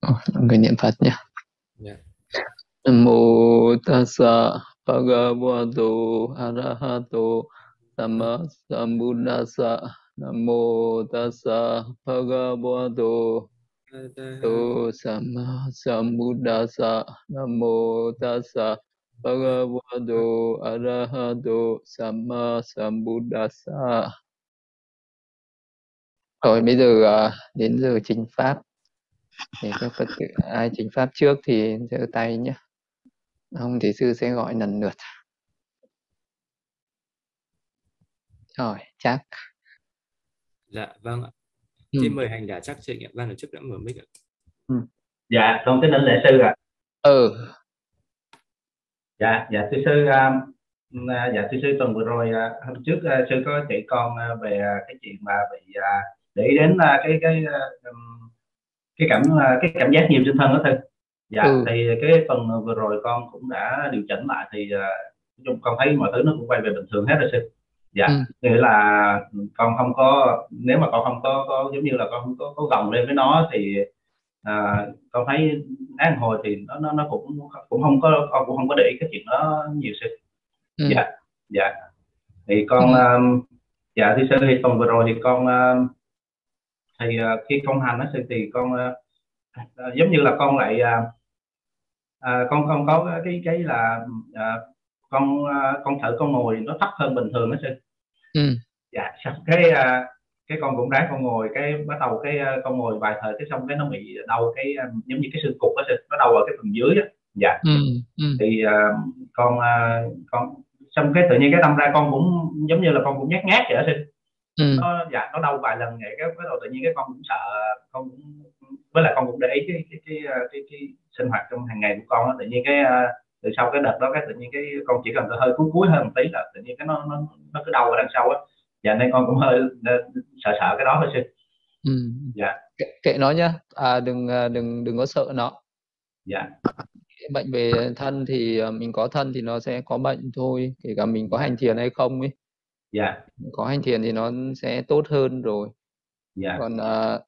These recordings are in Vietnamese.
Người niệm Phật nhé. Dạ. Nam mô tassa bhagavato arahato sammasambuddhassa. Nam mô tassa bhagavato sammasambuddhassa. Nam mô tassa bhagavato arahato sammasambuddhassa. Rồi bây giờ đến giờ chính pháp. Thì các Phật tử ai chính pháp trước thì giơ tay nhé. Không thì sư sẽ gọi lần lượt. Rồi, chắc. Dạ vâng ạ. Ừ. Xin mời hành giả chắc trịnh ạ. Ban tổ chức đã mở mic ạ. Ừ. Dạ, con kính thỉnh lễ sư ạ. Ừ. Dạ, thưa sư, dạ thưa sư, tuần vừa rồi hôm trước sư có chỉ con về cái chuyện mà bị để ý đến cái cảm giác nhiều trên thân đó thưa. Dạ, thì cái tuần vừa rồi con cũng đã điều chỉnh lại thì nói chung con thấy mọi thứ nó cũng quay về bình thường hết rồi sư. Dạ, nghĩa là con không có, nếu mà con không có giống như là con không có gồng lên với nó thì con thấy án hồi thì nó cũng không có, con cũng không có để ý cái chuyện đó nhiều sư. Dạ, thì con dạ thưa sư, thì tuần vừa rồi thì con thì khi con hành đó sư thì con giống như là con lại con có cái là con thử con ngồi nó thấp hơn bình thường đó sư. Dạ, xong cái con cũng ráng con ngồi, cái bắt đầu cái con ngồi vài thời cái xong cái nó bị đau cái giống như cái xương cụt đó sư, nó đau ở cái phần dưới á. Dạ. Thì con xong cái tự nhiên cái đâm ra con cũng giống như là con cũng nhát nhát vậy đó sư. Nó đau vài lần vậy cái bắt đầu tự nhiên cái con cũng sợ, con cũng, với lại con cũng để ý cái sinh hoạt trong hàng ngày của con đó. Tự nhiên cái từ sau cái đợt đó cái tự nhiên cái con chỉ cần hơi cúi cúi hơn một tí là tự nhiên cái nó cứ đau ở đằng sau á. Dạ, nên con cũng hơi sợ sợ cái đó thôi sư. Dạ. Kệ nó nhá, đừng có sợ nó. Dạ. Bệnh về thân thì mình có thân thì nó sẽ có bệnh thôi, kể cả mình có hành thiền hay không ấy. Dạ. Có hành thiền thì nó sẽ tốt hơn rồi. Dạ. Còn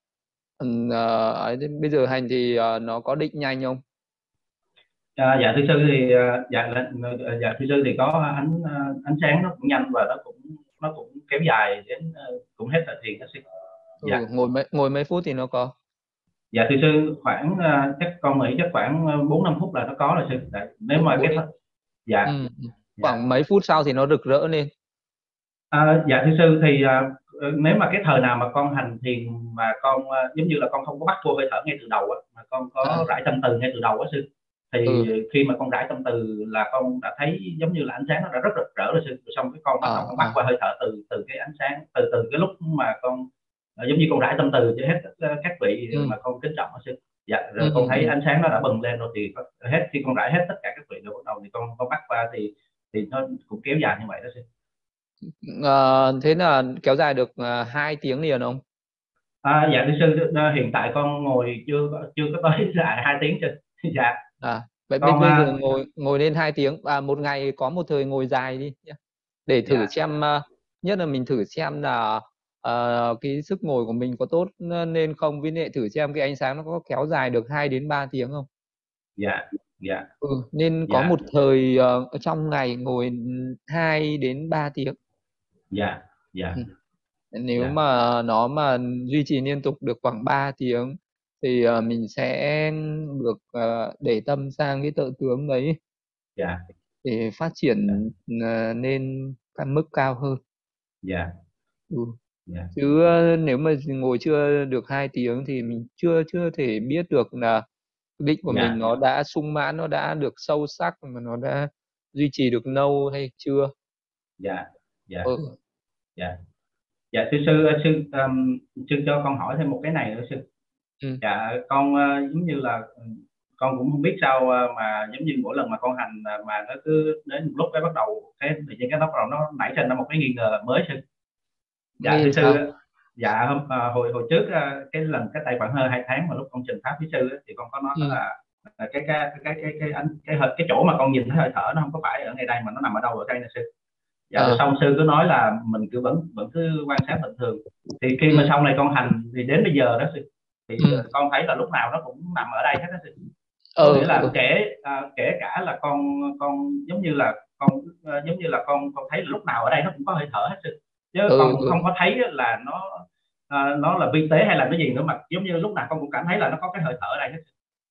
bây giờ hành thì nó có định nhanh không? Dạ thưa sư thì dạ thưa sư thì có ánh sáng nó cũng nhanh và nó cũng kéo dài đến cũng hết thời thiền đó sư. Dạ. Ngồi mấy phút thì nó có. Dạ thưa sư, khoảng chắc con nghĩ chắc khoảng 4-5 phút là nó có rồi sư. Nếu mà cái dạ. Khoảng mấy phút sau thì nó rực rỡ lên. Dạ thưa sư thì nếu mà cái thời nào mà con hành thiền mà con giống như là con không có bắt vô hơi thở ngay từ đầu á, mà con có rải tâm từ ngay từ đầu á sư, thì khi mà con rải tâm từ là con đã thấy giống như là ánh sáng nó đã rất rực rỡ rồi sư. Rồi xong cái con bắt đầu con bắt qua hơi thở từ cái ánh sáng, từ cái lúc mà con giống như con rải tâm từ cho hết các vị mà con kính trọng đó sư. Dạ, rồi con thấy ánh sáng nó đã bừng lên rồi thì hết, khi con rải hết tất cả các vị rồi bắt đầu thì con bắt qua thì nó cũng kéo dài như vậy đó sư. Thế là kéo dài được 2 tiếng liền không? Dạ thưa sư, hiện tại con ngồi chưa có tới lại 2 tiếng sư. Dạ. Vậy Con bây giờ ngồi lên 2 tiếng, một ngày có một thời ngồi dài đi nhé, để thử xem, nhất là mình thử xem là cái sức ngồi của mình có tốt nên không, với lại thử xem cái ánh sáng nó có kéo dài được 2 đến 3 tiếng không. Dạ. Nên có một thời trong ngày ngồi 2 đến 3 tiếng. Dạ. Nếu mà nó mà duy trì liên tục được khoảng 3 tiếng thì mình sẽ được để tâm sang cái tự tướng đấy. Dạ. Để phát triển lên các mức cao hơn. Dạ. Chứ nếu mà ngồi chưa được 2 tiếng thì mình chưa thể biết được là định của mình nó đã sung mãn, nó đã được sâu sắc, mà nó đã duy trì được lâu hay chưa. Dạ. Thưa sư, sư cho con hỏi thêm một cái này nữa sư. Dạ, con giống như là con cũng không biết sao mà giống như mỗi lần mà con hành mà nó cứ đến một lúc cái bắt đầu cái tự nhiên cái bắt đầu nó nảy sinh ra một cái nghi ngờ mới sư. Dạ thưa sư, dạ hồi trước cái tay khoảng hơn 2 tháng mà lúc con trình pháp với sư thì con có nói là cái chỗ mà con nhìn thấy hơi thở nó không có phải ở ngay đây mà nó nằm ở đâu ở đây nè sư. Dạ, rồi xong sư cứ nói là mình cứ vẫn cứ quan sát bình thường. Thì khi mà sau này con hành thì đến bây giờ đó sư, thì con thấy là lúc nào nó cũng nằm ở đây hết á. Có nghĩa là kể cả là con giống như là con thấy là lúc nào ở đây nó cũng có hơi thở hết sự, chứ con cũng không có thấy là nó là vi tế hay là cái gì nữa, mà giống như lúc nào con cũng cảm thấy là nó có cái hơi thở ở đây hết.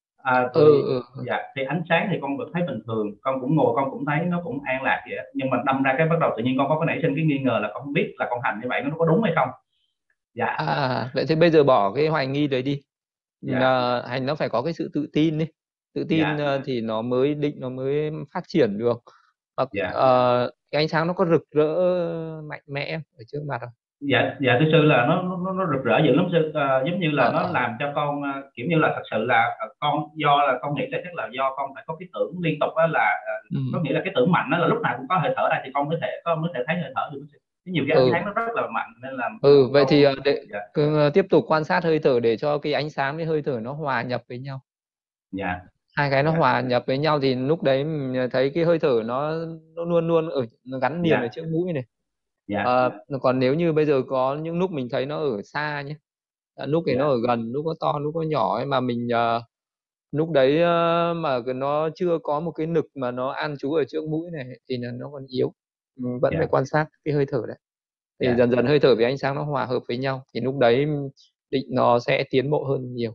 Thì ánh sáng thì con vẫn thấy bình thường, con cũng ngồi con cũng thấy nó cũng an lạc vậy, nhưng mà đâm ra cái bắt đầu tự nhiên con có cái nảy sinh cái nghi ngờ là con không biết là con hành như vậy nó có đúng hay không. Vậy thì bây giờ bỏ cái hoài nghi đấy đi. Hành nó phải có cái sự tự tin đi, tự tin thì nó mới định, nó mới phát triển được. Cái ánh sáng nó có rực rỡ mạnh mẽ ở trước mặt không? Thưa sư là nó rực rỡ dữ lắm sư, giống như là nó làm cho con kiểu như là thật sự là con, do là con nghĩ là chắc là do con phải có cái tưởng liên tục đó, là có nghĩa là cái tưởng mạnh đó là lúc nào cũng có hơi thở đây thì con mới thể thấy hơi thở được. Nhiều cái ánh sáng nó rất là mạnh nên là vậy thì cứ tiếp tục quan sát hơi thở để cho cái ánh sáng với hơi thở nó hòa nhập với nhau. Hai cái nó hòa nhập với nhau thì lúc đấy mình thấy cái hơi thở nó luôn luôn nó gắn liền ở trước mũi này. Còn nếu như bây giờ có những lúc mình thấy nó ở xa nhé, lúc thì nó ở gần, lúc nó to, lúc nó nhỏ ấy, mà mình lúc đấy mà nó chưa có một cái nực mà nó an trú ở trước mũi này thì là nó còn yếu. Mình vẫn phải quan sát cái hơi thở đấy. Thì dần dần hơi thở với ánh sáng nó hòa hợp với nhau thì lúc đấy định nó sẽ tiến bộ hơn nhiều.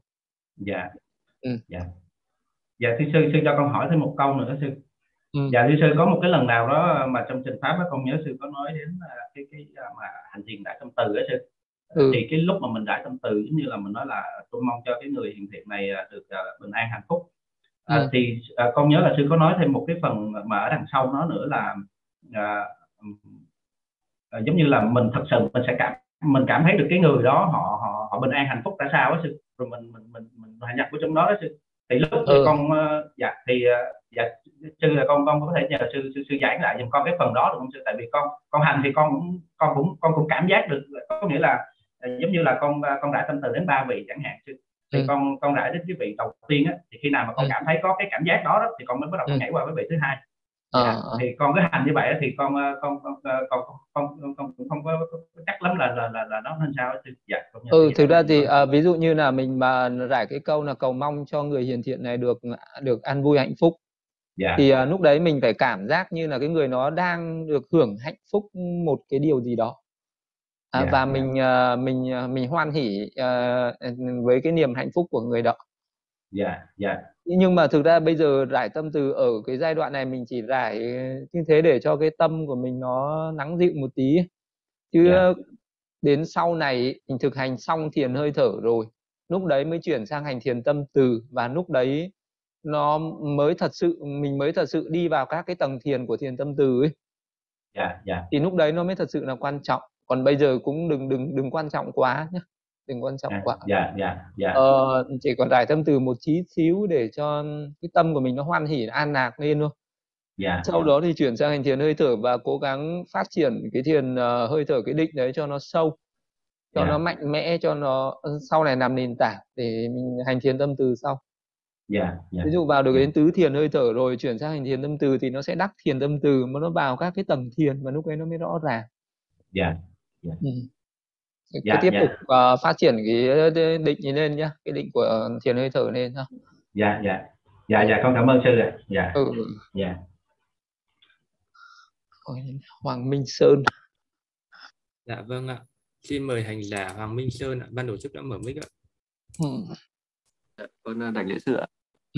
Thưa sư cho con hỏi thêm một câu nữa sư. Thưa sư, có một cái lần nào đó mà trong trình pháp con nhớ sư có nói đến cái mà hành thiền đại tâm từ đó sư. Thì cái lúc mà mình đại tâm từ giống như là mình nói là tôi mong cho cái người hiền thiện này được bình an hạnh phúc. Thì con nhớ là sư có nói thêm một cái phần mà ở đằng sau nó nữa là giống như là mình thật sự mình cảm thấy được cái người đó họ bình an hạnh phúc ra sao đó sư, rồi mình hòa nhập vào trong đó sư. Thì lúc thì con sư là con có thể nhờ sư giải lại giùm con cái phần đó được không sư? Tại vì con hành thì con cũng cảm giác được, có nghĩa là giống như là con đã tâm từ đến 3 vị chẳng hạn sư, thì con đã đến cái vị đầu tiên á, thì khi nào mà con cảm thấy có cái cảm giác đó thì con mới bắt đầu con nhảy qua cái vị thứ hai. Thì con cứ hành như vậy thì con cũng không có chắc lắm là nó nên sao sư. Thực ra thì ví dụ như là mình mà rải cái câu là cầu mong cho người hiền thiện này được an vui hạnh phúc, thì lúc đấy mình phải cảm giác như là cái người nó đang được hưởng hạnh phúc một cái điều gì đó, và mình hoan hỉ với cái niềm hạnh phúc của người đó. Nhưng mà thực ra bây giờ rải tâm từ ở cái giai đoạn này mình chỉ rải như thế để cho cái tâm của mình nó lắng dịu một tí, chứ đến sau này mình thực hành xong thiền hơi thở rồi, lúc đấy mới chuyển sang hành thiền tâm từ, và lúc đấy nó mình mới thật sự đi vào các cái tầng thiền của thiền tâm từ ấy. Thì lúc đấy nó mới thật sự là quan trọng. Còn bây giờ cũng đừng quan trọng quá nhé, đừng quan trọng quá. Chỉ còn rải tâm từ một chí xíu để cho cái tâm của mình nó hoan hỉ an lạc lên thôi. Sau đó thì chuyển sang hành thiền hơi thở và cố gắng phát triển cái thiền hơi thở, cái định đấy cho nó sâu, cho nó mạnh mẽ, cho nó sau này làm nền tảng để mình hành thiền tâm từ sau. Ví dụ vào được đến tứ thiền hơi thở rồi chuyển sang hành thiền tâm từ thì nó sẽ đắc thiền tâm từ, mà nó vào các cái tầng thiền và lúc ấy nó mới rõ ràng. Cứ tiếp tục phát triển cái định này lên nhá, cái định của thiền hơi thở lên nhá. Con cảm ơn sư ạ. Hoàng Minh Sơn. Dạ vâng ạ. Xin mời hành giả Hoàng Minh Sơn ạ. Ban tổ chức đã mở mic ạ. Con đảnh lễ sư ạ.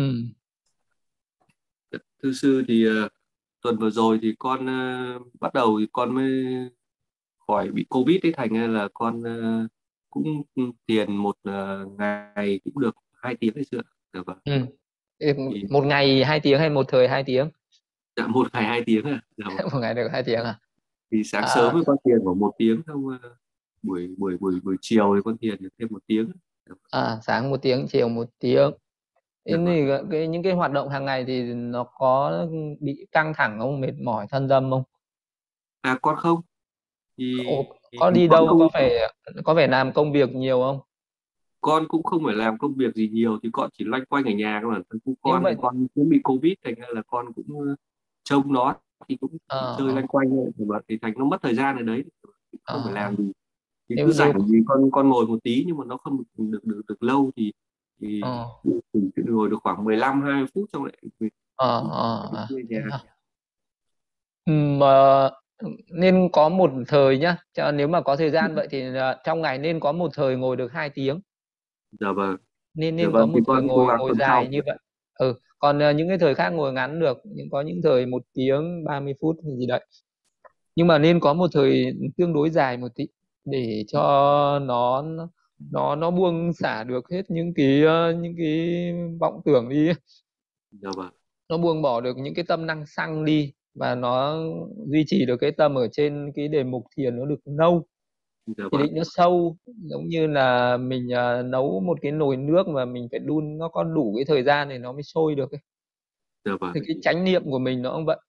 Thưa sư, thì tuần vừa rồi thì con bắt đầu thì con mới khỏi bị Covid ấy, thành ra là con cũng thiền một ngày cũng được 2 tiếng hay sư ạ. Một ngày 2 tiếng hay một thời 2 tiếng? Dạ, một ngày 2 tiếng à. Một ngày được 2 tiếng à? Thì sáng sớm con thiền khoảng 1 tiếng, xong buổi chiều thì con thiền được thêm 1 tiếng. Sáng 1 tiếng, chiều 1 tiếng. Thì những cái hoạt động hàng ngày thì nó có bị căng thẳng không, mệt mỏi, thân tâm không? Con không. Thì có đi đâu, có phải làm công việc nhiều không? Con cũng không phải làm công việc gì nhiều, thì con chỉ loanh quanh ở nhà cơ mà. Con cũng bị Covid, thành ra là con cũng trông nó thì cũng chơi loanh quanh thôi, thì thành nó mất thời gian ở đấy, không phải làm gì. thì cứ nếu rảnh nếu thì con ngồi một tí, nhưng mà nó không được lâu thì ờ chỉ ngồi được khoảng 15-20 phút xong lại về thế nhà. à? Mà nên có một thời nhá, nếu mà có thời gian vậy thì trong ngày nên có một thời ngồi được 2 tiếng, Dạ vâng. nên Dạ nên có vâng, thì một thời con cố ngồi gắng ngồi tuần dài sau. như vậy. Còn những cái thời khác ngồi ngắn được, nhưng có những thời 1 tiếng 30 phút gì đấy, nhưng mà nên có một thời tương đối dài một tí để cho nó buông xả được hết những cái vọng tưởng đi ấy. Dạ vâng. Nó buông bỏ được những cái tâm năng xăng đi, và nó duy trì được cái tâm ở trên cái đề mục thiền nó được lâu, Dạ thì vâng. định nó sâu. Giống như là mình nấu một cái nồi nước mà mình phải đun nó có đủ cái thời gian thì nó mới sôi được ấy. Dạ vâng. Thì cái chánh niệm của mình nó cũng vậy.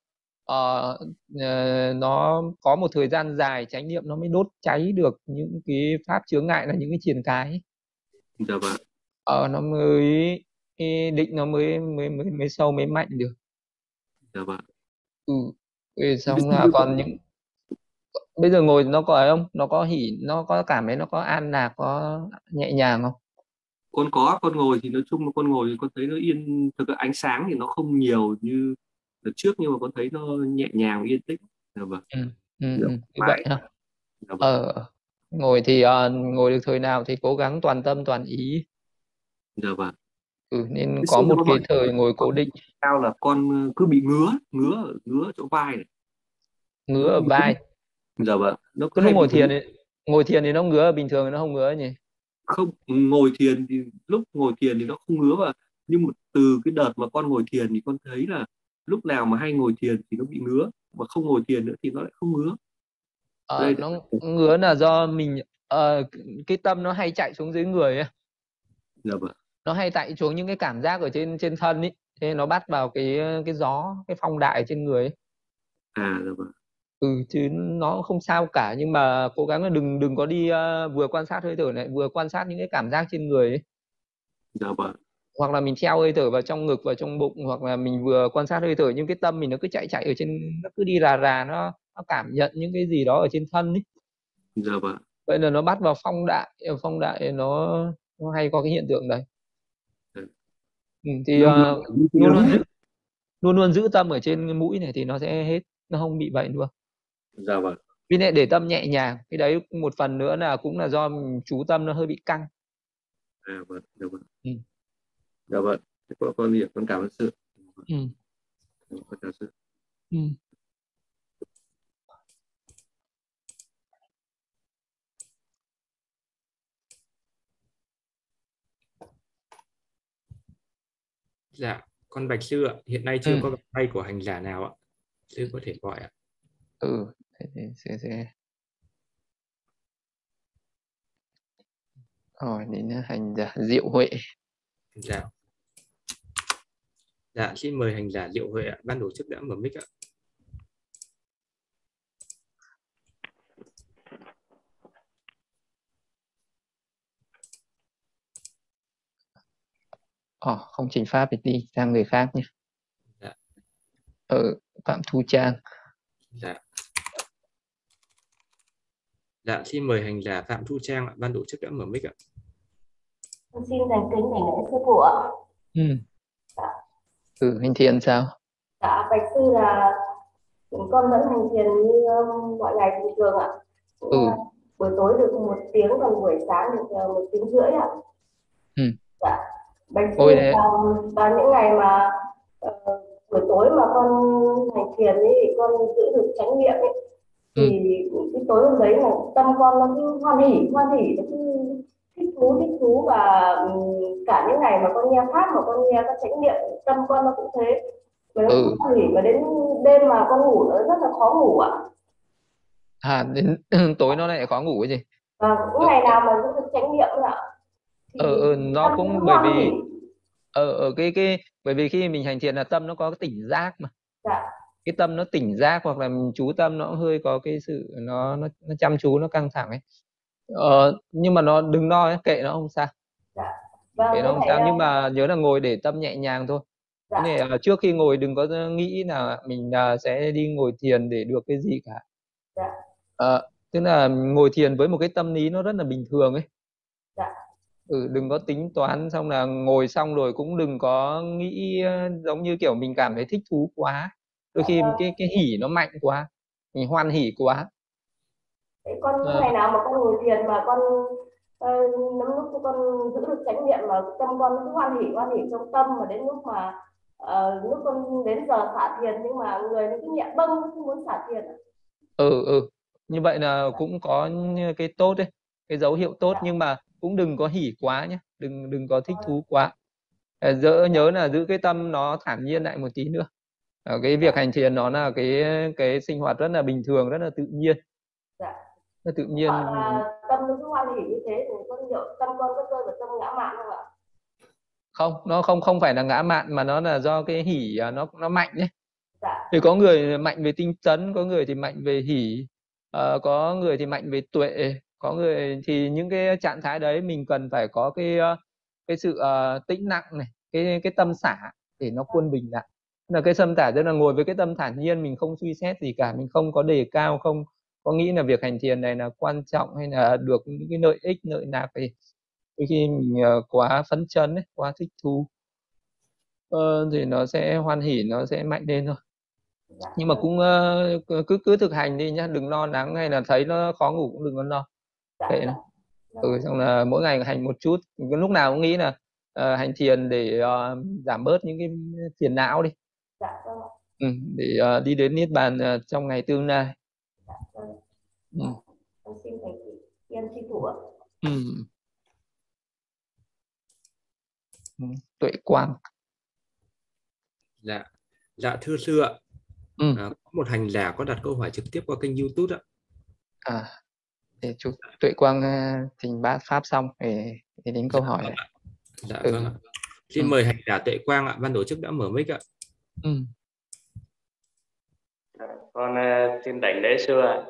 Nó có một thời gian dài chánh niệm nó mới đốt cháy được những cái pháp chướng ngại, là những cái triền cái ấy. Dạ vâng. Nó mới cái định nó mới sâu mới mạnh được. Dạ vâng. Rồi xong là còn những bây giờ ngồi nó có ấy không, nó có hỉ, nó có cảm thấy nó có an lạc, có nhẹ nhàng không? Con ngồi thì nói chung là con ngồi thì con thấy nó yên, thực ra ánh sáng thì nó không nhiều như đợt trước, nhưng mà con thấy nó nhẹ nhàng yên tĩnh. Dạ vâng. Như vậy ha. Dạ vâng. Ngồi thì ngồi được thời nào thì cố gắng toàn tâm toàn ý. Dạ vâng. Nên Thế có xin cho một con cái hỏi, thời ngồi cố định. sao là con cứ bị ngứa ngứa ngứa ở chỗ vai này, Ngứa nó ở cứ ngứa. vai. Dạ vâng, nó cứ Cái lúc hay bị ngồi thiền thì nó ngứa, bình thường nó không ngứa nhỉ? không ngồi thiền thì lúc ngồi thiền thì nó không ngứa, và nhưng mà từ cái đợt mà con ngồi thiền thì con thấy là lúc nào mà hay ngồi thiền thì nó bị ngứa, mà không ngồi thiền nữa thì nó lại không ngứa. Đây. Nó ngứa là do mình cái tâm nó hay chạy xuống dưới người ấy. Dạ vâng. Nó hay chạy xuống những cái cảm giác ở trên trên thân ấy, thế nó bắt vào cái gió, cái phong đại ở trên người ấy. Dạ vâng. Chứ nó không sao cả, nhưng mà cố gắng là đừng đừng có đi vừa quan sát hơi thở này, vừa quan sát những cái cảm giác trên người ấy. Dạ vâng. Hoặc là mình treo hơi thở vào trong ngực, vào trong bụng, hoặc là mình vừa quan sát hơi thở nhưng cái tâm mình nó cứ chạy chạy ở trên, nó cứ đi rà rà, nó cảm nhận những cái gì đó ở trên thân ấy. Dạ vâng. Vậy là nó bắt vào phong đại nó hay có cái hiện tượng đấy. Thì luôn luôn giữ tâm ở trên cái mũi này thì nó sẽ hết, nó không bị bệnh luôn. Dạ vâng. Vì này để tâm nhẹ nhàng, cái đấy một phần nữa là cũng là do chú tâm nó hơi bị căng. Vâng. Dạ vâng. Dạ vâng. Con hiểu, con cảm ơn sự. Con cảm ơn sự. Dạ, con bạch sư ạ, hiện nay chưa có bài hay của hành giả nào ạ, sư có thể gọi ạ. Sẽ hỏi đến hành giả Diệu Huệ. Dạ, xin mời hành giả Diệu Huệ ạ, ban tổ chức đã mở mic ạ. Không trình pháp thì đi sang người khác nhé. Dạ. Phạm Thu Trang. Dạ, xin mời hành giả Phạm Thu Trang ạ, ban tổ chức đã mở mic ạ. Xin thành kính đảnh lễ sư phụ ạ. Hành thiền sao? Dạ, bạch sư là con vẫn hành thiền như mọi ngày bình thường ạ. Buổi tối được 1 tiếng, còn buổi sáng được 1 tiếng rưỡi ạ. Dạ, bạch sư vào những ngày mà buổi tối mà con hành thiền ấy, thì con giữ được chánh niệm ấy, thì cái tối hôm đấy là tâm con nó cứ hoan hỉ, nó cứ thích thú, và cả những ngày mà con nghe pháp, mà con nghe các chánh niệm, tâm con nó cũng thế, mà nó cũng hoan hỉ, mà đến đêm mà con ngủ nó rất là khó ngủ ạ. Đến tối nó lại khó ngủ cái gì? Những ngày nào mà giữ được chánh niệm ạ, nó cũng bởi vì bởi vì khi mình hành thiền là tâm nó có cái tỉnh giác mà. Cái tâm nó tỉnh giác, hoặc là mình chú tâm nó hơi có cái sự nó chăm chú, nó căng thẳng ấy. Nhưng mà nó đừng lo ấy, kệ nó không sao. Kệ nó không sao, nhưng mà nhớ là ngồi để tâm nhẹ nhàng thôi. Thế này, trước khi ngồi đừng có nghĩ là mình sẽ đi ngồi thiền để được cái gì cả. tức là ngồi thiền với một cái tâm lý nó rất là bình thường ấy. Dạ. Đừng có tính toán, xong là ngồi xong rồi cũng đừng có nghĩ giống như kiểu mình cảm thấy thích thú quá, đôi khi cái hỉ nó mạnh quá, mình hoan hỉ quá. Thế con ngày nào mà con ngồi thiền mà con lắm lúc con giữ được chánh niệm mà tâm con cứ hoan hỉ trong tâm, mà đến lúc mà lúc con đến giờ xả thiền nhưng mà người nó cứ nhẹ bâng, không muốn xả thiền. Như vậy là cũng có cái tốt đấy, cái dấu hiệu tốt. Dạ. Nhưng mà cũng đừng có hỉ quá nhé, đừng có thích thú quá. Nhớ là giữ cái tâm nó thản nhiên lại một tí nữa. Cái việc hành thiền nó là cái sinh hoạt rất là bình thường, rất là tự nhiên. Dạ. Rất tự nhiên. Tâm nó cứ hoan hỉ như thế thì con liệu tâm con có rơi vào tâm ngã mạn không ạ? Không, nó không phải là ngã mạn, mà nó là do cái hỉ nó mạnh đấy. Dạ. Thì có người mạnh về tinh tấn, có người thì mạnh về hỉ, có người thì mạnh về tuệ, có người thì những cái trạng thái đấy mình cần phải có cái sự tĩnh lặng này, cái tâm xả để nó quân bình lại. Là cái tâm xả tức là ngồi với cái tâm thản nhiên, mình không suy xét gì cả, mình không có đề cao, không có nghĩ là việc hành thiền này là quan trọng hay là được những cái lợi ích lợi lạc gì. Đôi khi mình quá phấn chấn ấy, quá thích thú thì nó sẽ hoan hỉ, nó sẽ mạnh lên thôi. Dạ. Nhưng mà cũng cứ thực hành đi nhá, đừng lo lắng hay là thấy nó khó ngủ cũng đừng có lo. Vậy đó. Xong là mỗi ngày hành một chút, lúc nào cũng nghĩ là hành thiền để giảm bớt những cái phiền não đi. Dạ. Để đi đến niết bàn trong ngày tương lai. Con xin thầy Yên tri thủ ạ. Tuệ quang. Dạ thưa sư ạ. Có một hành giả có đặt câu hỏi trực tiếp qua kênh YouTube ạ. Để chú Tuệ Quang trình bát pháp xong để đến câu hỏi này. Dạ vâng ạ. Xin mời hành giả Tuệ Quang ạ, ban tổ chức đã mở mic ạ. Con xin đảnh lễ sư ạ.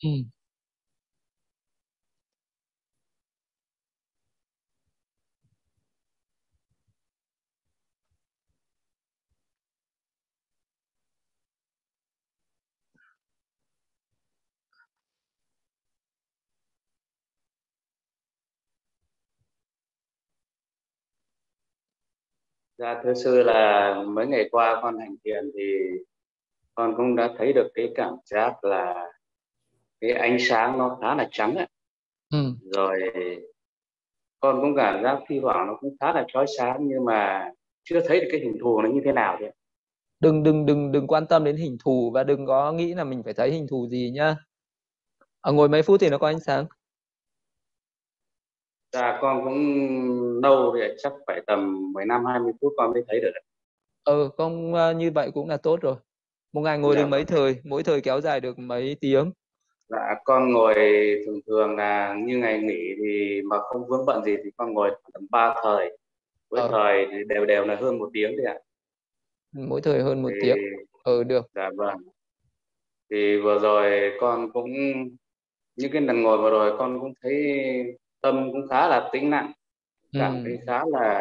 Dạ thưa sư, là mấy ngày qua con hành thiền thì con cũng đã thấy được cái cảm giác là cái ánh sáng nó khá là trắng ấy. Rồi con cũng cảm giác thi thoảng nó cũng khá là chói sáng, nhưng mà chưa thấy được cái hình thù nó như thế nào vậy. Đừng quan tâm đến hình thù và đừng có nghĩ là mình phải thấy hình thù gì nhá. Ngồi mấy phút thì nó có ánh sáng. Dạ con cũng lâu thì chắc phải tầm 15-20 phút con mới thấy được. Con như vậy cũng là tốt rồi. Một ngày ngồi được mấy thời, mỗi thời kéo dài được mấy tiếng? Dạ con ngồi thường thường là như ngày nghỉ thì mà không vướng bận gì thì con ngồi tầm 3 thời. Mỗi thời thì đều là hơn 1 tiếng thôi ạ. Mỗi thời hơn 1 tiếng. Được. Dạ vâng. Thì vừa rồi con cũng, những cái lần ngồi vừa rồi con cũng thấy tâm cũng khá là tĩnh lặng, cảm thấy khá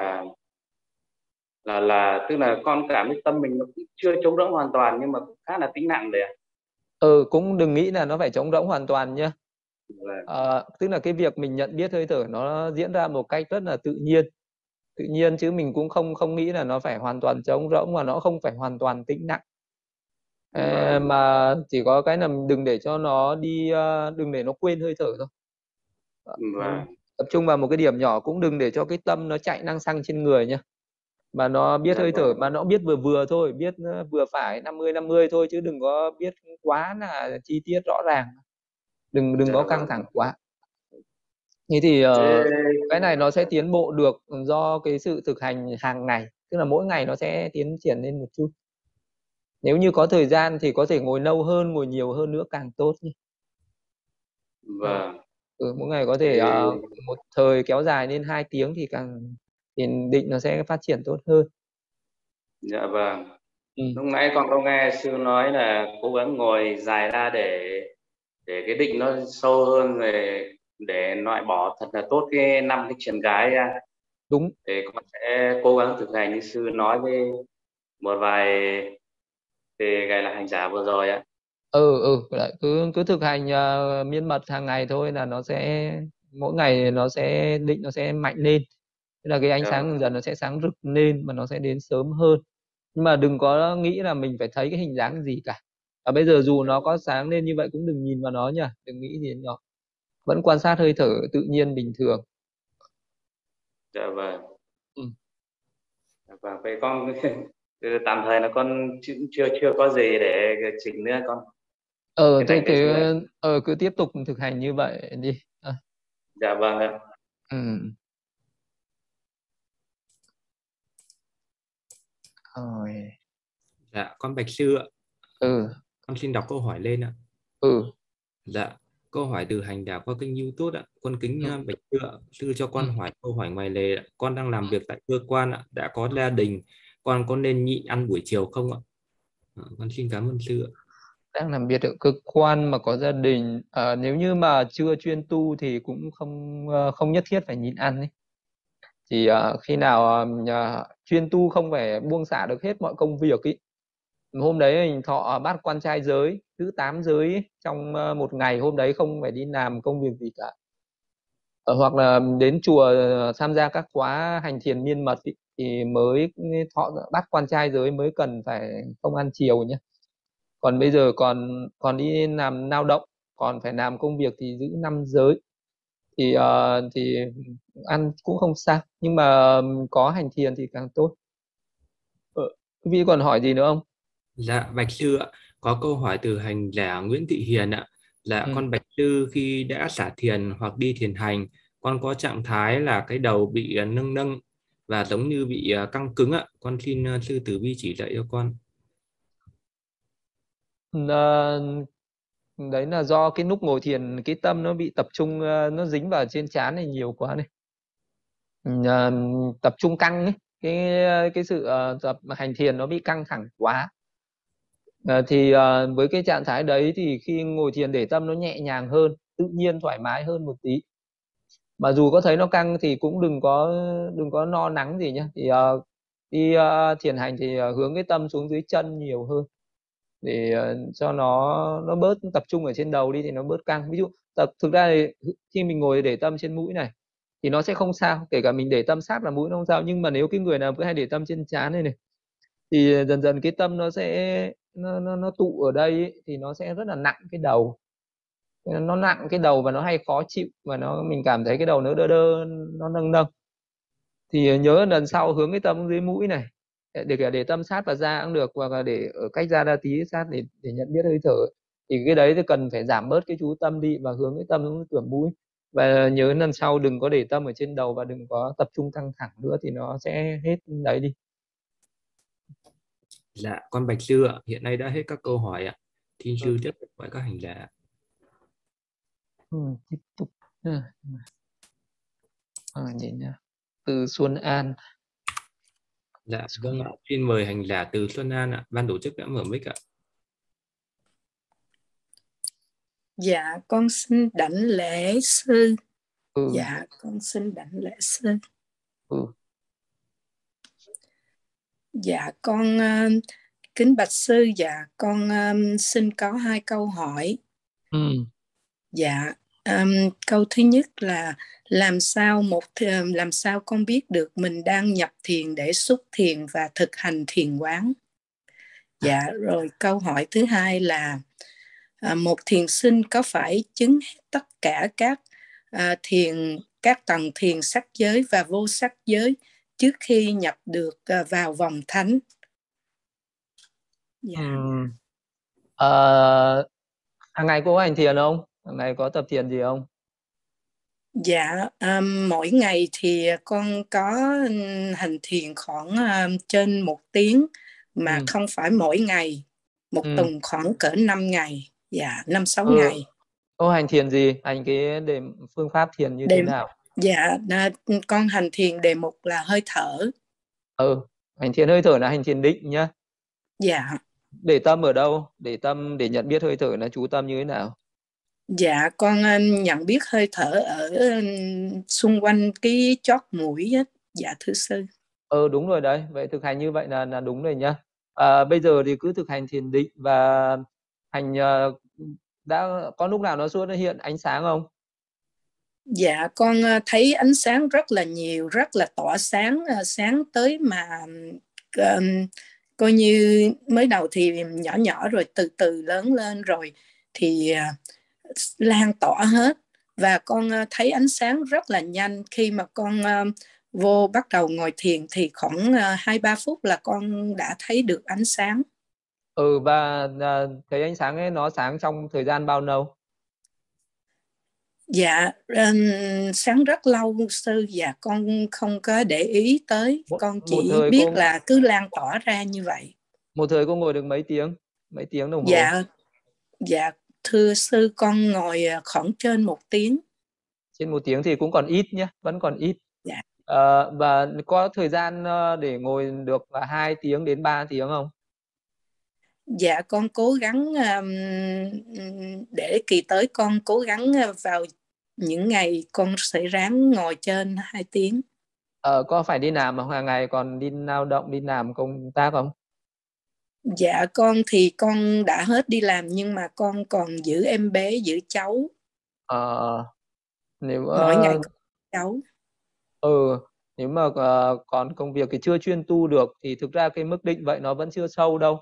là tức là con cảm thấy tâm mình nó cũng chưa trống rỗng hoàn toàn, nhưng mà cũng khá là tĩnh lặng đấy ạ. Cũng đừng nghĩ là nó phải trống rỗng hoàn toàn nhá. Tức là cái việc mình nhận biết hơi thở nó diễn ra một cách rất là tự nhiên, chứ mình cũng không nghĩ là nó phải hoàn toàn trống rỗng, và nó không phải hoàn toàn tĩnh lặng. Mà chỉ có cái là đừng để cho nó đi, đừng để nó quên hơi thở thôi. Tập trung vào một cái điểm nhỏ, cũng đừng để cho cái tâm nó chạy năng xăng trên người nhá. Mà nó biết hơi thở, mà nó biết vừa vừa thôi, biết vừa phải 50-50 thôi, chứ đừng có biết quá là chi tiết rõ ràng. Đừng có căng thẳng quá. Thế thì cái này nó sẽ tiến bộ được do cái sự thực hành hàng ngày, tức là mỗi ngày nó sẽ tiến triển lên một chút. Nếu như có thời gian thì có thể ngồi lâu hơn, ngồi nhiều hơn nữa càng tốt nhé. Mỗi ngày có thể một thời kéo dài lên 2 tiếng thì càng thiền định nó sẽ phát triển tốt hơn. Dạ vâng. Lúc nãy con có nghe sư nói là cố gắng ngồi dài ra để cái định nó sâu hơn, rồi để loại bỏ thật là tốt cái 5 cái chườn gái ra. Đúng. Để con sẽ cố gắng thực hành như sư nói với một vài thì gọi là hành giả vừa rồi á. Cứ thực hành miên mật hàng ngày thôi là nó sẽ mỗi ngày nó sẽ mạnh lên. Tức là cái ánh sáng dần dần nó sẽ sáng rực lên mà nó sẽ đến sớm hơn. Nhưng mà đừng có nghĩ là mình phải thấy cái hình dáng gì cả. Và bây giờ dù nó có sáng lên như vậy cũng đừng nhìn vào nó nhá, đừng nghĩ gì đến nó. Vẫn quan sát hơi thở tự nhiên bình thường. Dạ vâng. Và vậy con tạm thời là con chưa có gì để chỉnh nữa con. Thế cứ tiếp tục thực hành như vậy đi. Dạ vâng ạ. Rồi. Dạ, con bạch sư ạ. Con xin đọc câu hỏi lên ạ. Dạ, câu hỏi từ hành đạo qua kênh YouTube ạ. Con kính bạch sư ạ. Sư cho con hỏi câu hỏi ngoài lề ạ. Con đang làm việc tại cơ quan ạ, đã có gia đình, con có nên nhịn ăn buổi chiều không ạ? Con xin cảm ơn sư ạ. Đang làm việc ở cơ quan mà có gia đình, nếu như mà chưa chuyên tu thì cũng không nhất thiết phải nhịn ăn ấy. Thì khi nào chuyên tu không phải buông xả được hết mọi công việc ý. Hôm đấy mình thọ bát quan trai giới, thứ 8 giới ý, trong một ngày hôm đấy không phải đi làm công việc gì cả. Hoặc là đến chùa tham gia các khóa hành thiền miên mật ý, thì mới thọ bát quan trai giới mới cần phải không ăn chiều nhé. Còn bây giờ còn đi làm lao động, còn phải làm công việc thì giữ 5 giới thì ăn cũng không sao, nhưng mà có hành thiền thì càng tốt. Quý vị còn hỏi gì nữa không? Dạ bạch sư ạ, có câu hỏi từ hành giả Nguyễn Thị Hiền ạ. Dạ con bạch sư, khi đã xả thiền hoặc đi thiền hành, con có trạng thái là cái đầu bị nâng nâng và giống như bị căng cứng ạ. Con xin sư tử bi chỉ dạy cho con. Đấy là do cái lúc ngồi thiền cái tâm nó bị tập trung, nó dính vào trên trán này nhiều quá này. Tập trung căng ấy, cái sự tập hành thiền nó bị căng thẳng quá. Thì với cái trạng thái đấy thì khi ngồi thiền để tâm nó nhẹ nhàng hơn, tự nhiên thoải mái hơn một tí. Mà dù có thấy nó căng thì cũng đừng có lo lắng gì nhá. Thì đi thiền hành thì hướng cái tâm xuống dưới chân nhiều hơn để cho nó bớt tập trung ở trên đầu đi thì nó bớt căng. Ví dụ thực ra thì khi mình ngồi để tâm trên mũi này thì nó sẽ không sao, kể cả mình để tâm sát vào mũi nó không sao. Nhưng mà nếu cái người nào cứ hay để tâm trên trán này thì dần dần cái tâm nó sẽ nó tụ ở đây ấy, thì nó sẽ rất là nặng cái đầu. Nó nặng cái đầu và nó hay khó chịu, và mình cảm thấy cái đầu nó đơ đơ, nó nâng nâng. Thì nhớ lần sau hướng cái tâm dưới mũi này, để tâm sát vào da cũng được, hoặc là để ở cách da ra tí sát để nhận biết hơi thở. Thì cái đấy thì cần phải giảm bớt cái chú tâm đi và hướng cái tâm xuống cửa mũi. Và nhớ lần sau đừng có để tâm ở trên đầu và đừng có tập trung căng thẳng nữa thì nó sẽ hết đấy đi. Dạ con bạch sư ạ, hiện nay đã hết các câu hỏi ạ. Xin sư tiếp tục hỏi các hành giả. Tiếp tục. Nhìn nha. Từ Xuân An. Dạ vâng ạ, xin mời hành giả từ Xuân An ạ. Ban tổ chức đã mở mic ạ. Dạ con xin đảnh lễ sư. Dạ con xin đảnh lễ sư. Dạ con kính bạch sư, dạ con xin có 2 câu hỏi. Dạ câu thứ nhất là làm sao con biết được mình đang nhập thiền để xúc thiền và thực hành thiền quán. Dạ rồi câu hỏi thứ hai là một thiền sinh có phải chứng hết tất cả các tầng thiền sắc giới và vô sắc giới trước khi nhập được vào vòng thánh? Dạ. Hàng ngày cô có hành thiền không? Hàng ngày có tập thiền gì không? Dạ mỗi ngày thì con có hành thiền khoảng trên 1 tiếng, mà không phải mỗi ngày, một tuần khoảng cỡ 5 ngày. Dạ 5-6 ngày. Cô hành thiền gì? Hành cái phương pháp thiền như thế nào? Dạ con hành thiền đề mục là hơi thở. Hành thiền hơi thở là hành thiền định nhá. Dạ. Để tâm ở đâu? Để tâm để nhận biết hơi thở là chú tâm như thế nào? Dạ con nhận biết hơi thở ở xung quanh cái chót mũi ấy. Dạ thưa sư. Đúng rồi đấy. Vậy thực hành như vậy là đúng rồi nhá. Bây giờ thì cứ thực hành thiền định và hành đã có lúc nào nó xuất hiện ánh sáng không? Dạ con thấy ánh sáng rất là nhiều, rất là tỏa sáng, sáng tới mà coi như mới đầu thì nhỏ nhỏ rồi từ từ lớn lên rồi thì lan tỏa hết. Và con thấy ánh sáng rất là nhanh. Khi mà con vô bắt đầu ngồi thiền thì khoảng 2-3 phút là con đã thấy được ánh sáng. Và thấy ánh sáng ấy nó sáng trong thời gian bao lâu? Dạ sáng rất lâu sư. Dạ con không có để ý tới, con chỉ biết là cứ lan tỏa ra như vậy. Một thời cô ngồi được mấy tiếng đồng hồ? Dạ thưa sư, con ngồi khoảng trên 1 tiếng. Trên 1 tiếng thì cũng còn ít nhé, vẫn còn ít. Dạ. Và có thời gian để ngồi được 2 tiếng đến 3 tiếng không? Dạ con cố gắng để kỳ tới con cố gắng vào những ngày con sẽ ráng ngồi trên 2 tiếng. Có phải đi làm mà hàng ngày còn đi lao động, đi làm công tác không? Dạ con thì con đã hết đi làm nhưng mà con còn giữ em bé, giữ cháu. Nếu mỗi ngày có cháu. Nếu mà còn công việc thì chưa chuyên tu được thì thực ra cái mức định vậy nó vẫn chưa sâu đâu.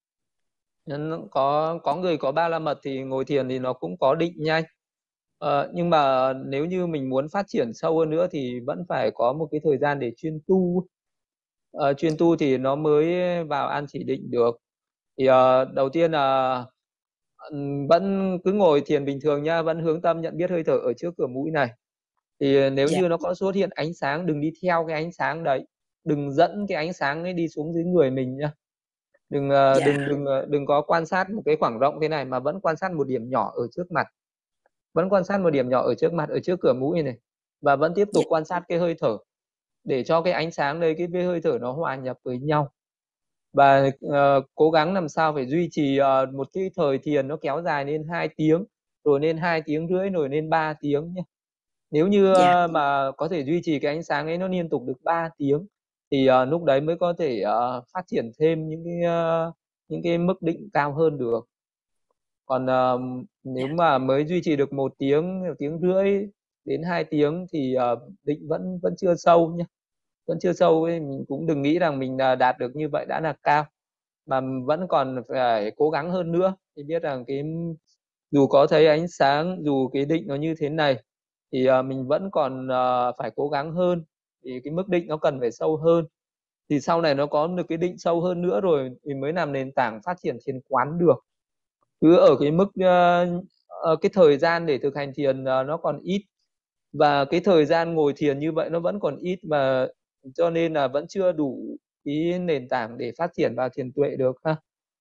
Có người có 3 la mật thì ngồi thiền thì nó cũng có định nhanh. Nhưng mà nếu như mình muốn phát triển sâu hơn nữa thì vẫn phải có một cái thời gian để chuyên tu. Chuyên tu thì nó mới vào an chỉ định được. Thì đầu tiên là vẫn cứ ngồi thiền bình thường nha, vẫn hướng tâm nhận biết hơi thở ở trước cửa mũi này. Thì nếu như nó có xuất hiện ánh sáng, đừng đi theo cái ánh sáng đấy, đừng dẫn cái ánh sáng ấy đi xuống dưới người mình nhá. Đừng có quan sát một cái khoảng rộng thế này mà vẫn quan sát một điểm nhỏ ở trước mặt, vẫn quan sát một điểm nhỏ ở trước mặt, ở trước cửa mũi này, và vẫn tiếp tục quan sát cái hơi thở để cho cái ánh sáng đấy, cái hơi thở nó hòa nhập với nhau. Và cố gắng làm sao phải duy trì một cái thời thiền nó kéo dài lên 2 tiếng, rồi lên 2 tiếng rưỡi, rồi lên 3 tiếng nhé. Nếu như mà có thể duy trì cái ánh sáng ấy nó liên tục được 3 tiếng thì lúc đấy mới có thể phát triển thêm những cái mức định cao hơn được. Còn nếu mà mới duy trì được 1 tiếng, 1 tiếng rưỡi đến 2 tiếng thì định vẫn chưa sâu nhé. Vẫn chưa sâu ấy, mình cũng đừng nghĩ rằng mình đạt được như vậy đã là cao, mà vẫn còn phải cố gắng hơn nữa. Thì biết rằng dù có thấy ánh sáng, dù cái định nó như thế này thì mình vẫn còn phải cố gắng hơn, thì cái mức định nó cần phải sâu hơn. Thì sau này nó có được cái định sâu hơn nữa rồi thì mới làm nền tảng phát triển thiền quán được. Cứ ở cái mức cái thời gian để thực hành thiền nó còn ít, và cái thời gian ngồi thiền như vậy nó vẫn còn ít, mà cho nên là vẫn chưa đủ cái nền tảng để phát triển vào thiền tuệ được ha.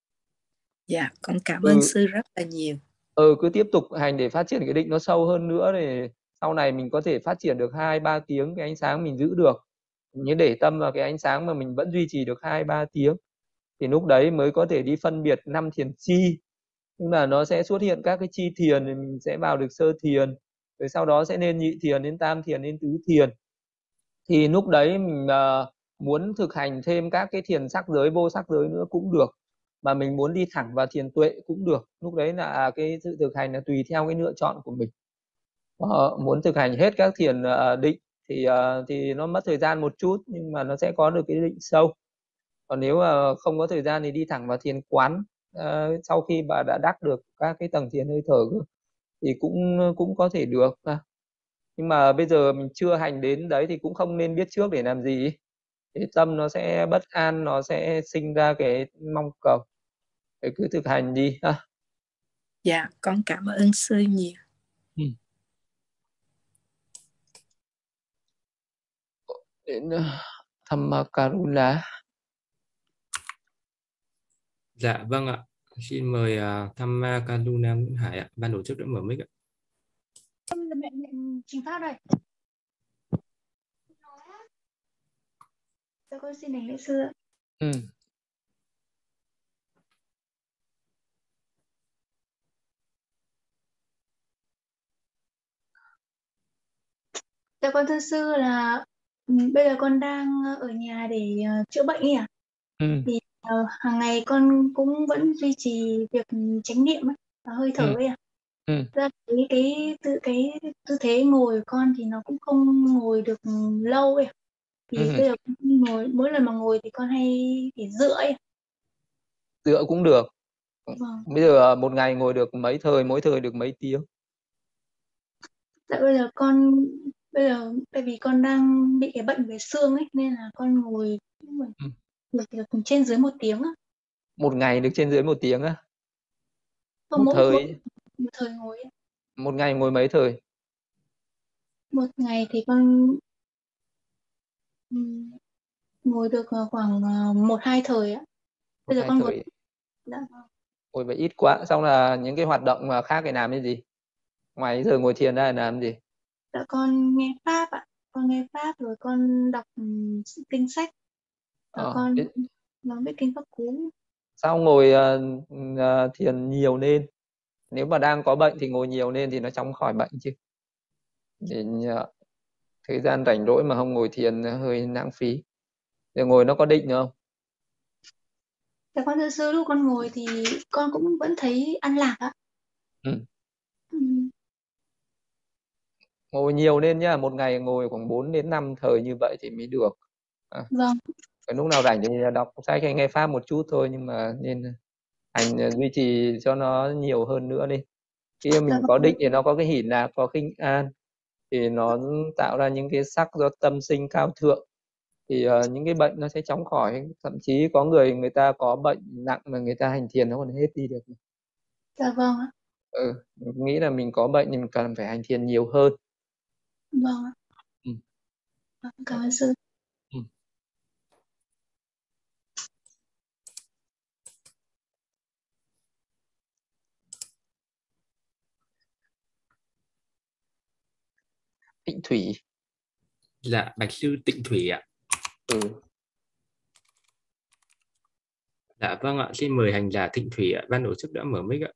Dạ con cảm ơn sư rất là nhiều. Cứ tiếp tục hành để phát triển cái định nó sâu hơn nữa, để sau này mình có thể phát triển được 2-3 tiếng cái ánh sáng mình giữ được. Mình để tâm vào cái ánh sáng mà mình vẫn duy trì được 2-3 tiếng thì lúc đấy mới có thể đi phân biệt 5 thiền chi. Nhưng mà nó sẽ xuất hiện các cái chi thiền thì mình sẽ vào được sơ thiền, rồi sau đó sẽ lên nhị thiền, đến tam thiền, đến tứ thiền. Thì lúc đấy mình muốn thực hành thêm các cái thiền sắc giới, vô sắc giới nữa cũng được, mà mình muốn đi thẳng vào thiền tuệ cũng được. Lúc đấy là cái sự thực hành là tùy theo cái lựa chọn của mình. Muốn thực hành hết các thiền định thì nó mất thời gian một chút, nhưng mà nó sẽ có được cái định sâu. Còn nếu mà không có thời gian thì đi thẳng vào thiền quán, sau khi bà đã đắc được các cái tầng thiền hơi thở thì cũng có thể được. Nhưng mà bây giờ mình chưa hành đến đấy thì cũng không nên biết trước để làm gì. Thế tâm nó sẽ bất an, nó sẽ sinh ra cái mong cầu. Để cứ thực hành đi ha. Dạ con cảm ơn sư nhiều. Đến Thamma Karuna. Dạ vâng ạ. Xin mời Thamma Karuna Nguyễn Hải ạ. Ban tổ chức đã mở mic ạ. Trình Phát đây. Dạ con xin đánh lễ sư ạ. Dạ con thưa sư là bây giờ con đang ở nhà để chữa bệnh ấy ạ. Thì Hàng ngày con cũng vẫn duy trì việc chánh niệm ấy, và hơi thở ấy ạ. Ra cái tư thế ngồi của con thì nó cũng không ngồi được lâu ấy. Thì bây giờ ngồi, mỗi lần mà ngồi thì con hay để dựa ấy. Dựa cũng được. Vâng. Bây giờ một ngày ngồi được mấy thời, mỗi thời được mấy tiếng? Dạ bây giờ tại vì con đang bị cái bệnh về xương ấy nên là con ngồi được trên dưới 1 tiếng á. Một ngày được trên dưới 1 tiếng á? Không, một thời ngồi ấy. Một ngày ngồi mấy thời? Một ngày thì con ngồi được khoảng 1-2 thời ạ. Bây giờ con ngồi. Dạ. Ngồi vậy ít quá. Xong là những cái hoạt động mà khác thì làm cái gì? Ngoài giờ ngồi thiền ra là làm gì? Dạ con nghe pháp ạ. Con nghe pháp rồi con đọc kinh sách. Con biết kinh Pháp Cú. Sao ngồi thiền nhiều lên? Nếu mà đang có bệnh thì ngồi nhiều lên thì nó chóng khỏi bệnh chứ. Để thời gian rảnh rỗi mà không ngồi thiền hơi lãng phí. Để ngồi nó có định nữa không? Dạ con thưa sư, lúc con ngồi thì con cũng vẫn thấy an lạc ạ. Ngồi nhiều lên nhá, một ngày ngồi khoảng 4 đến 5 thời như vậy thì mới được. Vâng. Cái lúc nào rảnh thì đọc sách hay nghe pháp một chút thôi, nhưng mà nên hành duy trì cho nó nhiều hơn nữa đi. Khi mình có định thì nó có cái hỷ lạc, có khinh an, thì nó tạo ra những cái sắc do tâm sinh cao thượng, thì những cái bệnh nó sẽ chóng khỏi. Thậm chí có người ta có bệnh nặng mà người ta hành thiền nó còn hết đi được. Dạ vâng ạ. Nghĩ là mình có bệnh thì mình cần phải hành thiền nhiều hơn. Vâng ạ. Cảm ơn sư. Tịnh Thủy. Dạ, bạch sư Tịnh Thủy ạ. Dạ vâng ạ, xin mời hành giả Tịnh Thủy ạ, ban tổ chức đã mở mic ạ.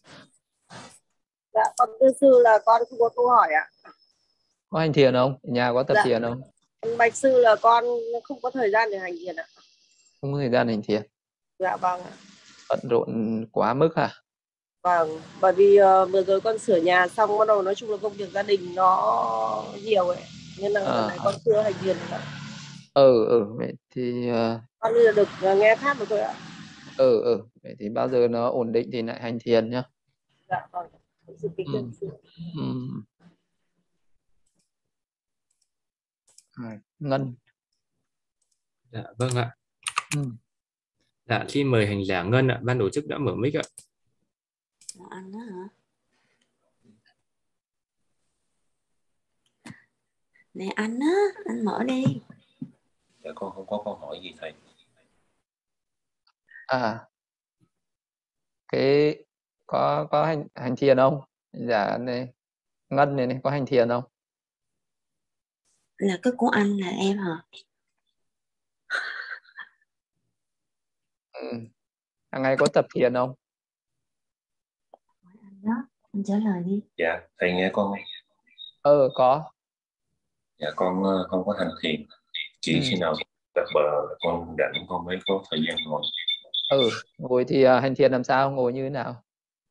Dạ, con thưa sư là con không có câu hỏi ạ. Có hành thiền không? Nhà có tập thiền không? Bạch sư là con không có thời gian để hành thiền ạ. Không có thời gian hành thiền. Dạ vâng ạ. Bận rộn quá mức hả? Vâng, bởi vì vừa rồi con sửa nhà xong, bắt đầu nói chung là công việc gia đình nó nhiều ấy, nên là lần này con chưa hành thiền nữa. Vậy thì con bây giờ được nghe pháp rồi thôi ạ. Vậy thì bao giờ nó ổn định thì lại hành thiền nhá. Dạ vâng. Ngân. Dạ vâng ạ. Dạ, xin mời hành giả Ngân ạ, ban tổ chức đã mở mic ạ. Anh đó hả? Nè anh á, anh mở đi. Dạ con không có câu hỏi gì thầy. Cái có hành thiền không? Dạ này, Ngân này có hành thiền không? Là cái của anh là em hả? Hàng ngày có tập thiền không? Anh đó, anh trả lời đi. Dạ, thầy nghe con không? Có. Dạ con không có hành thiền. Chỉ khi nào gặp bờ con rảnh con mới có thời gian ngồi. Ngồi thì hành thiền làm sao? Ngồi như thế nào?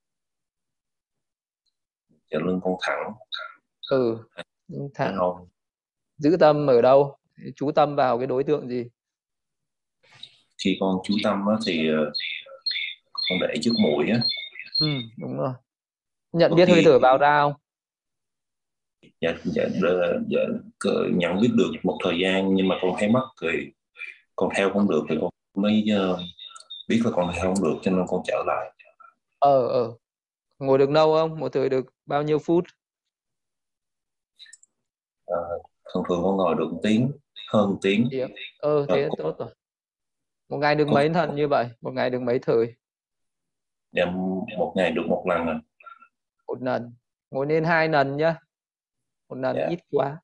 Dạ lưng con thẳng. Thẳng. Giữ tâm ở đâu? Chú tâm vào cái đối tượng gì? Khi con chú tâm á, thì con để trước mũi á. Đúng rồi. Nhận biết hơi thở vào ra không? Dạ, nhận biết được một thời gian, nhưng mà con thấy mất thì con theo không được, thì con mới biết là con theo không được, cho nên con trở lại. Ngồi được lâu không? Một thời được bao nhiêu phút? Thường thường con ngồi được 1 tiếng, hơn 1 tiếng. Thế tốt rồi. Một ngày được mấy lần như vậy? Một ngày được mấy thời? Dạ, một ngày được 1 lần à. 1 lần. Ngồi nên 2 lần nhá. 1 lần ít quá.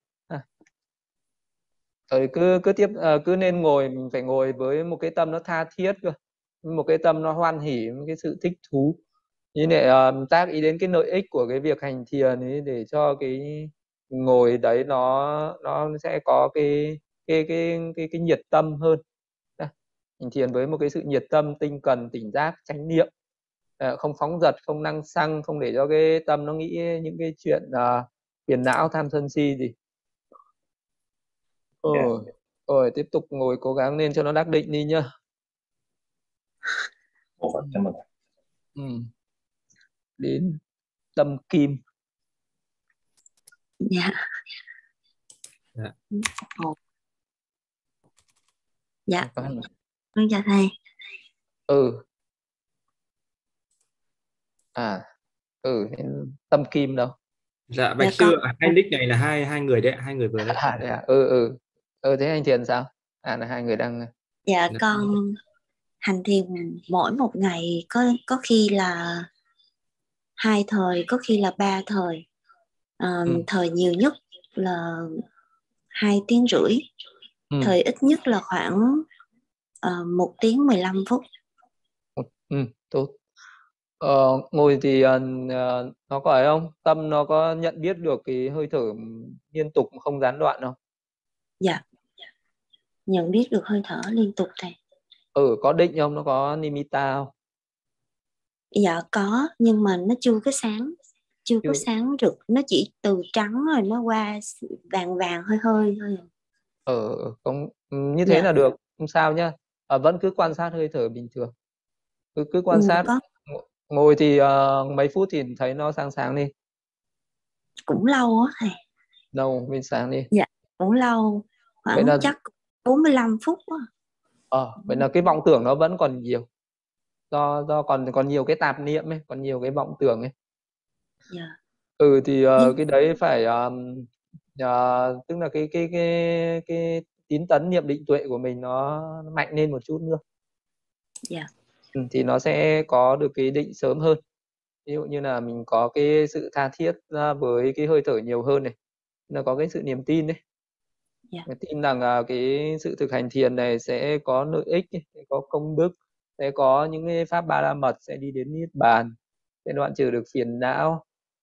Rồi cứ nên ngồi, mình phải ngồi với một cái tâm nó tha thiết cơ, một cái tâm nó hoan hỉ, một cái sự thích thú, như này tác ý đến cái lợi ích của cái việc hành thiền ấy, để cho cái ngồi đấy nó sẽ có cái nhiệt tâm hơn. mình thiền với một cái sự nhiệt tâm, tinh cần, tỉnh giác, chánh niệm, không phóng dật, không năng xăng, không để cho cái tâm nó nghĩ những cái chuyện phiền não, tham sân si gì. Rồi tiếp tục ngồi cố gắng lên cho nó đắc định đi nhá. Đến tâm kim. Dạ. Dạ. Con chào thầy. Tâm kim đâu? Dạ Bạch Sư, hai nick này là hai người đấy, hai người vừa đấy. Thế hành thiền sao? Là hai người đang. Dạ con hành thiền mỗi một ngày có khi là 2 thời, có khi là 3 thời. Thời nhiều nhất là 2 tiếng rưỡi. Thời ít nhất là khoảng 1 tiếng 15 phút. Tốt. Ngồi thì nó có ấy không? Tâm nó có nhận biết được cái hơi thở liên tục không gián đoạn không? Dạ. Nhận biết được hơi thở liên tục thầy. Có định không? Nó có nimitta không? Dạ có, nhưng mà nó chưa có sáng. Chưa có sáng rực, nó chỉ từ trắng rồi nó qua vàng vàng hơi hơi thôi. Không, như thế là được, không sao nhá. Vẫn cứ quan sát hơi thở bình thường. Cứ quan sát. Ngồi thì mấy phút thì thấy nó sáng sáng đi. Cũng lâu á thầy. Lâu mới sáng đi. Dạ, cũng lâu. Khoảng chắc 45 phút quá. Vậy là cái vọng tưởng nó vẫn còn nhiều. Do còn nhiều cái tạp niệm ấy, còn nhiều cái vọng tưởng ấy. Dạ. Thì cái đấy phải tức là cái tín tấn niệm định tuệ của mình nó mạnh lên một chút nữa. Dạ. Thì nó sẽ có được cái định sớm hơn. Ví dụ như là mình có cái sự tha thiết với cái hơi thở nhiều hơn này, nó có cái sự niềm tin đấy. Tin rằng cái sự thực hành thiền này sẽ có lợi ích, sẽ có công đức, sẽ có những cái pháp ba la mật, sẽ đi đến niết bàn, sẽ đoạn trừ được phiền não.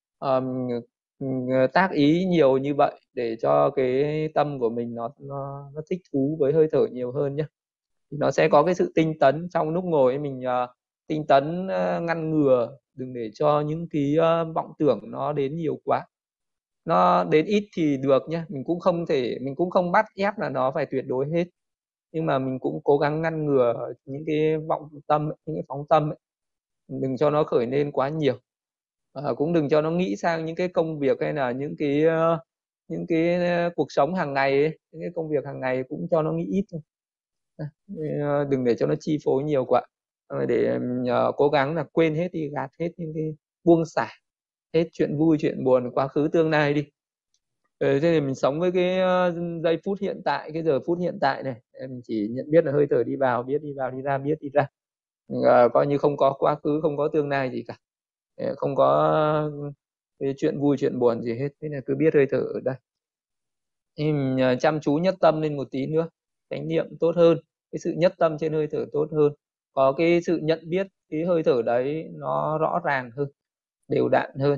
Tác ý nhiều như vậy để cho cái tâm của mình nó thích thú với hơi thở nhiều hơn nhé. Thì nó sẽ có cái sự tinh tấn trong lúc ngồi ấy, mình tinh tấn ngăn ngừa, đừng để cho những cái vọng tưởng nó đến nhiều quá. Nó đến ít thì được nhé, mình cũng không bắt ép là nó phải tuyệt đối hết, nhưng mà mình cũng cố gắng ngăn ngừa những cái vọng tâm, những cái phóng tâm ấy. Đừng cho nó khởi lên quá nhiều. Cũng đừng cho nó nghĩ sang những cái công việc hay là những cái cuộc sống hàng ngày ấy, những cái công việc hàng ngày cũng cho nó nghĩ ít thôi. Đừng để cho nó chi phối nhiều quá, để cố gắng là quên hết đi, gạt hết những cái, buông xả hết chuyện vui chuyện buồn quá khứ tương lai đi. Thế thì mình sống với cái giây phút hiện tại, cái giờ phút hiện tại này, mình chỉ nhận biết là hơi thở đi vào, biết đi vào, đi ra, biết đi ra. Coi như không có quá khứ, không có tương lai gì cả, không có cái chuyện vui chuyện buồn gì hết. Thế là cứ biết hơi thở ở đây. Thì mình chăm chú nhất tâm lên một tí nữa, chánh niệm tốt hơn, cái sự nhất tâm trên hơi thở tốt hơn, có cái sự nhận biết cái hơi thở đấy nó rõ ràng hơn, đều đặn hơn.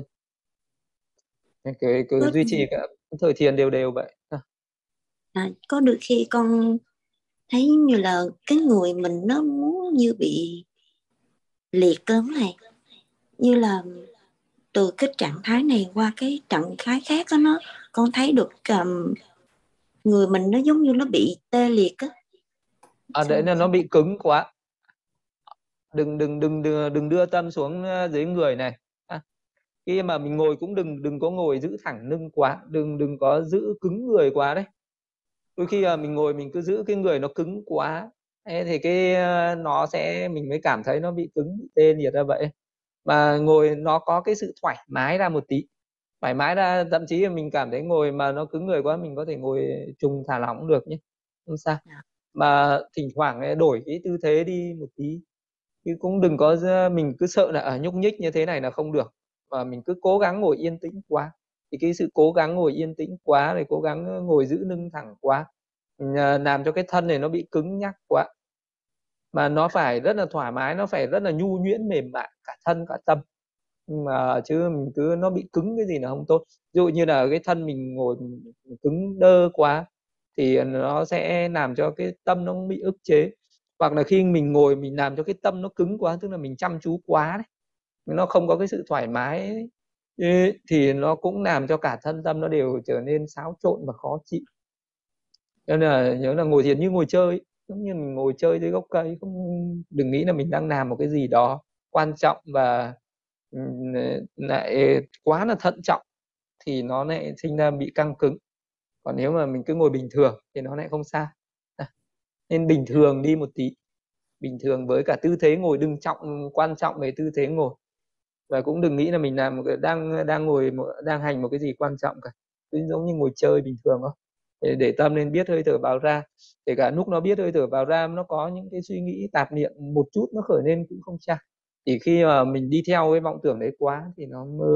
Cứ duy trì cả thời thiền đều đều vậy. Có đôi khi con thấy như là cái người mình nó muốn như bị liệt lắm này, như là từ cái trạng thái này qua cái trạng thái khác đó, con thấy được người mình nó giống như nó bị tê liệt á. Đấy là nó bị cứng quá. Đừng đưa tâm xuống dưới người này. Khi mà mình ngồi cũng đừng có ngồi giữ thẳng lưng quá, đừng có giữ cứng người quá đấy. Đôi khi mình ngồi mình cứ giữ cái người nó cứng quá, thì mình mới cảm thấy nó bị cứng, bị tê liệt ra vậy. Mà ngồi nó có cái sự thoải mái ra một tí, thoải mái ra, thậm chí là mình cảm thấy ngồi mà nó cứng người quá, mình có thể ngồi trùng thả lỏng được nhé, không sao. Mà thỉnh thoảng đổi cái tư thế đi một tí, chứ cũng đừng có mình cứ sợ là nhúc nhích như thế này là không được, và mình cứ cố gắng ngồi yên tĩnh quá. Thì cái sự cố gắng ngồi yên tĩnh quá này, cố gắng ngồi giữ lưng thẳng quá, làm cho cái thân này nó bị cứng nhắc quá. Mà nó phải rất là thoải mái, nó phải rất là nhu nhuyễn mềm mại cả thân cả tâm. Nhưng mà chứ mình cứ nó bị cứng cái gì là không tốt. Ví dụ như là cái thân mình ngồi mình cứng đơ quá thì nó sẽ làm cho cái tâm nó bị ức chế. Hoặc là khi mình ngồi mình làm cho cái tâm nó cứng quá, tức là mình chăm chú quá đấy, nó không có cái sự thoải mái ấy, thì nó cũng làm cho cả thân tâm nó đều trở nên xáo trộn và khó chịu. Nên là nhớ là ngồi thiền như ngồi chơi, giống như mình ngồi chơi dưới gốc cây, đừng nghĩ là mình đang làm một cái gì đó quan trọng và lại quá là thận trọng thì nó lại sinh ra bị căng cứng. Còn nếu mà mình cứ ngồi bình thường thì nó lại không sao. Nên bình thường đi một tí, bình thường với cả tư thế ngồi, đừng quan trọng về tư thế ngồi, và cũng đừng nghĩ là mình làm đang hành một cái gì quan trọng cả, cứ giống như ngồi chơi bình thường thôi. Để tâm nên biết hơi thở vào ra, kể cả lúc nó biết hơi thở vào ra nó có những cái suy nghĩ tạp niệm một chút nó khởi lên cũng không sao. Chỉ khi mà mình đi theo cái vọng tưởng đấy quá thì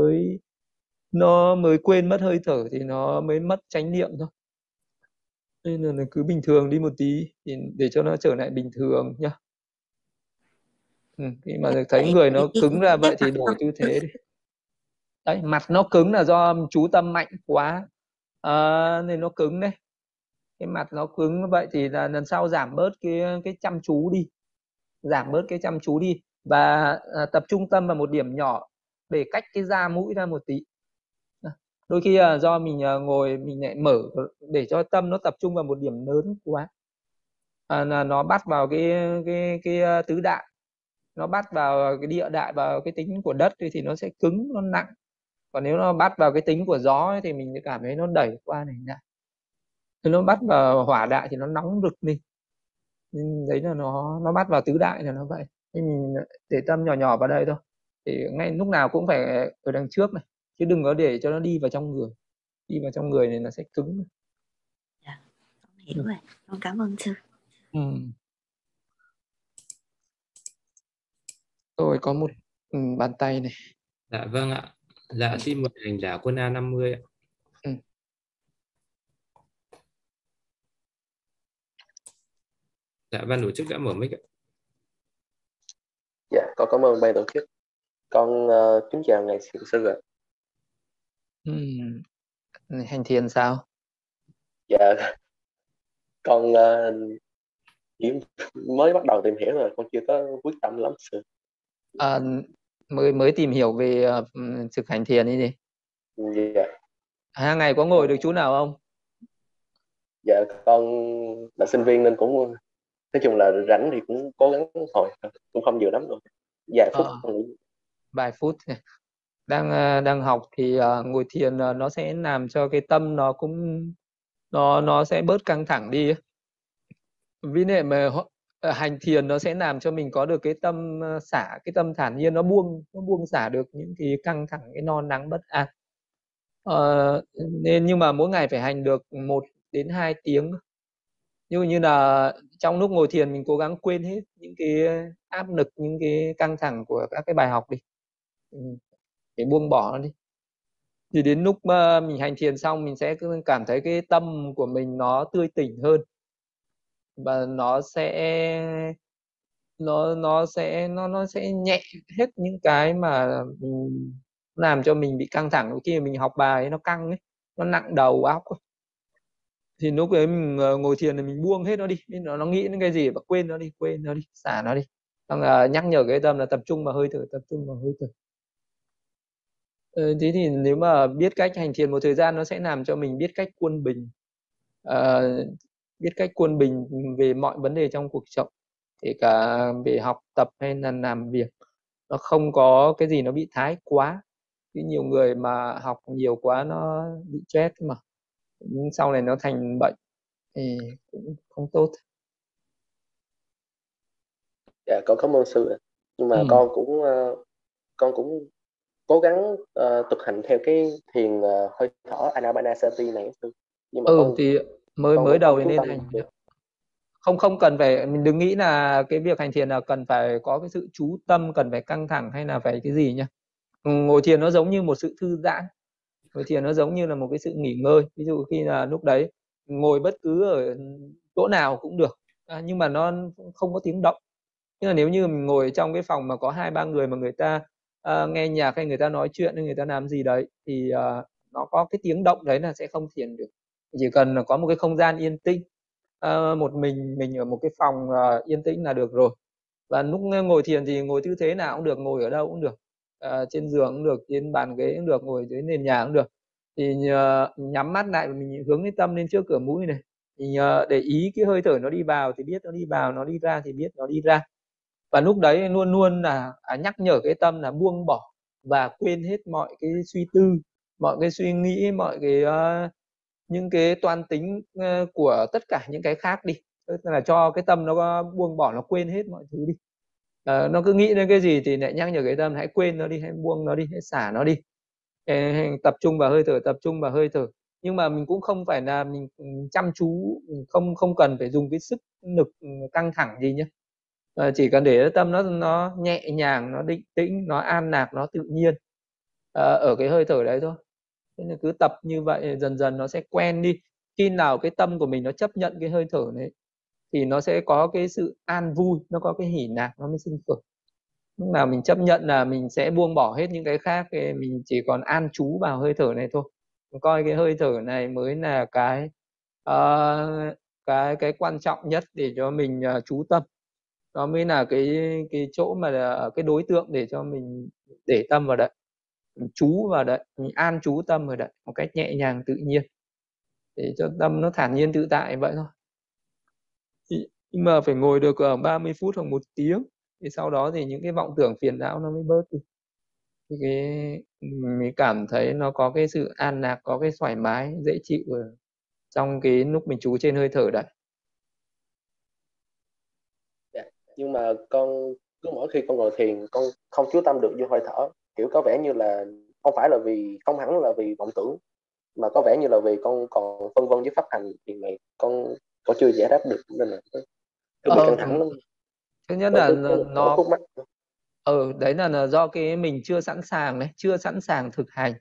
nó mới quên mất hơi thở, thì nó mới mất chánh niệm thôi. Nên là cứ bình thường đi một tí để cho nó trở lại bình thường nhá. Khi mà thấy người nó cứng ra vậy thì đổi tư thế đi. Đấy, mặt nó cứng là do chú tâm mạnh quá nên nó cứng đấy. Cái mặt nó cứng vậy thì là lần sau giảm bớt cái chăm chú đi, giảm bớt cái chăm chú đi và tập trung tâm vào một điểm nhỏ để cách cái da mũi ra một tí. Đôi khi do mình ngồi mình lại mở để cho tâm nó tập trung vào một điểm lớn quá, là nó bắt vào cái tứ đại, nó bắt vào cái địa đại, vào cái tính của đất thì nó sẽ cứng, nó nặng. Còn nếu nó bắt vào cái tính của gió ấy, thì mình cảm thấy nó đẩy qua này lại. Nếu nó bắt vào hỏa đại thì nó nóng rực lên. Nên đấy là nó bắt vào tứ đại là nó vậy. Nên mình để tâm nhỏ nhỏ vào đây thôi. Thì ngay lúc nào cũng phải ở đằng trước này, chứ đừng có để cho nó đi vào trong người. Đi vào trong người này nó sẽ cứng. Dạ, con hiểu rồi. Con cảm ơn sư. Rồi có một bàn tay này. Dạ vâng ạ. Dạ xin mời hành giả Quân A50 ạ. Dạ ban tổ chức đã mở mic ạ. Dạ con cảm ơn ban tổ chức. Con kính chào ngài thiền sư ạ. Hành thiền sao? Dạ con chỉ mới bắt đầu tìm hiểu rồi, con chưa có quyết tâm lắm sư. Mới tìm hiểu về thực hành thiền ấy gì? Dạ. Hàng ngày có ngồi được chỗ nào không? Dạ con là sinh viên nên cũng nói chung là rảnh thì cũng cố gắng hồi, cũng không nhiều lắm rồi, vài phút. Vài phút. Đang học thì ngồi thiền nó sẽ làm cho cái tâm nó cũng nó sẽ bớt căng thẳng đi. Vì vậy mà hành thiền nó sẽ làm cho mình có được cái tâm xả, cái tâm thản nhiên, nó buông xả được những cái căng thẳng, cái lo lắng bất an. Nên nhưng mà mỗi ngày phải hành được 1 đến 2 tiếng. Như là trong lúc ngồi thiền mình cố gắng quên hết những cái áp lực, những cái căng thẳng của các cái bài học đi, để buông bỏ nó đi. Thì đến lúc mình hành thiền xong mình sẽ cảm thấy cái tâm của mình nó tươi tỉnh hơn, và nó sẽ nhẹ hết những cái mà làm cho mình bị căng thẳng. Khi mà mình học bài nó căng ấy, nó nặng đầu óc ấy, thì lúc đấy mình ngồi thiền thì mình buông hết nó đi, nó nghĩ đến cái gì và quên nó đi, xả nó đi. Xong nhắc nhở cái tâm là tập trung vào hơi thở, tập trung vào hơi thở. Thế thì nếu mà biết cách hành thiền một thời gian, nó sẽ làm cho mình biết cách quân bình, biết cách quân bình về mọi vấn đề trong cuộc sống, kể cả về học tập hay là làm việc. Nó không có cái gì nó bị thái quá. Chứ nhiều người mà học nhiều quá nó bị stress mà sau này nó thành bệnh thì cũng không tốt. Dạ con cảm ơn sư. Nhưng mà con cũng cố gắng thực hành theo cái thiền hơi thở Anapanasati này sư. Nhưng mà thì mới đầu thì nên hành. Không cần phải, mình đừng nghĩ là cái việc hành thiền là cần phải có cái sự chú tâm, cần phải căng thẳng hay là phải cái gì nhá. Ngồi thiền nó giống như một sự thư giãn, ngồi thiền nó giống như là một cái sự nghỉ ngơi. Ví dụ khi là lúc đấy ngồi bất cứ ở chỗ nào cũng được, nhưng mà nó không có tiếng động. Nhưng mà nếu như mình ngồi trong cái phòng mà có 2-3 người mà người ta nghe nhạc hay người ta nói chuyện hay người ta làm gì đấy thì nó có cái tiếng động đấy là sẽ không thiền được. Chỉ cần có một cái không gian yên tĩnh một mình ở một cái phòng yên tĩnh là được rồi. Và lúc ngồi thiền thì ngồi tư thế nào cũng được, ngồi ở đâu cũng được, trên giường cũng được, trên bàn ghế cũng được, ngồi dưới nền nhà cũng được. Thì nhắm mắt lại và mình hướng cái tâm lên trước cửa mũi này, thì để ý cái hơi thở nó đi vào thì biết nó đi vào, nó đi ra thì biết nó đi ra. Và lúc đấy luôn luôn là nhắc nhở cái tâm là buông bỏ và quên hết mọi cái suy tư, mọi cái suy nghĩ, mọi cái những cái toan tính của tất cả những cái khác đi. Tức là cho cái tâm nó buông bỏ, nó quên hết mọi thứ đi. Nó cứ nghĩ đến cái gì thì lại nhắc nhở cái tâm hãy quên nó đi, hãy buông nó đi, hãy xả nó đi. Tập trung vào hơi thở, tập trung vào hơi thở. Nhưng mà mình cũng không phải là mình chăm chú, không cần phải dùng cái sức lực căng thẳng gì nhé. Chỉ cần để tâm nó nhẹ nhàng, nó định tĩnh, nó an lạc, nó tự nhiên ở cái hơi thở đấy thôi. Thế nên cứ tập như vậy dần dần nó sẽ quen đi. Khi nào cái tâm của mình nó chấp nhận cái hơi thở đấy thì nó sẽ có cái sự an vui, nó có cái hỷ lạc, nó mới sinh khởi. Lúc nào mình chấp nhận là mình sẽ buông bỏ hết những cái khác, mình chỉ còn an trú vào hơi thở này thôi. Mình coi cái hơi thở này mới là cái quan trọng nhất để cho mình trú tâm. Đó mới là cái chỗ mà cái đối tượng để cho mình để tâm vào đấy, mình trú vào đấy, mình an trú tâm vào đấy một cách nhẹ nhàng tự nhiên để cho tâm nó thản nhiên tự tại vậy thôi. Nhưng mà phải ngồi được 30 phút hoặc 1 tiếng thì sau đó thì những cái vọng tưởng phiền não nó mới bớt đi. Thì mình cảm thấy nó có cái sự an lạc, có cái thoải mái dễ chịu trong cái lúc mình trú trên hơi thở đấy. Nhưng mà con cứ mỗi khi con ngồi thiền con không chú tâm được vô hơi thở, kiểu có vẻ như là không phải là vì, không hẳn là vì vọng tưởng, mà có vẻ như là vì con còn phân vân với pháp hành thì này con chưa giải đáp được, nên là cứ bị căng thẳng lắm. Thứ nhất là nó đấy là do cái mình chưa sẵn sàng đấy, chưa sẵn sàng thực hành.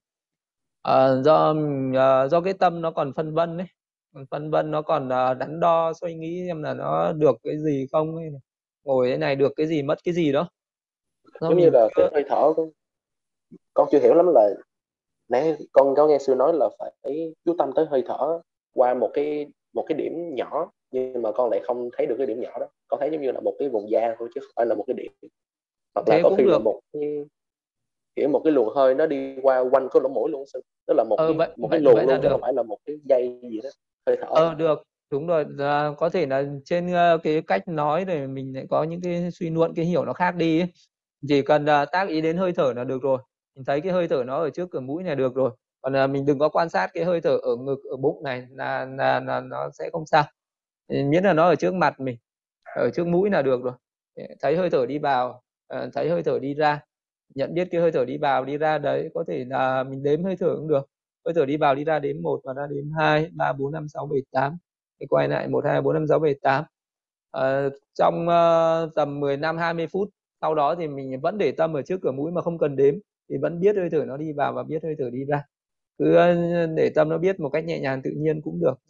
Do cái tâm nó còn phân vân đấy, phân vân, nó còn đắn đo suy nghĩ xem là nó được cái gì không, hay ngồi thế này được cái gì mất cái gì đó. Giống như là cái hơi thở con chưa hiểu lắm, là nãy con có nghe sư nói là phải chú tâm tới hơi thở qua một cái điểm nhỏ, nhưng mà con lại không thấy được cái điểm nhỏ đó, con thấy giống như là một cái vùng da thôi chứ không phải là một cái điểm, hoặc là có khi là một cái luồng hơi nó đi qua quanh cái lỗ mũi luôn sư, tức là một cái luồng luôn chứ không phải là một cái dây gì đó hơi thở. Được, đúng rồi. Có thể là trên cái cách nói để mình lại có những cái suy luận, cái hiểu nó khác đi ấy. Chỉ cần tác ý đến hơi thở là được rồi, mình thấy cái hơi thở nó ở trước cửa mũi này được rồi, còn mình đừng có quan sát cái hơi thở ở ngực, ở bụng này là nó sẽ không sao, miễn là nó ở trước mặt mình, ở trước mũi là được rồi. Thấy hơi thở đi vào, thấy hơi thở đi ra, nhận biết cái hơi thở đi vào đi ra đấy. Có thể là mình đếm hơi thở cũng được, hơi thở đi vào đi ra đếm 1 và ra đếm 2, 3, 4, 5, 6, 7, 8, thì quay lại 1, 2, 4, 5, 6, 7, 8. Trong tầm 15, 20 phút sau đó thì mình vẫn để tâm ở trước cửa mũi mà không cần đếm, thì vẫn biết hơi thở nó đi vào và biết hơi thở đi ra. Cứ để tâm nó biết một cách nhẹ nhàng tự nhiên cũng được.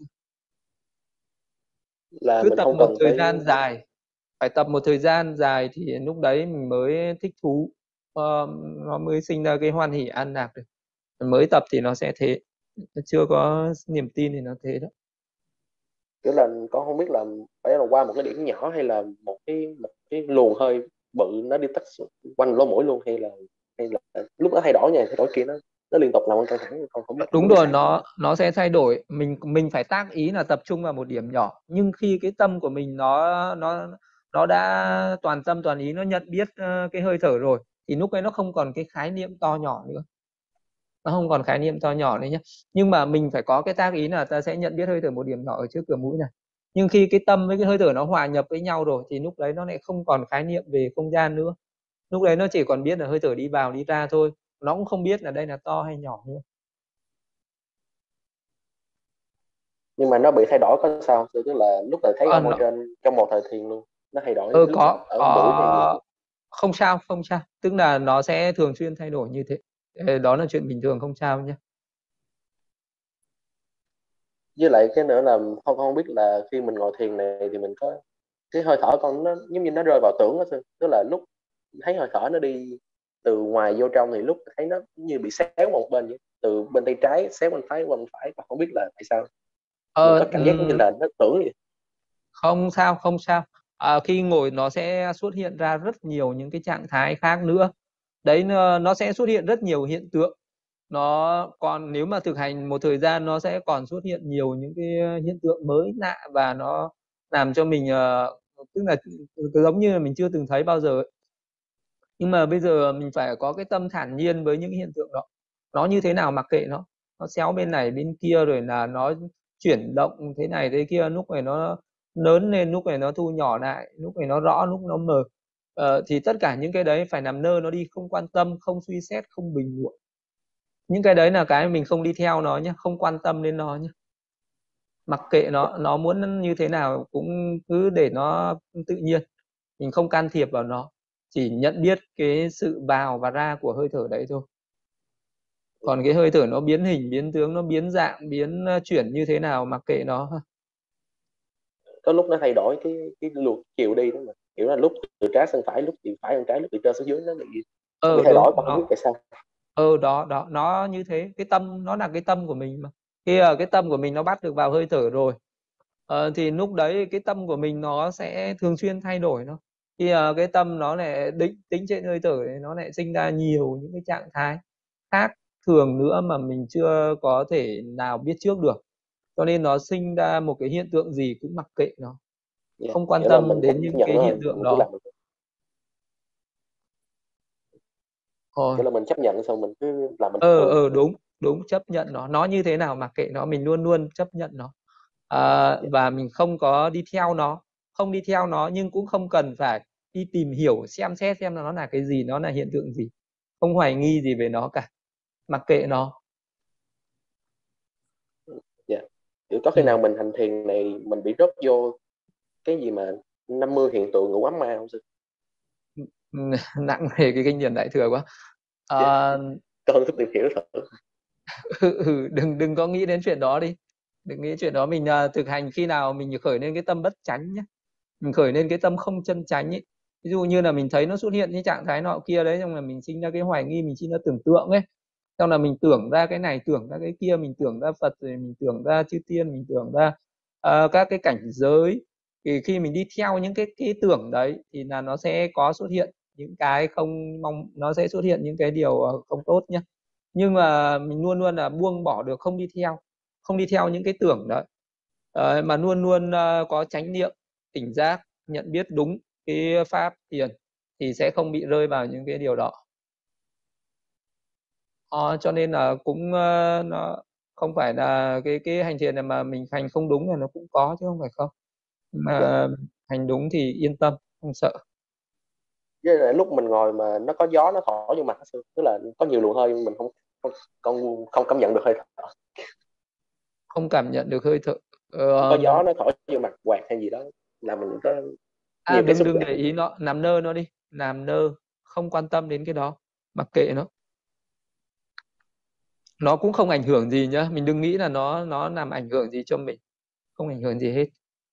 Là cứ tập một thời gian dài, phải tập một thời gian dài thì lúc đấy mình mới thích thú, nó mới sinh ra cái hoan hỷ an lạc được. Mới tập thì nó sẽ thế, chưa có niềm tin thì nó thế đó. Kiểu là con không biết là phải là qua một cái điểm nhỏ hay là một cái luồng hơi bự nó đi tách quanh lỗ mũi luôn, hay là lúc nó thay đổi nha, thay đổi kia nó liên tục làm con căng thẳng, con không biết. Đúng rồi, nó sẽ thay đổi. Mình phải tác ý là tập trung vào một điểm nhỏ, nhưng khi cái tâm của mình nó đã toàn tâm toàn ý, nó nhận biết cái hơi thở rồi thì lúc ấy nó không còn cái khái niệm to nhỏ nữa, nó không còn khái niệm to nhỏ nữa nhé. Nhưng mà mình phải có cái tác ý là ta sẽ nhận biết hơi thở một điểm nhỏ ở trước cửa mũi này. Nhưng khi cái tâm với cái hơi thở nó hòa nhập với nhau rồi thì lúc đấy nó lại không còn khái niệm về không gian nữa. Lúc đấy nó chỉ còn biết là hơi thở đi vào đi ra thôi, nó cũng không biết là đây là to hay nhỏ nữa. Nhưng mà nó bị thay đổi có sao? Tức là lúc này thấy ở môi trên trong một thời thiền luôn nó thay đổi có không sao, tức là nó sẽ thường xuyên thay đổi như thế, đó là chuyện bình thường, không sao nhé. Với lại cái nữa là không biết là khi mình ngồi thiền này thì mình có cái hơi thở con nó giống như nó rơi vào tưởng đó, tức là lúc thấy hơi thở nó đi từ ngoài vô trong thì lúc thấy nó như bị xéo một bên vậy, từ bên tay trái xéo bên phải qua bên phải, không biết là tại sao. Có cảm giác như là nó tưởng vậy. Không sao. Khi ngồi nó sẽ xuất hiện ra rất nhiều những cái trạng thái khác nữa. Đấy, nó sẽ xuất hiện rất nhiều hiện tượng. Nó còn nếu mà thực hành một thời gian nó sẽ còn xuất hiện nhiều những cái hiện tượng mới lạ, và nó làm cho mình tức là giống như là mình chưa từng thấy bao giờ ấy. Nhưng mà bây giờ mình phải có cái tâm thản nhiên với những hiện tượng đó. Nó như thế nào mặc kệ nó xéo bên này bên kia, rồi là nó chuyển động thế này thế kia, lúc này nó lớn lên, lúc này nó thu nhỏ lại, lúc này nó rõ, lúc nó mờ. Thì tất cả những cái đấy phải nằm nơ nó đi, không quan tâm, không suy xét, không bình luận. Những cái đấy là cái mình không đi theo nó nhé, không quan tâm đến nó nhé. Mặc kệ nó muốn như thế nào cũng cứ để nó tự nhiên, mình không can thiệp vào nó, chỉ nhận biết cái sự vào và ra của hơi thở đấy thôi. Còn cái hơi thở nó biến hình biến tướng, nó biến dạng biến chuyển như thế nào mặc kệ nó. Có lúc nó thay đổi cái luồng chiều đi đó mà, kiểu là lúc từ trái sang phải, lúc từ phải sang trái, lúc từ trên xuống dưới, nó bị thay đổi, còn không biết tại sao. Đó nó như thế. Cái tâm nó là cái tâm của mình mà. Khi cái tâm của mình nó bắt được vào hơi thở rồi, thì lúc đấy cái tâm của mình nó sẽ thường xuyên thay đổi. Nó khi cái tâm nó lại định tính trên hơi thở thì nó lại sinh ra nhiều những cái trạng thái khác thường nữa mà mình chưa có thể nào biết trước được. Cho nên nó sinh ra một cái hiện tượng gì cũng mặc kệ nó, không quan tâm đến những cái hiện tượng đó. Nghĩa là mình chấp nhận xong mình cứ làm mình đúng chấp nhận nó như thế nào mặc kệ nó, mình luôn luôn chấp nhận nó. Và mình không có đi theo nó, không đi theo nó, nhưng cũng không cần phải đi tìm hiểu xem xét xem nó là cái gì, nó là hiện tượng gì, không hoài nghi gì về nó cả, mặc kệ nó. Có khi nào mình hành thiền này mình bị rớt vô cái gì mà 50 hiện tượng ngủ ấm ma không sư? Nặng về cái kinh điển Đại Thừa quá. Con cứ tìm hiểu thử. Đừng có nghĩ đến chuyện đó đi, đừng nghĩ chuyện đó. Mình thực hành khi nào mình khởi lên cái tâm bất chánh nhé, mình khởi lên cái tâm không chân chánh ấy. Ví dụ như là mình thấy nó xuất hiện những trạng thái nọ kia đấy, xong là mình sinh ra cái hoài nghi, mình sinh ra tưởng tượng ấy, xong là mình tưởng ra cái này, tưởng ra cái kia, mình tưởng ra Phật, rồi mình tưởng ra chư tiên, mình tưởng ra các cái cảnh giới. Thì khi mình đi theo những cái tưởng đấy thì là nó sẽ có xuất hiện những cái không mong, nó sẽ xuất hiện những cái điều không tốt nhé. Nhưng mà mình luôn luôn là buông bỏ được, không đi theo những cái tưởng đấy, mà luôn luôn có chánh niệm, tỉnh giác, nhận biết đúng cái pháp thiền, thì sẽ không bị rơi vào những cái điều đó. Cho nên là cũng nó không phải là cái hành thiền này mà mình hành không đúng là nó cũng có chứ không phải không. Mà hành đúng thì yên tâm, không sợ. Với lại lúc mình ngồi mà nó có gió nó thổi vô mặt, tức là có nhiều luồng hơi, mình không cảm nhận được hơi thở. Không cảm nhận được hơi thở. Có gió nó thổi vô mặt, quạt hay gì đó là mình có nhiều cái đừng để ý nó, làm nơ nó đi, làm nơ, không quan tâm đến cái đó, mặc kệ nó cũng không ảnh hưởng gì nhá. Mình đừng nghĩ là nó làm ảnh hưởng gì cho mình, không ảnh hưởng gì hết.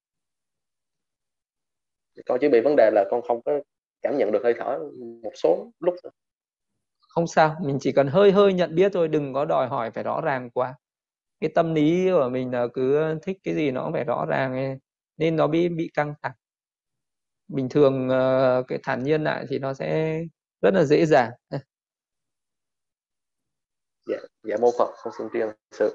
Con chỉ bị vấn đề là con không có cảm nhận được hơi thở một số lúc. Không sao, mình chỉ cần hơi nhận biết thôi, đừng có đòi hỏi phải rõ ràng quá. Cái tâm lý của mình là cứ thích cái gì nó cũng phải rõ ràng, nên nó bị căng thẳng. Bình thường cái thản nhiên lại thì nó sẽ rất là dễ dàng. Dạ mô Phật, con xin tri ân sự.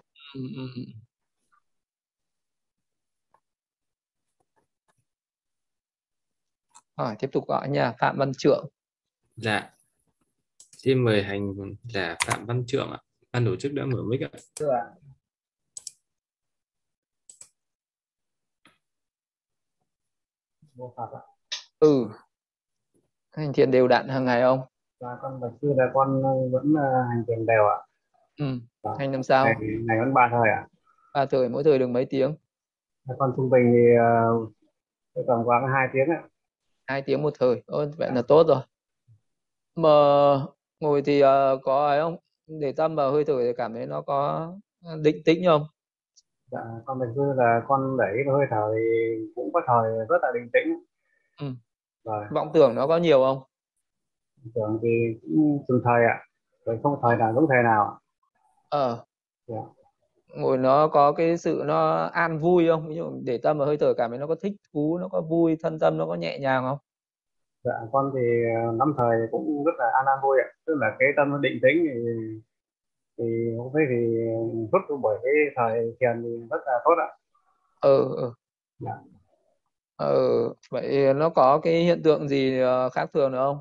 Tiếp tục gọi nha, Phạm Văn Trượng. Dạ, xin mời hành giả Phạm Văn Trượng ạ. Ban tổ chức đã mở mic ạ. Hành thiền đều đặn hàng ngày không? Dạ, con bạch sư là con vẫn hành thiền đều ạ. Hành làm sao? Ngày vẫn 3 thời ạ. 3 thời, mỗi thời được mấy tiếng? Con trung bình thì tầm khoảng 2 tiếng ạ. 2 tiếng một thời, vậy là tốt rồi. Mà ngồi thì có ấy không? Để tâm vào hơi thở thì cảm thấy nó có định tĩnh không? Dạ, con bạch sư là con để ý vào hơi thở thì cũng có thời rất là định tĩnh. Rồi. Vọng tưởng nó có nhiều không? Tưởng thì cũng từng thời ạ, rồi không thời nào giống thời nào ạ. ngồi nó có cái sự nó an vui không? Ví dụ để tâm vào hơi thở cảm thấy nó có thích thú, nó có vui, thân tâm nó có nhẹ nhàng không? Dạ con thì năm thời cũng rất là an vui ạ, tức là cái tâm nó định tĩnh thì hôm nay thì rút bởi cái thời thiền thì rất là tốt ạ. Dạ. Vậy nó có cái hiện tượng gì khác thường nữa không?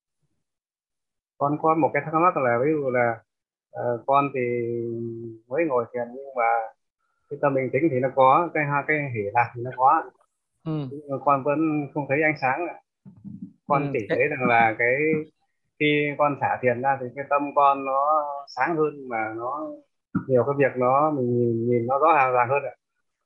Con có một cái thắc mắc là ví dụ là con thì mới ngồi thiền nhưng mà cái tâm bình tĩnh thì nó có, cái hỉ lạc thì nó có, nhưng mà con vẫn không thấy ánh sáng ạ. Con chỉ thấy rằng là cái khi con xả thiền ra thì cái tâm con nó sáng hơn, mà nó nhiều cái việc nó mình nhìn nó rõ ràng hơn ạ.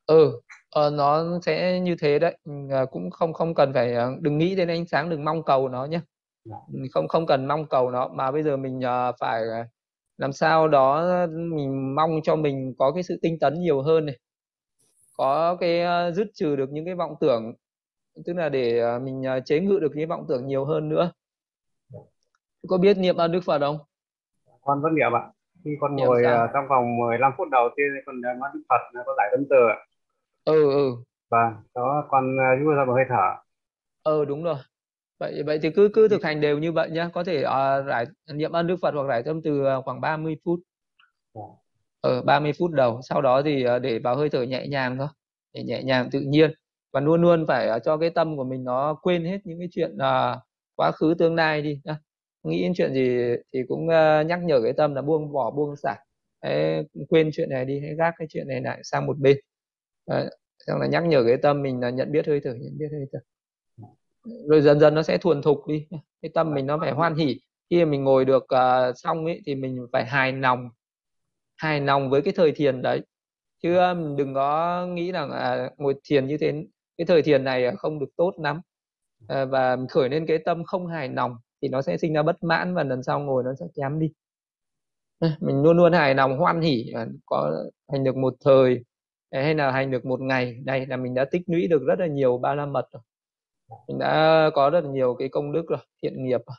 Nó sẽ như thế đấy. Cũng không cần phải, đừng nghĩ đến ánh sáng, đừng mong cầu nó nhé. Không cần mong cầu nó, mà bây giờ mình phải làm sao đó mình mong cho mình có cái sự tinh tấn nhiều hơn này, có cái dứt trừ được những cái vọng tưởng, tức là để mình chế ngự được cái vọng tưởng nhiều hơn nữa. Có biết niệm ơn Đức Phật không? Con vẫn niệm ạ. Khi con ngồi trong vòng 15 phút đầu tiên con niệm ơn Đức Phật, có giải tâm từ ạ. Vâng, đó con rút ra một hơi thở. Đúng rồi. Vậy thì cứ thực hành đều như vậy nhé. Có thể niệm ơn Đức Phật hoặc rải tâm từ khoảng 30 phút. 30 phút đầu. Sau đó thì để vào hơi thở nhẹ nhàng thôi, để nhẹ nhàng tự nhiên, và luôn luôn phải cho cái tâm của mình nó quên hết những cái chuyện quá khứ tương lai đi. Nghĩ đến chuyện gì thì cũng nhắc nhở cái tâm là buông bỏ, buông xả. Quên chuyện này đi, hãy gác cái chuyện này lại sang một bên. Xong là nhắc nhở cái tâm mình là nhận biết hơi thở, nhận biết hơi thở. Rồi dần dần nó sẽ thuần thục đi. Cái tâm mình nó phải hoan hỉ. Khi mình ngồi được xong ấy thì mình phải hài lòng với cái thời thiền đấy, chứ đừng có nghĩ rằng ngồi thiền như thế, cái thời thiền này không được tốt lắm, và khởi lên cái tâm không hài lòng thì nó sẽ sinh ra bất mãn, và lần sau ngồi nó sẽ kém đi. Mình luôn luôn hài lòng, hoan hỉ, có hành được một thời hay là hành được một ngày, đây là mình đã tích lũy được rất là nhiều ba la mật rồi, mình đã có rất là nhiều cái công đức rồi, thiện nghiệp rồi.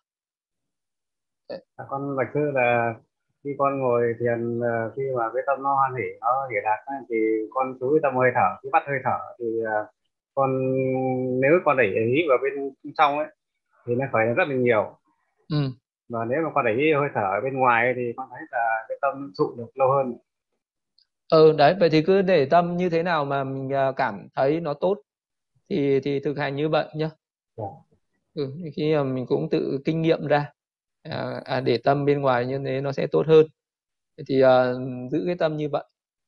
Con bạch sư là khi con ngồi thiền, khi mà cái tâm nó hoan hỉ, nó hiểu đạt thì con chú ý tâm hơi thở, khi bắt hơi thở thì con, nếu con đẩy ý vào bên trong ấy thì nó khởi rất là nhiều. Và nếu mà con đẩy ý hơi thở ở bên ngoài thì con thấy là cái tâm trụ được lâu hơn. Đấy, vậy thì cứ để tâm như thế nào mà mình cảm thấy nó tốt thì thực hành như vậy nhá. Khi mà mình cũng tự kinh nghiệm ra để tâm bên ngoài như thế nó sẽ tốt hơn, thì giữ cái tâm như vậy.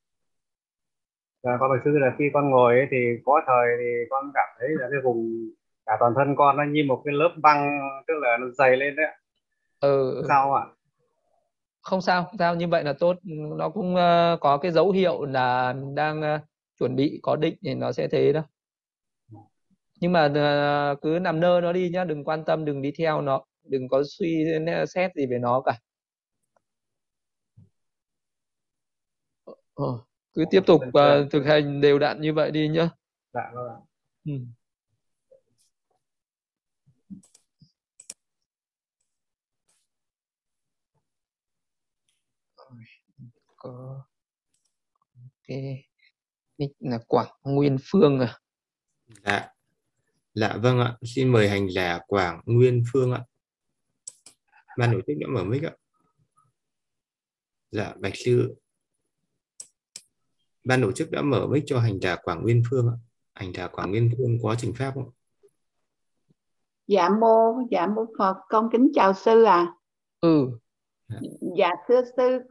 Con bạch sư là khi con ngồi ấy, thì có thời thì con cảm thấy là cái vùng cả toàn thân con nó như một cái lớp băng, tức là nó dày lên đấy ạ. Sao ạ? Không sao, như vậy là tốt. Nó cũng có cái dấu hiệu là mình đang chuẩn bị có định thì nó sẽ thế đó. Nhưng mà cứ nằm nơ nó đi nhá, đừng quan tâm, đừng đi theo nó, đừng có suy xét gì về nó cả. Cứ tiếp tục thực hành đều đặn như vậy đi nhá. Dạ vâng ạ. Có cái nick là Quảng Nguyên Phương à? Dạ vâng ạ, xin mời hành giả Quảng Nguyên Phương ạ. Ban tổ chức đã mở mic ạ. Dạ bạch sư, ban tổ chức đã mở mic cho hành giả Quảng Nguyên Phương ạ. Hành giả Quảng Nguyên Phương có trình pháp không? Dạ mô Phật, con kính chào sư ạ. Dạ thưa sư,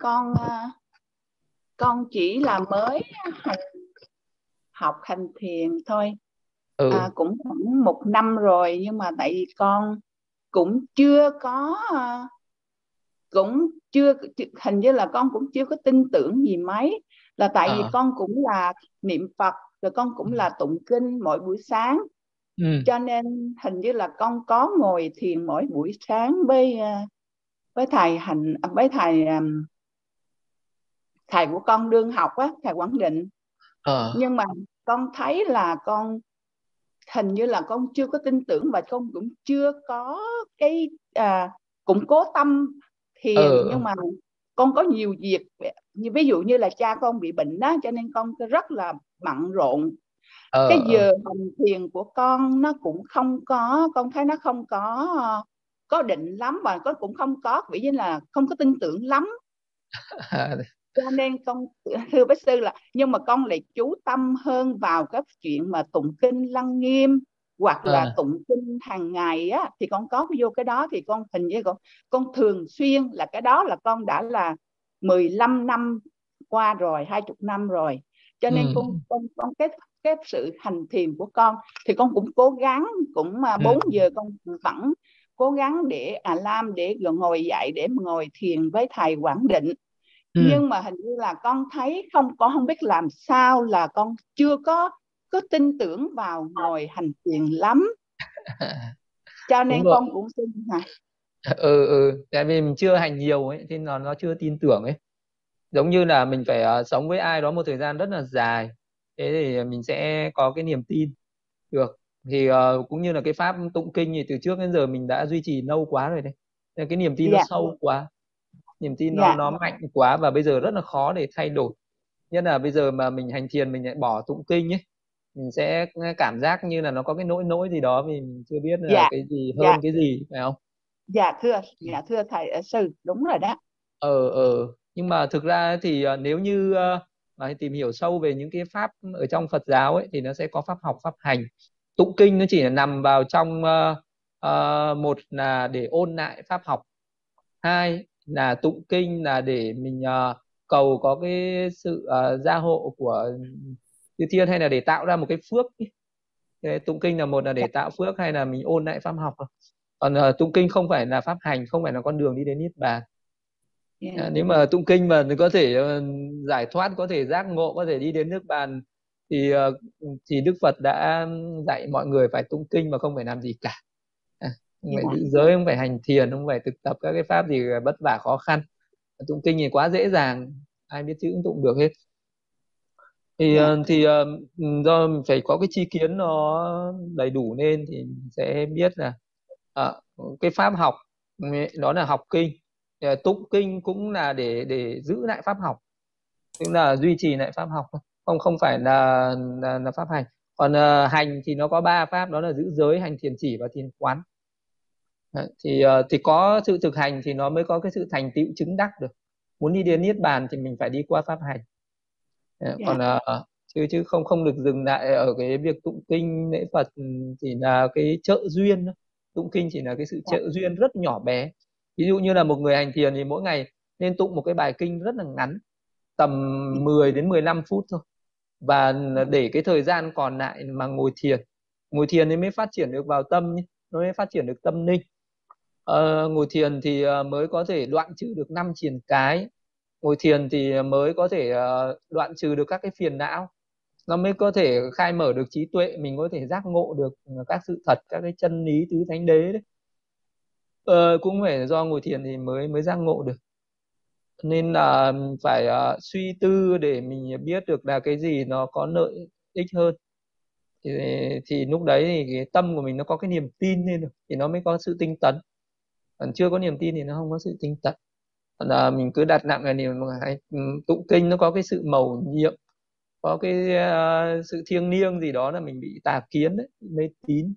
con chỉ là mới học hành thiền thôi. Cũng khoảng 1 năm rồi, nhưng mà tại vì con cũng chưa có hình như là con cũng chưa có tin tưởng gì mấy, là tại vì con cũng là niệm Phật, rồi con cũng là tụng kinh mỗi buổi sáng. Cho nên hình như là con có ngồi thiền mỗi buổi sáng với thầy của con đương học á, thầy Quảng Định. Nhưng mà con thấy là con hình như là con chưa có tin tưởng, và con cũng chưa có cái củng cố tâm thiền. Nhưng mà con có nhiều việc như ví dụ như là cha con bị bệnh đó, cho nên con rất là bận rộn. Cái giờ hành thiền của con nó cũng không có, con thấy nó không có định lắm, và cũng không có ví như là không có tin tưởng lắm. Cho nên con thưa bác sư là, nhưng mà con lại chú tâm hơn vào cái chuyện mà tụng kinh Lăng Nghiêm hoặc là tụng kinh hàng ngày á, thì con có vô cái đó thì con hình như con thường xuyên là cái đó, là con đã là 15 năm qua rồi, 20 năm rồi. Cho nên con cái sự hành thiền của con thì con cũng cố gắng, cũng 4 giờ con vẫn cố gắng để alarm để ngồi dậy để ngồi thiền với thầy Quảng Định. Nhưng mà hình như là con thấy con không biết làm sao là con chưa có tin tưởng vào ngồi hành thiền lắm. Cho nên con cũng xin hả? Tại vì mình chưa hành nhiều ấy, thì nó chưa tin tưởng ấy. Giống như là mình phải sống với ai đó một thời gian rất là dài, thế thì mình sẽ có cái niềm tin được. Thì cũng như là cái pháp tụng kinh thì từ trước đến giờ mình đã duy trì lâu quá rồi đấy, nên cái niềm tin nó sâu quá, niềm tin nó mạnh quá, và bây giờ rất là khó để thay đổi. Nhất là bây giờ mà mình hành thiền mình lại bỏ tụng kinh ấy, mình sẽ cảm giác như là nó có cái nỗi gì đó, vì mình chưa biết là cái gì hơn cái gì, phải không? Dạ thưa thầy sư, đúng rồi đó. Nhưng mà thực ra thì nếu như mà tìm hiểu sâu về những cái pháp ở trong Phật giáo ấy, thì nó sẽ có pháp học, pháp hành. Tụng kinh nó chỉ là nằm vào trong một là để ôn lại pháp học, hai là tụng kinh là để mình cầu có cái sự gia hộ của chư thiên, hay là để tạo ra một cái phước. Tụng kinh là một là để tạo phước, hay là mình ôn lại pháp học. Còn tụng kinh không phải là pháp hành, không phải là con đường đi đến niết bàn. Nếu mà tụng kinh mà có thể giải thoát, có thể giác ngộ, có thể đi đến nước bàn, thì Đức Phật đã dạy mọi người phải tụng kinh mà không phải làm gì cả. Không phải giữ giới, không phải hành thiền, không phải thực tập các cái pháp gì vất vả khó khăn. Tụng kinh thì quá dễ dàng, ai biết chữ cũng tụng được hết. Thì do mình phải có cái tri kiến nó đầy đủ, nên thì mình sẽ biết là cái pháp học đó là học kinh, tụng kinh cũng là để giữ lại pháp học, tức là duy trì lại pháp học, không phải là pháp hành. Còn hành thì nó có 3 pháp, đó là giữ giới, hành thiền chỉ và thiền quán. Thì có sự thực hành thì nó mới có cái sự thành tựu chứng đắc được. Muốn đi đến niết bàn thì mình phải đi qua pháp hành. Còn chứ không được dừng lại ở cái việc tụng kinh lễ Phật, chỉ là cái trợ duyên. Tụng kinh chỉ là cái sự trợ duyên rất nhỏ bé. Ví dụ như là một người hành thiền thì mỗi ngày nên tụng một cái bài kinh rất là ngắn, tầm 10 đến 15 phút thôi, và để cái thời gian còn lại mà ngồi thiền thì mới phát triển được vào tâm, nó mới phát triển được tâm linh. Ngồi thiền thì mới có thể đoạn trừ được 5 triền cái. Ngồi thiền thì mới có thể đoạn trừ được các cái phiền não, nó mới có thể khai mở được trí tuệ, mình có thể giác ngộ được các sự thật, các cái chân lý tứ thánh đế đấy. Cũng phải do ngồi thiền thì mới giác ngộ được. Nên là phải suy tư để mình biết được là cái gì nó có lợi ích hơn. Thì lúc đấy thì cái tâm của mình nó có cái niềm tin lên được, thì nó mới có sự tinh tấn. Còn chưa có niềm tin thì nó không có sự tinh tấn. Là mình cứ đặt nặng là niềm tụng kinh nó có cái sự mầu nhiệm, có cái sự thiêng liêng gì đó, là mình bị tà kiến đấy, mê tín.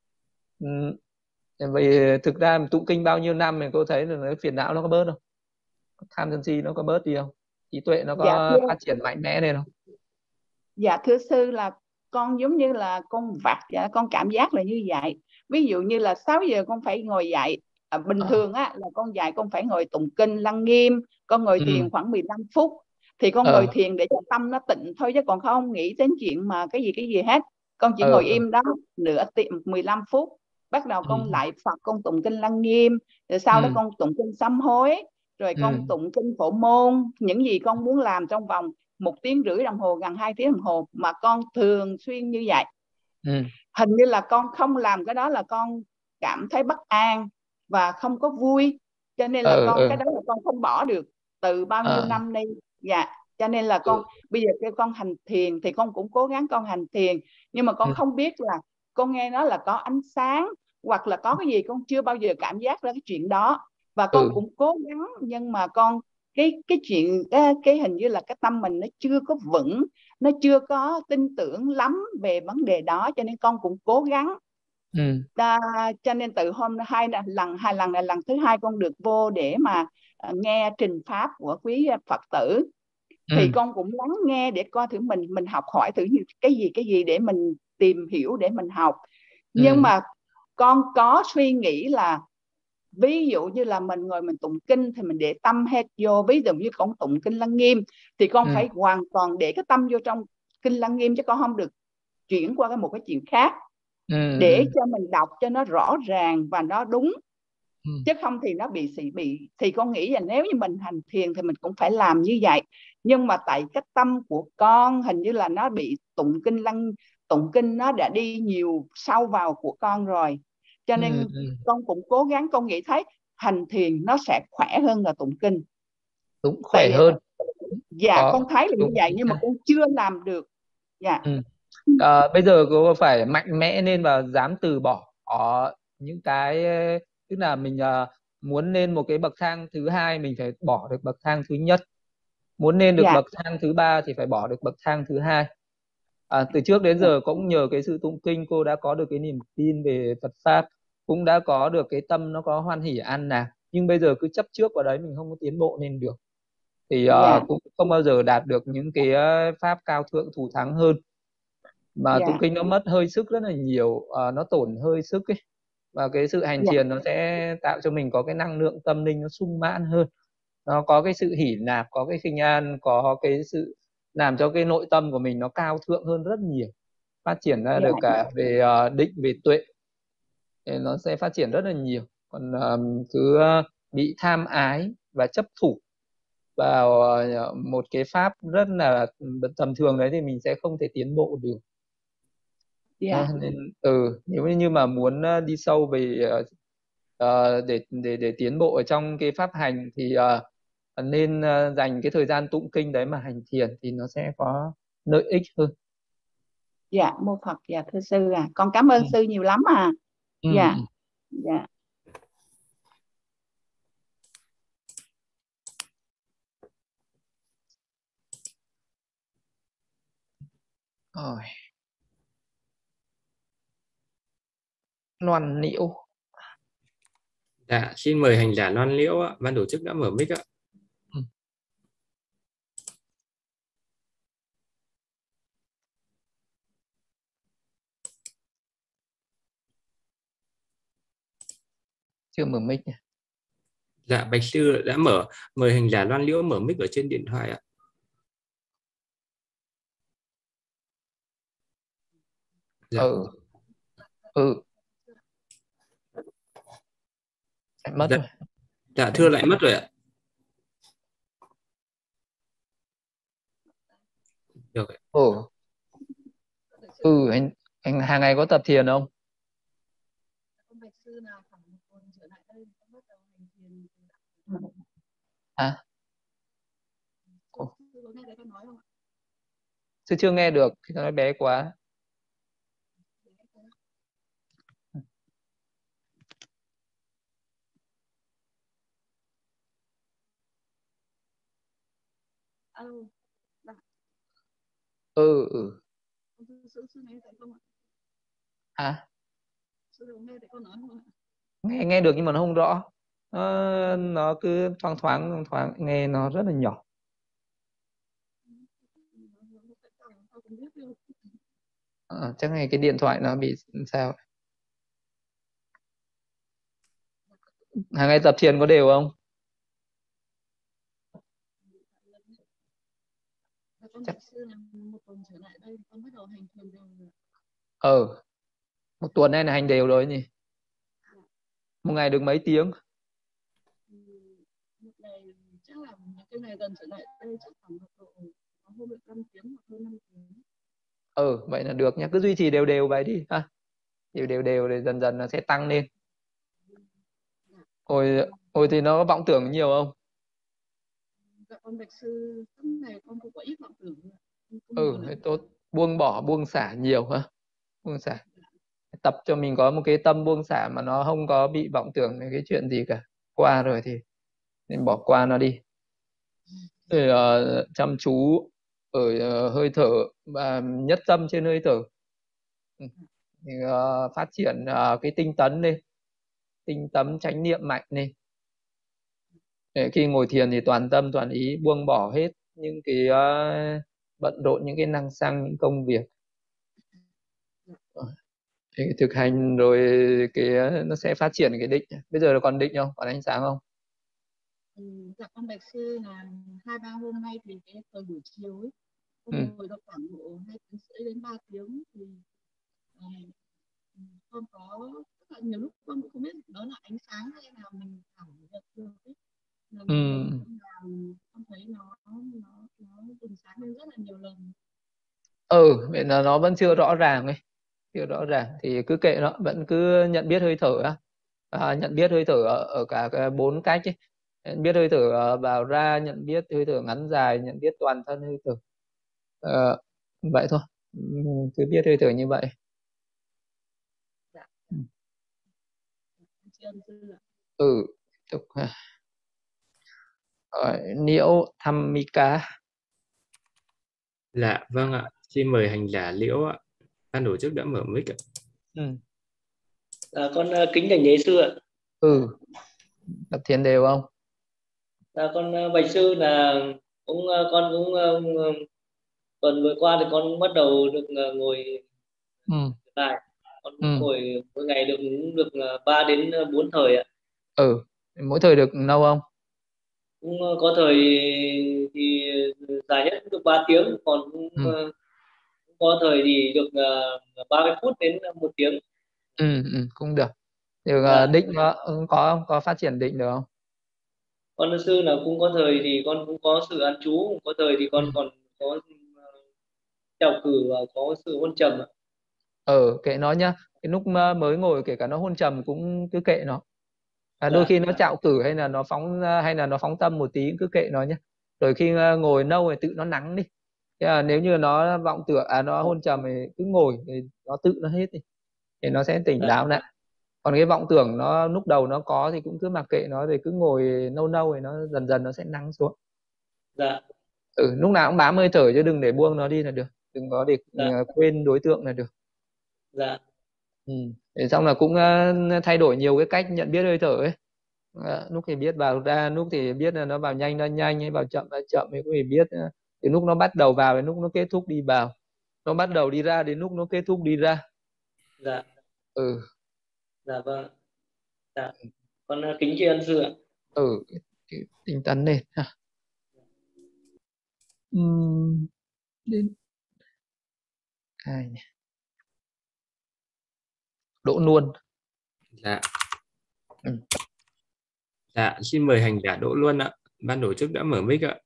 Vậy thực ra mình tụng kinh bao nhiêu năm mình có thấy là phiền não nó có bớt không? Tham sân si nó có bớt đi không? Trí tuệ nó có phát triển mạnh mẽ lên không? Dạ thưa sư, là con giống như là con vặt, con cảm giác là như vậy. Ví dụ như là 6 giờ con phải ngồi dậy. Bình thường á là con dậy con phải ngồi tụng kinh Lăng Nghiêm, con ngồi thiền khoảng 15 phút. Thì con ngồi thiền để cho tâm nó tịnh thôi, chứ còn không nghĩ đến chuyện mà cái gì hết. Con chỉ ngồi im đó 15 phút. Bắt đầu con lại Phật, con tụng kinh Lăng Nghiêm, rồi sau đó con tụng kinh sám hối, rồi con tụng kinh Phổ Môn, những gì con muốn làm trong vòng 1 tiếng rưỡi đồng hồ, gần 2 tiếng đồng hồ, mà con thường xuyên như vậy. Hình như là con không làm cái đó là con cảm thấy bất an và không có vui, cho nên là cái đó là con không bỏ được từ bao nhiêu năm nay. Dạ, cho nên là con bây giờ kêu con hành thiền thì con cũng cố gắng con hành thiền, nhưng mà con không biết là con nghe nói là có ánh sáng hoặc là có cái gì, con chưa bao giờ cảm giác ra cái chuyện đó, và con cũng cố gắng, nhưng mà con cái chuyện cái hình như là cái tâm mình nó chưa có vững, nó chưa có tin tưởng lắm về vấn đề đó, cho nên con cũng cố gắng. Cho nên từ hôm hai lần này lần thứ hai con được vô để mà nghe trình pháp của quý Phật tử, thì con cũng lắng nghe để coi thử mình học hỏi thử cái gì để mình tìm hiểu để mình học. Nhưng mà con có suy nghĩ là ví dụ như là mình ngồi mình tụng kinh thì mình để tâm hết vô, ví dụ như con tụng kinh Lăng Nghiêm thì con phải hoàn toàn để cái tâm vô trong kinh Lăng Nghiêm, chứ con không được chuyển qua một cái chuyện khác, để cho mình đọc cho nó rõ ràng và nó đúng. Chứ không thì nó bị thì con nghĩ là nếu như mình hành thiền thì mình cũng phải làm như vậy. Nhưng mà tại cái tâm của con hình như là nó bị tụng kinh nó đã đi nhiều sâu vào của con rồi, cho nên con cũng cố gắng, con nghĩ thấy hành thiền nó sẽ khỏe hơn là tụng kinh. Đúng, khỏe hơn. Dạ, con thấy là như vậy nhưng mà con chưa làm được. Dạ. Bây giờ cô phải mạnh mẽ lên và dám từ bỏ những cái, tức là mình muốn lên một cái bậc thang thứ hai mình phải bỏ được bậc thang thứ nhất, muốn lên được bậc thang thứ ba thì phải bỏ được bậc thang thứ hai. Từ trước đến giờ cũng nhờ cái sự tụng kinh cô đã có được cái niềm tin về Phật pháp, cũng đã có được cái tâm nó có hoan hỷ an lạc, nhưng bây giờ cứ chấp trước vào đấy mình không có tiến bộ lên được thì cũng không bao giờ đạt được những cái pháp cao thượng thù thắng hơn. Mà tụng kinh nó mất hơi sức rất là nhiều, nó tổn hơi sức ấy, và cái sự hành thiền nó sẽ tạo cho mình có cái năng lượng tâm linh nó sung mãn hơn, nó có cái sự hỷ lạc, có cái khinh an, có cái sự làm cho cái nội tâm của mình nó cao thượng hơn rất nhiều, phát triển ra được cả về định, về tuệ, thì nó sẽ phát triển rất là nhiều. Còn cứ bị tham ái và chấp thủ vào một cái pháp rất là tầm thường đấy thì mình sẽ không thể tiến bộ được. Nên nếu như mà muốn đi sâu về để tiến bộ ở trong cái pháp hành thì nên dành cái thời gian tụng kinh đấy mà hành thiền thì nó sẽ có lợi ích hơn. Dạ, mô Phật. Dạ thưa sư con cảm ơn sư nhiều lắm Dạ. Dạ. Rồi. Loan Liễu. Dạ, xin mời hành giả Loan Liễu ạ. Ban tổ chức đã mở mic ạ. Chưa mở mic nhỉ? Dạ, bạch sư đã mở. Mời hành giả Loan Liễu mở mic ở trên điện thoại ạ. Dạ. Mất rồi. Dạ, thưa lại mất rồi ạ. Được ạ. Anh hàng ngày có tập thiền không? Sư chưa nghe được, nó nói bé quá. Nghe được nhưng mà nó không rõ, nó cứ thoáng nghe nó rất là nhỏ. Chắc là cái điện thoại nó bị sao. Hàng ngày tập thiền có đều không? Chắc... một tuần nay là hành đều rồi nhỉ? Một ngày được mấy tiếng? Một ngày chắc là cái ngày gần trở lại đây chắc khoảng hơn 5 tiếng hoặc hơn 5 tiếng. Vậy là được nhá, cứ duy trì đều vậy đi ha. Đều để dần dần nó sẽ tăng lên. Ôi thì nó có vọng tưởng nhiều không? Dạ con bạch sư, suốt ngày con cũng có ít vọng tưởng. Tốt, buông bỏ, buông xả nhiều ha. Buông xả. Tập cho mình có một cái tâm buông xả mà nó không có bị vọng tưởng về cái chuyện gì cả. Qua rồi thì nên bỏ qua nó đi. để chăm chú ở hơi thở và nhất tâm trên hơi thở. Thì, phát triển cái tinh tấn lên, tinh tấn chánh niệm mạnh lên. Để khi ngồi thiền thì toàn tâm toàn ý buông bỏ hết những cái bận rộn, những cái năng xăng, những công việc. Thì thực hành rồi cái nó sẽ phát triển cái định. Bây giờ là còn định không? Còn ánh sáng không? Dạ con bạch sư là 2-3 hôm nay thì cái thời buổi chiều ấy con ngồi được khoảng độ 2 tiếng rưỡi đến 3 tiếng thì con có rất là nhiều lúc con cũng không biết đó là ánh sáng hay là mình cảm nhận được ấy. Con thấy nó bừng sáng lên rất là nhiều lần. Vậy là nó vẫn chưa rõ ràng ấy, chưa rõ ràng thì cứ kệ nó, vẫn cứ nhận biết hơi thở nhận biết hơi thở ở cả 4 cách ấy. Nhận biết hơi thở vào ra, nhận biết hơi thở ngắn dài, nhận biết toàn thân hơi thở. Vậy thôi, cứ biết hơi thở như vậy. Tục Liễu Dhammika. Dạ vâng ạ, xin mời hành giả Liễu ạ. Ban tổ chức đã mở mic ạ. Con kính thỉnh耶sư ạ. Tập thiền đều không? Con bạch sư là con cũng tuần vừa qua thì con bắt đầu được ngồi lại. Con ngồi mỗi ngày được 3 đến 4 thời ạ. Mỗi thời được lâu không? Cũng có thời thì dài nhất cũng được 3 tiếng, còn cũng có thời thì được 30 phút đến 1 tiếng. Cũng được. Định có phát triển định được không? Con sư là cũng có thời thì con cũng có sự an trú, có thời thì con còn có trào cử và có sự hôn trầm ạ. Kệ nó nhá. Cái lúc mới ngồi kể cả nó hôn trầm cũng cứ kệ nó. Đôi khi nó trạo cử hay là nó phóng tâm một tí cứ kệ nó nhé. Rồi khi ngồi lâu thì tự nó nắng đi. Nếu như nó vọng tưởng nó hôn trầm thì cứ ngồi thì nó tự nó hết đi. Thì nó sẽ tỉnh táo lại. Còn cái vọng tưởng nó lúc đầu nó có thì cũng cứ mặc kệ nó, rồi cứ ngồi lâu thì nó dần dần nó sẽ nắng xuống. Lúc nào cũng bám hơi thở chứ đừng để buông nó đi là được. Đừng có để quên đối tượng là được. Để xong là cũng thay đổi nhiều cái cách nhận biết hơi thở ấy. Lúc thì biết vào ra, lúc thì biết là nó vào nhanh ra nhanh, hay vào chậm ra chậm, thì cũng phải biết đến lúc nó bắt đầu vào đến lúc nó kết thúc đi vào, nó bắt đầu đi ra đến lúc nó kết thúc đi ra. Dạ vâng. Con kính tri ân sư ạ. Tinh tấn lên ha. Đến ai nhỉ? Đỗ Luân. Dạ, xin mời hành giả Đỗ Luân ạ. Ban tổ chức đã mở mic ạ.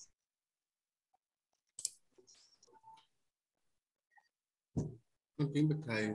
Con kính bạch thầy.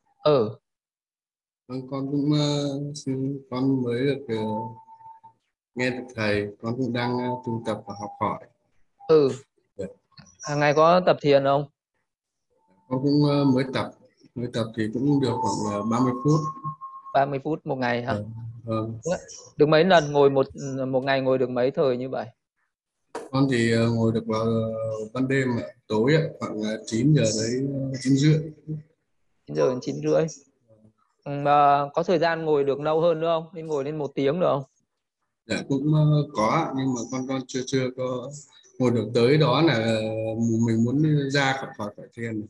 Con cũng con mới được nghe được thầy, con cũng đang tu tập và học hỏi. Hàng ngày có tập thiền không? Con cũng mới tập thì cũng được khoảng 30 phút. 30 phút một ngày hả? Được mấy lần ngồi một ngày ngồi được mấy thời như vậy? Con thì ngồi được vào ban đêm tối khoảng 9 giờ tới 9 rưỡi. 9 giờ đến 9 rưỡi. Có thời gian ngồi được lâu hơn nữa không? Nên ngồi lên 1 tiếng được không? Dạ cũng có, nhưng mà con chưa có ngồi được tới đó là mình muốn ra khỏi thiền.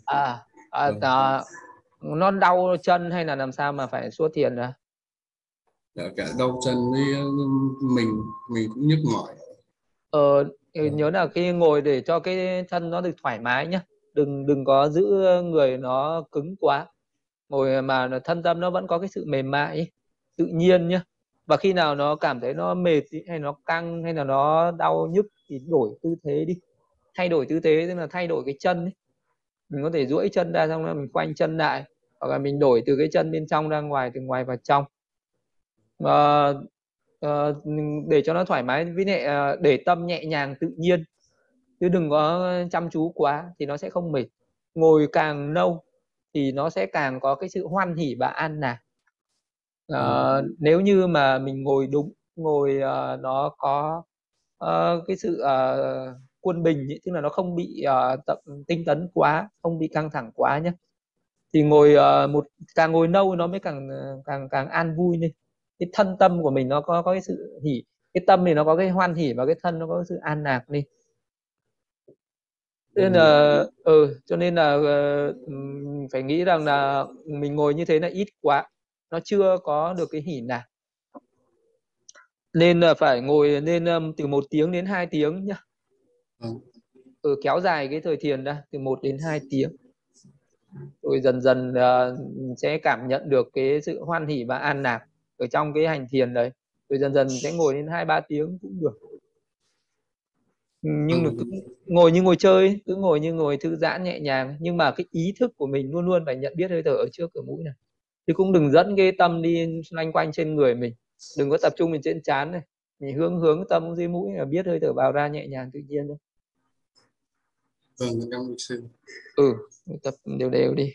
Nó đau chân hay là làm sao mà phải xuất thiền ra? Dạ, cả đau chân với mình cũng nhức mỏi. Nhớ là khi ngồi để cho cái chân nó được thoải mái nhá, đừng có giữ người nó cứng quá, ngồi mà thân tâm nó vẫn có cái sự mềm mại ấy, tự nhiên nhá. Và khi nào nó cảm thấy nó mệt hay nó căng hay là nó đau nhức thì đổi tư thế đi, thay đổi tư thế, tức là thay đổi cái chân ấy. Mình có thể duỗi chân ra xong rồi mình khoanh chân lại, hoặc là mình đổi từ cái chân bên trong ra ngoài, từ ngoài vào trong, để cho nó thoải mái, với lại để tâm nhẹ nhàng tự nhiên, chứ đừng có chăm chú quá thì nó sẽ không mệt. Ngồi càng lâu thì nó sẽ càng có cái sự hoan hỉ và an lạc. Nếu như mà mình ngồi đúng, ngồi nó có cái sự quân bình ấy, tức là nó không bị tinh tấn quá, không bị căng thẳng quá nhé. Thì càng ngồi lâu nó mới càng an vui lên. Cái thân tâm của mình nó có cái sự hỉ, cái tâm thì nó có cái hoan hỉ và cái thân nó có cái sự an lạc lên. Nên là cho nên là phải nghĩ rằng là mình ngồi như thế là ít quá, nó chưa có được cái hỉ lạc, nên là phải ngồi nên từ 1 tiếng đến 2 tiếng nhá. Kéo dài cái thời thiền ra từ 1 đến 2 tiếng, rồi dần dần sẽ cảm nhận được cái sự hoan hỉ và an lạc ở trong cái hành thiền đấy, rồi dần dần sẽ ngồi đến 2-3 tiếng cũng được. Nhưng mà cứ ngồi như ngồi chơi, cứ ngồi như ngồi thư giãn nhẹ nhàng, nhưng mà cái ý thức của mình luôn luôn phải nhận biết hơi thở ở trước cửa mũi này, chứ cũng đừng dẫn cái tâm đi loanh quanh trên người mình, đừng có tập trung mình trên trán này, mình hướng tâm dưới mũi là biết hơi thở vào ra nhẹ nhàng tự nhiên thôi. Vâng, cảm ơn sư. Tập đều đều đi.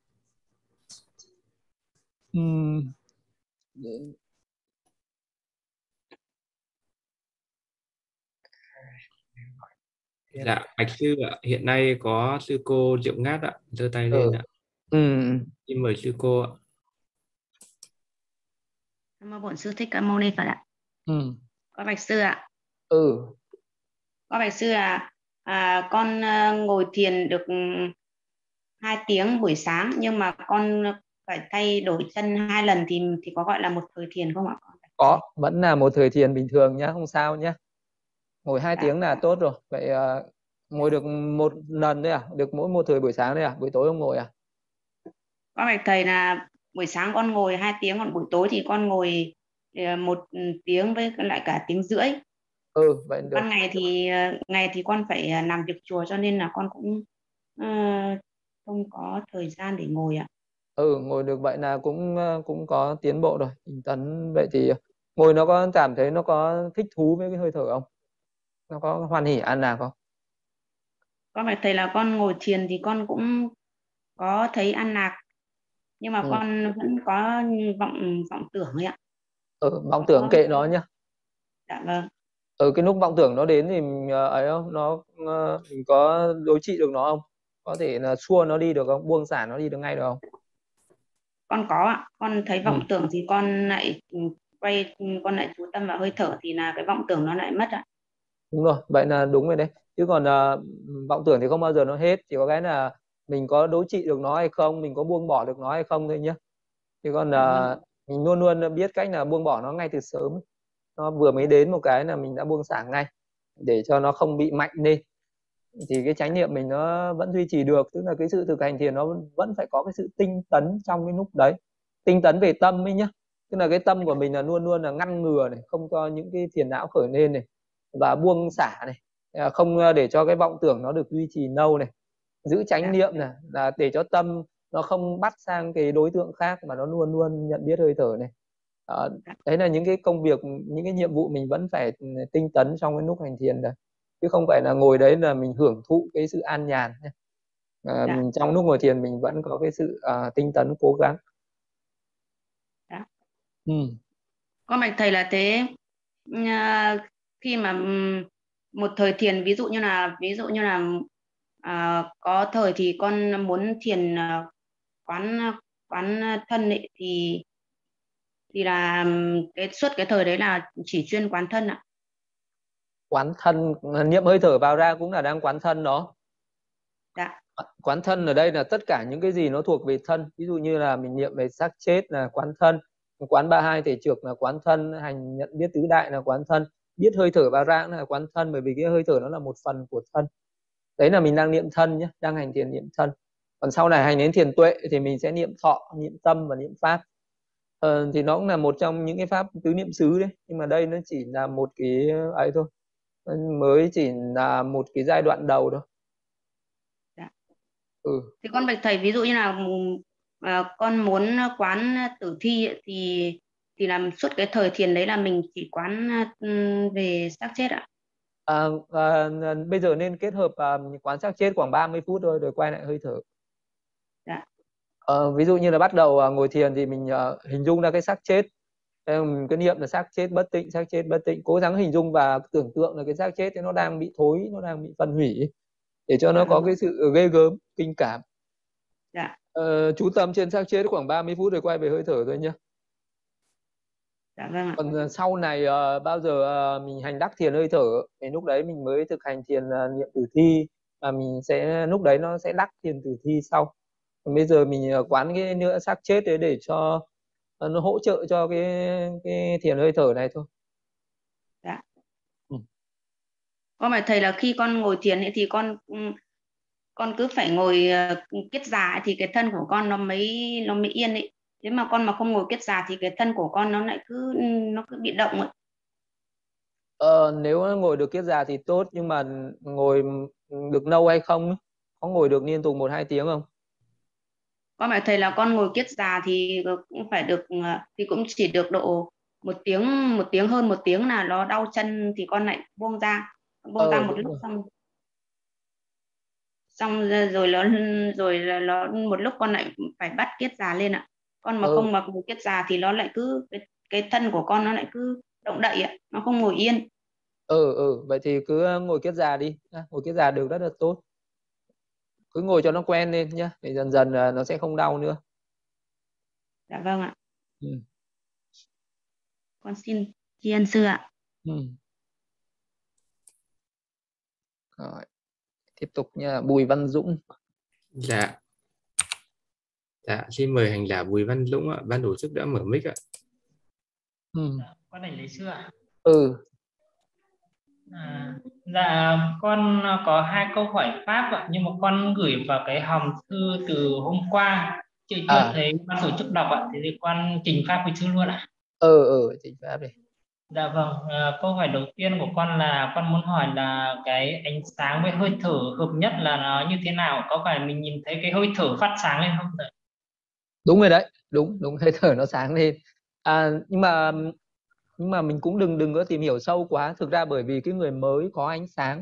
Dạ, bạch sư ạ, hiện nay có sư cô Diệu Ngát ạ, giơ tay lên ạ. Xin mời sư cô ạ. Nam mô Bổn Sư Thích Ca Mâu Ni Phật ạ. Có bạch sư ạ. Có bạch sư con ngồi thiền được 2 tiếng buổi sáng, nhưng mà con phải thay đổi chân 2 lần thì có gọi là một thời thiền không ạ? Có, vẫn là một thời thiền bình thường nhá, không sao nhá. Ngồi 2 tiếng là tốt rồi. Vậy ngồi được 1 lần đấy à? Được mỗi một thời buổi sáng đấy à? Buổi tối không ngồi à? Có bạch thầy là buổi sáng con ngồi 2 tiếng, còn buổi tối thì con ngồi 1 tiếng với lại cả 1,5 tiếng. Vậy được. Ban ngày thì con phải làm việc chùa, cho nên là con cũng không có thời gian để ngồi ạ. Ngồi được vậy là cũng có tiến bộ rồi. Tinh tấn vậy thì ngồi nó có cảm thấy nó có thích thú với cái hơi thở không? Nó có hoan hỉ an lạc không? Có phải thầy là con ngồi thiền thì con cũng có thấy an lạc, nhưng mà con vẫn có vọng tưởng ấy ạ. Vọng tưởng kệ nó nhá. Dạ vâng. Cái lúc vọng tưởng nó đến thì ấy không, mình có đối trị được nó không? Có thể là xua nó đi được không? Buông xả nó đi được ngay được không? Con có ạ. Con thấy vọng tưởng thì con lại con lại chú tâm vào hơi thở thì là cái vọng tưởng nó lại mất ạ. Đúng rồi, vậy là đúng rồi đấy. Chứ còn vọng tưởng thì không bao giờ nó hết, chỉ có cái là mình có đối trị được nó hay không, mình có buông bỏ được nó hay không thôi nhé. Chứ còn mình luôn luôn biết cách là buông bỏ nó ngay từ sớm. Nó vừa mới đến một cái là mình đã buông xả ngay, để cho nó không bị mạnh lên. Thì cái chánh niệm mình nó vẫn duy trì được, tức là cái sự thực hành thiền nó vẫn phải có cái sự tinh tấn trong cái lúc đấy. Tinh tấn về tâm ấy nhá. Tức là cái tâm của mình là luôn luôn là ngăn ngừa này, không cho những cái phiền não khởi lên này, và buông xả này, không để cho cái vọng tưởng nó được duy trì lâu này, giữ chánh niệm này, là để cho tâm nó không bắt sang cái đối tượng khác mà nó luôn luôn nhận biết hơi thở này. Đấy là những cái công việc, những cái nhiệm vụ mình vẫn phải tinh tấn trong cái lúc hành thiền đấy, chứ không phải là ngồi đấy là mình hưởng thụ cái sự an nhàn. Trong lúc ngồi thiền mình vẫn có cái sự tinh tấn cố gắng. Con bạch thầy là thế, khi mà một thời thiền ví dụ như là có thời thì con muốn thiền quán thân ấy, thì là suốt cái thời đấy là chỉ chuyên quán thân ạ. Quán thân, niệm hơi thở vào ra cũng là đang quán thân đó. Quán thân ở đây là tất cả những cái gì nó thuộc về thân. Ví dụ như là mình niệm về xác chết là quán thân, quán 32 thể trược là quán thân, hành nhận biết tứ đại là quán thân, biết hơi thở vào ra là quán thân, bởi vì cái hơi thở nó là một phần của thân. Đấy là mình đang niệm thân nhé, đang hành thiền niệm thân. Còn sau này hành đến thiền tuệ thì mình sẽ niệm thọ, niệm tâm và niệm pháp. Thì nó cũng là một trong những cái pháp tứ niệm xứ đấy, nhưng mà đây nó chỉ là một cái ấy thôi, mới chỉ là một cái giai đoạn đầu thôi. Thì con bạch thầy ví dụ như là con muốn quán tử thi thì làm suốt cái thời thiền đấy là mình chỉ quán về xác chết ạ. Bây giờ nên kết hợp quán xác chết khoảng 30 phút thôi, rồi quay lại hơi thở. Ví dụ như là bắt đầu ngồi thiền thì mình hình dung ra cái xác chết, Mình cứ niệm là xác chết bất tịnh, xác chết bất tịnh, cố gắng hình dung và tưởng tượng là cái xác chết ấy nó đang bị thối, nó đang bị phân hủy, để cho nó có cái sự ghê gớm, kinh cảm. Chú tâm trên xác chết khoảng 30 phút rồi quay về hơi thở thôi nhé. Còn sau này bao giờ mình hành đắc thiền hơi thở thì lúc đấy mình mới thực hành thiền niệm tử thi, và mình sẽ lúc đấy nó sẽ đắc thiền tử thi sau. Còn bây giờ mình quán cái nữa xác chết đấy để cho nó hỗ trợ cho cái thiền hơi thở này thôi. Con phải thầy là khi con ngồi thiền ấy thì con cứ phải ngồi kiết già thì cái thân của con nó mới yên ấy. Nếu mà con mà không ngồi kiết già thì cái thân của con nó lại cứ bị động ấy. Nếu ngồi được kiết già thì tốt, nhưng mà ngồi được lâu hay không? Có ngồi được liên tục 1-2 tiếng không? Con phải thầy là con ngồi kiết già thì cũng phải được, thì cũng chỉ được độ 1 tiếng hơn 1 tiếng là nó đau chân thì con lại buông ra một lúc, xong rồi nó một lúc con lại phải bắt kiết già lên ạ. Con mà không mặc ngồi kiết già thì nó lại cứ cái thân của con nó lại cứ động đậy ạ, nó không ngồi yên. Vậy thì cứ ngồi kiết già đi, ngồi kiết già được rất là tốt. Cứ ngồi cho nó quen lên nhá, thì dần dần nó sẽ không đau nữa. Dạ vâng ạ. Con xin tri ân sư ạ. Rồi, tiếp tục nha, Bùi Văn Dũng. Dạ, xin mời hành giả Bùi Văn Dũng ạ, ban tổ chức đã mở mic ạ. Con đảnh lễ sư ạ. Dạ, con có 2 câu hỏi pháp ạ, nhưng mà con gửi vào cái hòm thư từ hôm qua, chưa thấy ban tổ chức đọc ạ, thì con trình pháp với sư luôn ạ. Trình pháp đi. Dạ vâng, câu hỏi đầu tiên của con là con muốn hỏi là cái ánh sáng với hơi thở hợp nhất là nó như thế nào? Có phải mình nhìn thấy cái hơi thở phát sáng lên không ạ? Đúng rồi đấy, đúng hơi thở nó sáng lên. Nhưng mà mình cũng đừng có tìm hiểu sâu quá. Thực ra bởi vì cái người mới có ánh sáng,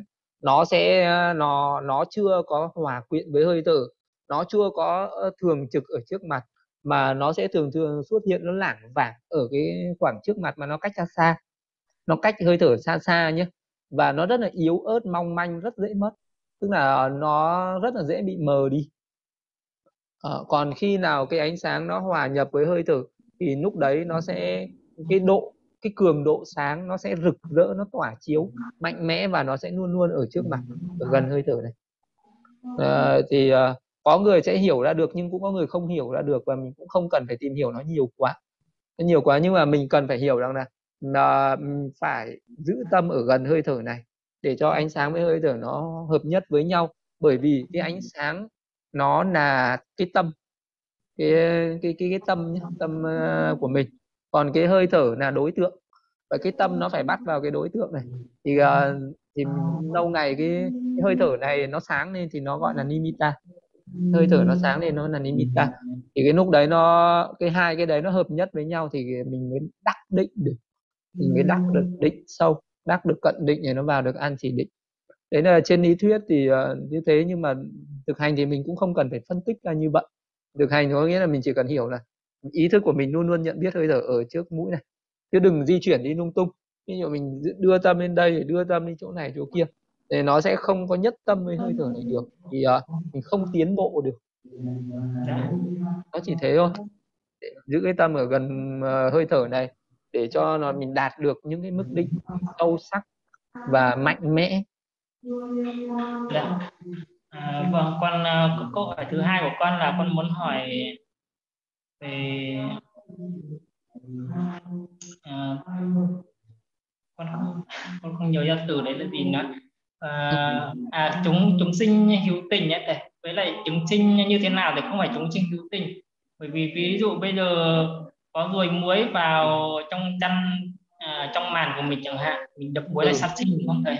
nó chưa có hòa quyện với hơi thở, nó chưa có thường trực ở trước mặt, mà nó sẽ thường xuất hiện, nó lảng vảng ở cái khoảng trước mặt mà nó cách xa, nó cách hơi thở xa nhé, và nó rất là yếu ớt, mong manh, rất dễ mất, tức là nó rất là dễ bị mờ đi. Còn khi nào cái ánh sáng nó hòa nhập với hơi thở thì lúc đấy nó sẽ cái cường độ sáng nó sẽ rực rỡ, nó tỏa chiếu mạnh mẽ, và nó sẽ luôn luôn ở trước mặt, ở gần hơi thở này. Có người sẽ hiểu ra được, nhưng cũng có người không hiểu ra được, và mình cũng không cần phải tìm hiểu nó nhiều quá, nhưng mà mình cần phải hiểu rằng là phải giữ tâm ở gần hơi thở này để cho ánh sáng với hơi thở nó hợp nhất với nhau, bởi vì cái ánh sáng nó là cái tâm, cái tâm của mình, còn cái hơi thở là đối tượng, và cái tâm nó phải bắt vào cái đối tượng này, thì lâu ngày cái hơi thở này nó sáng lên thì nó gọi là nimitta, hơi thở nó sáng lên nó là nimitta, thì cái lúc đấy hai cái đấy nó hợp nhất với nhau thì mình mới đắc định được, mình mới đắc được định sâu, đắc được cận định để nó vào được an chỉ định. Đấy là trên lý thuyết thì như thế, nhưng mà thực hành thì mình cũng không cần phải phân tích ra như vậy. Thực hành có nghĩa là mình chỉ cần hiểu là ý thức của mình luôn luôn nhận biết hơi thở ở trước mũi này, chứ đừng di chuyển đi lung tung. Ví dụ mình đưa tâm lên đây, đưa tâm đi chỗ này chỗ kia, thì nó sẽ không có nhất tâm với hơi thở này được, thì mình không tiến bộ được. Nó chỉ thế thôi, để giữ cái tâm ở gần hơi thở này để cho mình đạt được những cái mức định sâu sắc và mạnh mẽ. Vâng, con câu hỏi thứ hai của con là con muốn hỏi về con không nhớ ra từ đấy là gì nữa. Chúng sinh hữu tình ấy, với lại chúng sinh như thế nào thì không phải chúng sinh hữu tình, bởi vì ví dụ bây giờ có ruồi muối vào trong chăn, trong màn của mình chẳng hạn, mình đập muối là sát sinh không thầy?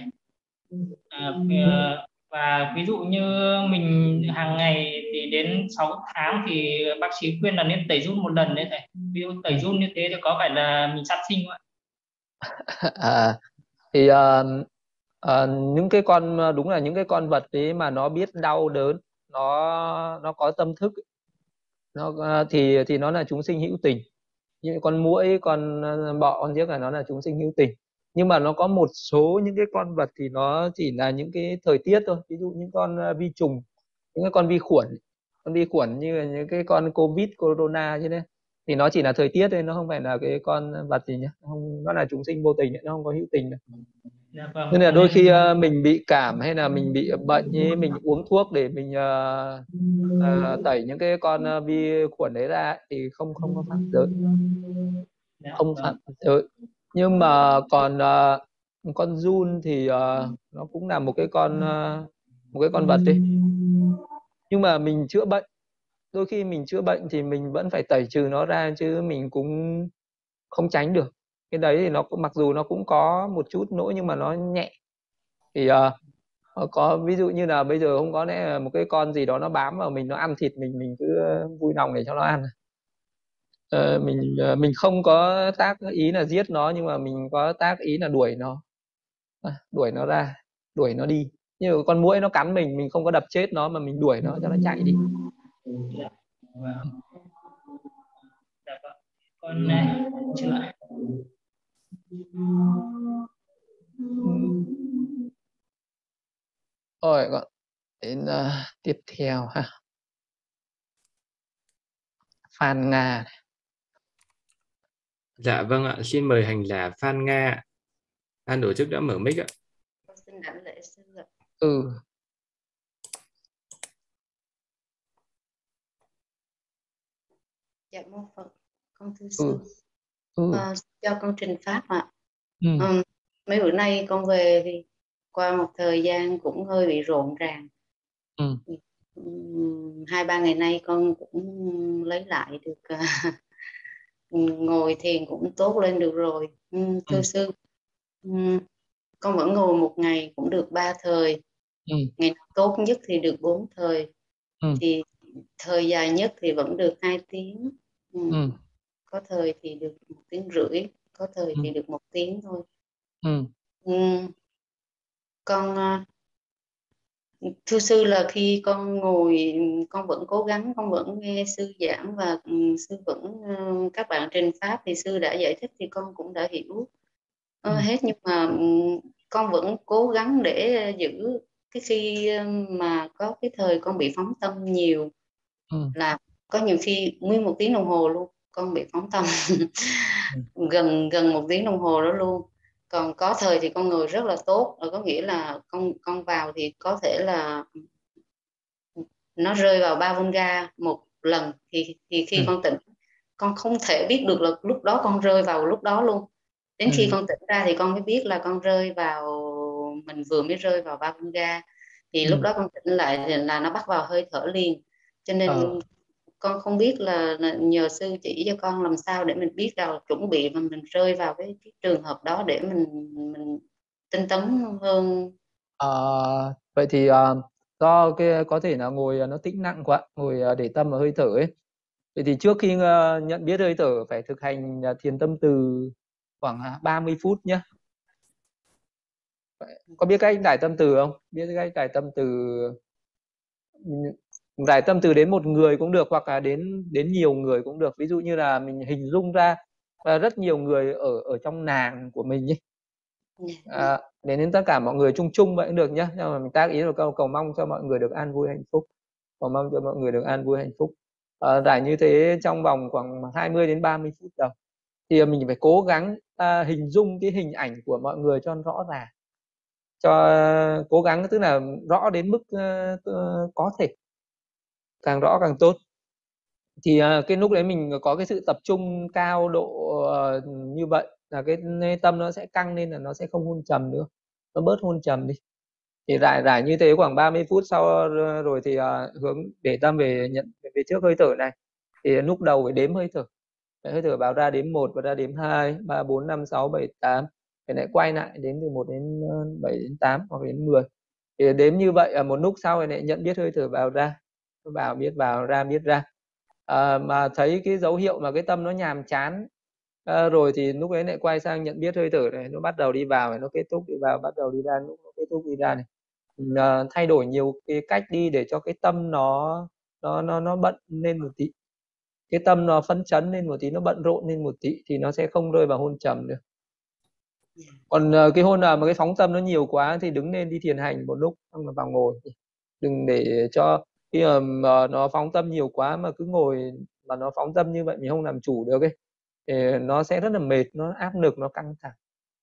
Và ví dụ như mình hàng ngày thì đến 6 tháng thì bác sĩ khuyên là nên tẩy run 1 lần đấy thầy. Ví dụ tẩy run như thế thì có phải là mình sát sinh không ạ? Thì những cái con, đúng là những cái con vật đấy mà nó biết đau đớn, nó có tâm thức, thì nó là chúng sinh hữu tình. như con muỗi, con bọ, con giếc là nó là chúng sinh hữu tình. Nhưng mà nó có một số những cái con vật thì nó chỉ là những cái thời tiết thôi, ví dụ những con vi trùng, những cái con vi khuẩn như là những cái con covid, corona chứ đấy, thì nó chỉ là thời tiết thôi, nó không phải là cái con vật gì nhá, nó là chúng sinh vô tình, nó không có hữu tình đâu. Nên là đôi khi mình bị cảm hay là mình bị bệnh ấy, mình uống thuốc để mình tẩy những cái con vi khuẩn đấy ra thì không có phạm giới, không phạm giới. Nhưng mà còn con giun thì nó cũng là một cái con vật đấy. Nhưng mà mình chữa bệnh, đôi khi mình chữa bệnh thì mình vẫn phải tẩy trừ nó ra, chứ mình cũng không tránh được. Cái đấy thì nó cũng, mặc dù nó cũng có một chút lỗi nhưng mà nó nhẹ. Thì có ví dụ như là bây giờ không có lẽ một cái con gì đó nó bám vào mình, nó ăn thịt mình cứ vui lòng để cho nó ăn. Mình không có tác ý là giết nó, nhưng mà mình có tác ý là đuổi nó ra, đuổi nó đi. Như con muỗi nó cắn mình không có đập chết nó mà mình đuổi nó cho nó chạy đi. Con này chưa. Rồi còn đến tiếp theo ha, Phan Nga này. Dạ vâng ạ, xin mời hành giả Phan Nga. Ban tổ chức đã mở mic ạ. Con xin đảnh lễ sư ạ. Dạ mô Phật, con thưa sư. Cho con trình pháp ạ. Mấy bữa nay con về thì qua một thời gian cũng hơi bị rộn ràng. 2-3 ngày nay con cũng lấy lại được ngồi thiền cũng tốt lên được rồi. Thưa sư, con vẫn ngồi một ngày cũng được 3 thời. Ngày nào tốt nhất thì được 4 thời. Thì thời dài nhất thì vẫn được 2 tiếng. Có thời thì được 1 tiếng rưỡi, có thời thì được 1 tiếng thôi. Con thưa sư là khi con ngồi, con vẫn cố gắng, con vẫn nghe sư giảng và sư vẫn các bạn trình pháp thì sư đã giải thích thì con cũng đã hiểu hết, nhưng mà con vẫn cố gắng để giữ cái khi mà có cái thời con bị phóng tâm nhiều, là có nhiều khi nguyên 1 tiếng đồng hồ luôn con bị phóng tâm gần 1 tiếng đồng hồ đó luôn. Còn có thời thì con người rất là tốt, có nghĩa là con vào thì có thể là nó rơi vào 3 Vunga một lần, thì khi con tỉnh con không thể biết được là lúc đó con rơi vào lúc đó luôn. Đến khi con tỉnh ra thì con mới biết là con rơi vào, mình vừa mới rơi vào 3 Vunga, thì lúc đó con tỉnh lại là nó bắt vào hơi thở liền. Cho nên con không biết là nhờ sư chỉ cho con làm sao để mình biết là chuẩn bị mà mình rơi vào cái trường hợp đó để mình tinh tấn hơn. Vậy thì do cái có thể là ngồi nó tĩnh nặng quá, ngồi để tâm vào hơi thở ấy. Vậy thì trước khi nhận biết hơi thở phải thực hành thiền tâm từ khoảng 30 phút nhé. Có biết cách giải tâm từ không? Biết cách giải tâm từ, giải tâm từ đến một người cũng được, hoặc là đến nhiều người cũng được. Ví dụ như là mình hình dung ra rất nhiều người ở trong làng của mình ấy. Đến tất cả mọi người chung vậy cũng được nhé. Nhưng mà mình tác ý là cầu mong cho mọi người được an vui hạnh phúc, cầu mong cho mọi người được an vui hạnh phúc. Giải như thế trong vòng khoảng 20 đến 30 phút đầu. Thì mình phải cố gắng hình dung cái hình ảnh của mọi người cho rõ ràng, cố gắng tức là rõ đến mức có thể, càng rõ càng tốt. Thì cái lúc đấy mình có cái sự tập trung cao độ như vậy là cái tâm nó sẽ căng lên, là nó sẽ không hôn trầm nữa, nó bớt hôn trầm đi. Thì rải như thế khoảng 30 phút sau rồi thì hướng để tâm về nhận về trước hơi thở này. Thì lúc đầu phải đếm hơi thở. Hơi thở vào ra đếm 1 và ra đếm 2, 3, 4, 5, 6, 7, 8. Thì lại quay lại đếm từ 1 đến 7 đến 8 hoặc đến 10. Thì đếm như vậy một lúc sau thì lại nhận biết hơi thở vào ra. Vào biết vào, ra biết ra. Mà thấy cái dấu hiệu mà cái tâm nó nhàm chán rồi thì lúc ấy lại quay sang nhận biết hơi thở này, nó bắt đầu đi vào này, nó kết thúc đi vào, bắt đầu đi ra, nó kết thúc đi ra này. Thay đổi nhiều cái cách đi để cho cái tâm nó bận lên một tí. cái tâm nó phấn chấn lên một tí, nó bận rộn lên một tí thì nó sẽ không rơi vào hôn trầm được. Còn cái hôm nào mà cái phóng tâm nó nhiều quá thì đứng lên đi thiền hành một lúc xong rồi vào ngồi. Đừng để cho khi mà nó phóng tâm nhiều quá mà cứ ngồi mà nó phóng tâm như vậy mình không làm chủ được ấy, thì nó sẽ rất là mệt, nó áp lực, nó căng thẳng.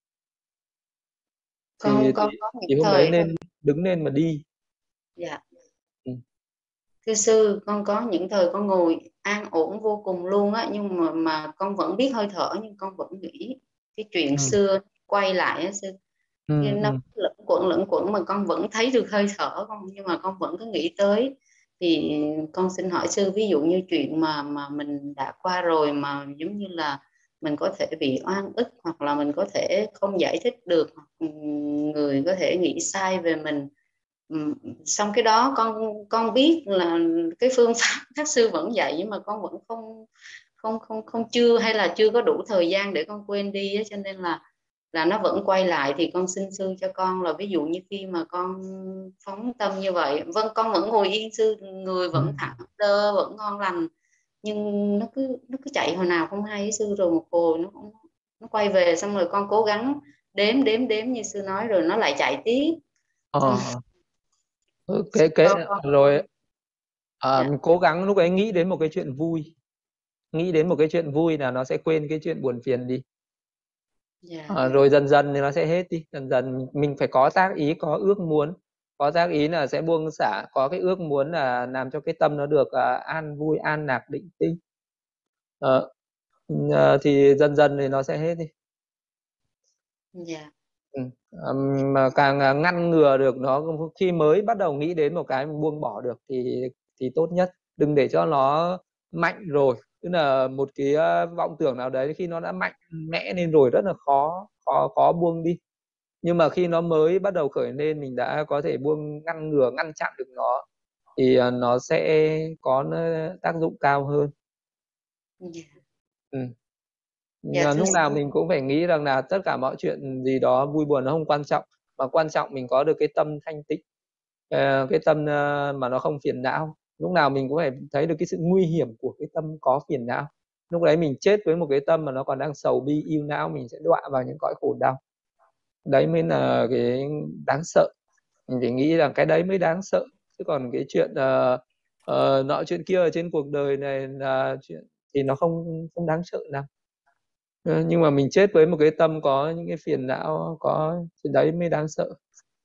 Con có thì hôm đấy nên đứng lên mà đi. Dạ. Thưa sư, con có những thời con ngồi an ổn vô cùng luôn á, nhưng mà con vẫn biết hơi thở, nhưng con vẫn nghĩ cái chuyện xưa quay lại á sư. Nó lẫn quẩn mà con vẫn thấy được hơi thở con, nhưng mà con vẫn cứ nghĩ tới. Thì con xin hỏi sư, ví dụ như chuyện mà mình đã qua rồi mà giống như là mình có thể bị oan ức, hoặc là mình có thể không giải thích được, hoặc người có thể nghĩ sai về mình. Xong cái đó con biết là cái phương pháp các sư vẫn dạy, nhưng mà con vẫn không hay là chưa có đủ thời gian để con quên đi á, cho nên là nó vẫn quay lại. Thì con xin sư cho con là ví dụ như khi mà con phóng tâm như vậy, vâng, con vẫn ngồi yên sư, người vẫn thẳng đơ, vẫn ngon lành, nhưng nó cứ chạy hồi nào không hay sư, rồi một hồi nó quay về, xong rồi con cố gắng đếm như sư nói, rồi nó lại chạy tiếp. Rồi mình cố gắng lúc ấy nghĩ đến một cái chuyện vui, nghĩ đến một cái chuyện vui là nó sẽ quên cái chuyện buồn phiền đi. Rồi dần dần thì nó sẽ hết đi. Dần dần mình phải có tác ý, có ước muốn, có tác ý là sẽ buông xả, có cái ước muốn là làm cho cái tâm nó được an vui, an lạc, định tĩnh, thì dần dần thì nó sẽ hết đi. Mà càng ngăn ngừa được nó, khi mới bắt đầu nghĩ đến một cái mình buông bỏ được thì tốt nhất. Đừng để cho nó mạnh rồi, tức là một cái vọng tưởng nào đấy khi nó đã mạnh mẽ lên rồi rất là khó buông đi. Nhưng mà khi nó mới bắt đầu khởi lên, mình đã có thể buông, ngăn ngừa, ngăn chặn được nó thì nó sẽ có tác dụng cao hơn. Lúc nào mình cũng phải nghĩ rằng là tất cả mọi chuyện gì đó vui buồn nó không quan trọng, mà quan trọng mình có được cái tâm thanh tịnh, cái tâm mà nó không phiền não. Lúc nào mình cũng phải thấy được cái sự nguy hiểm của cái tâm có phiền não. Lúc đấy mình chết với một cái tâm mà nó còn đang sầu bi ưu não, mình sẽ đọa vào những cõi khổ đau. Đấy mới là cái đáng sợ. Mình phải nghĩ rằng cái đấy mới đáng sợ, chứ còn cái chuyện nọ chuyện kia ở trên cuộc đời này là chuyện thì nó không đáng sợ lắm. Nhưng mà mình chết với một cái tâm có những cái phiền não, có thì đấy mới đáng sợ.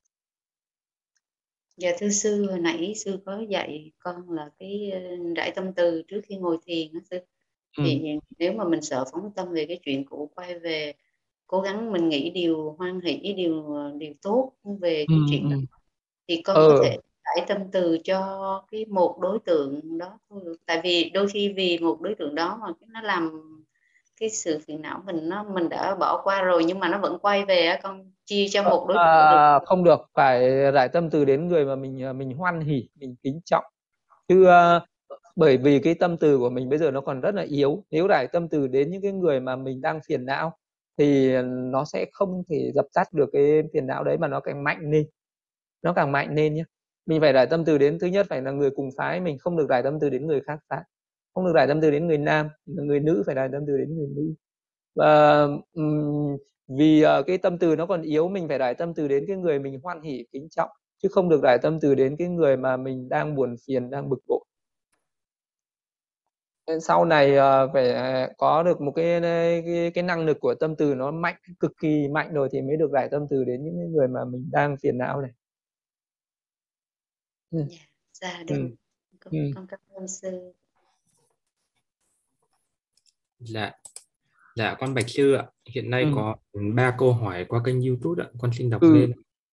Dạ thưa sư, hồi nãy sư có dạy con là cái rải tâm từ trước khi ngồi thiền đó sư. Thì nếu mà mình sợ phóng tâm về cái chuyện cũ quay về, cố gắng mình nghĩ điều hoan hỷ, điều tốt về cái chuyện đó, thì con có thể rải tâm từ cho cái một đối tượng đó thôi. Tại vì đôi khi vì một đối tượng đó mà nó làm cái sự phiền não mình đã bỏ qua rồi, nhưng mà nó vẫn quay về, con chia cho một đối tượng được. Không được, phải rải tâm từ đến người mà mình hoan hỉ, mình kính trọng. Chứ bởi vì cái tâm từ của mình bây giờ nó còn rất là yếu. Nếu rải tâm từ đến những cái người mà mình đang phiền não thì nó sẽ không thể dập tắt được cái phiền não đấy, mà nó càng mạnh lên. Nó càng mạnh lên nhé. Mình phải rải tâm từ đến, thứ nhất phải là người cùng phái, mình không được rải tâm từ đến người khác phái. Không được rải tâm từ đến người nam, người nữ phải rải tâm từ đến người nữ. Và vì cái tâm từ nó còn yếu, mình phải rải tâm từ đến cái người mình hoan hỉ kính trọng, chứ không được rải tâm từ đến cái người mà mình đang buồn phiền, đang bực bội. Sau này phải có được một cái năng lực của tâm từ nó mạnh, cực kỳ mạnh rồi thì mới được rải tâm từ đến những người mà mình đang phiền não này. Dạ đúng. Con cảm ơn sư. Dạ con bạch sư ạ, hiện nay có 3 câu hỏi qua kênh YouTube ạ, con xin đọc lên.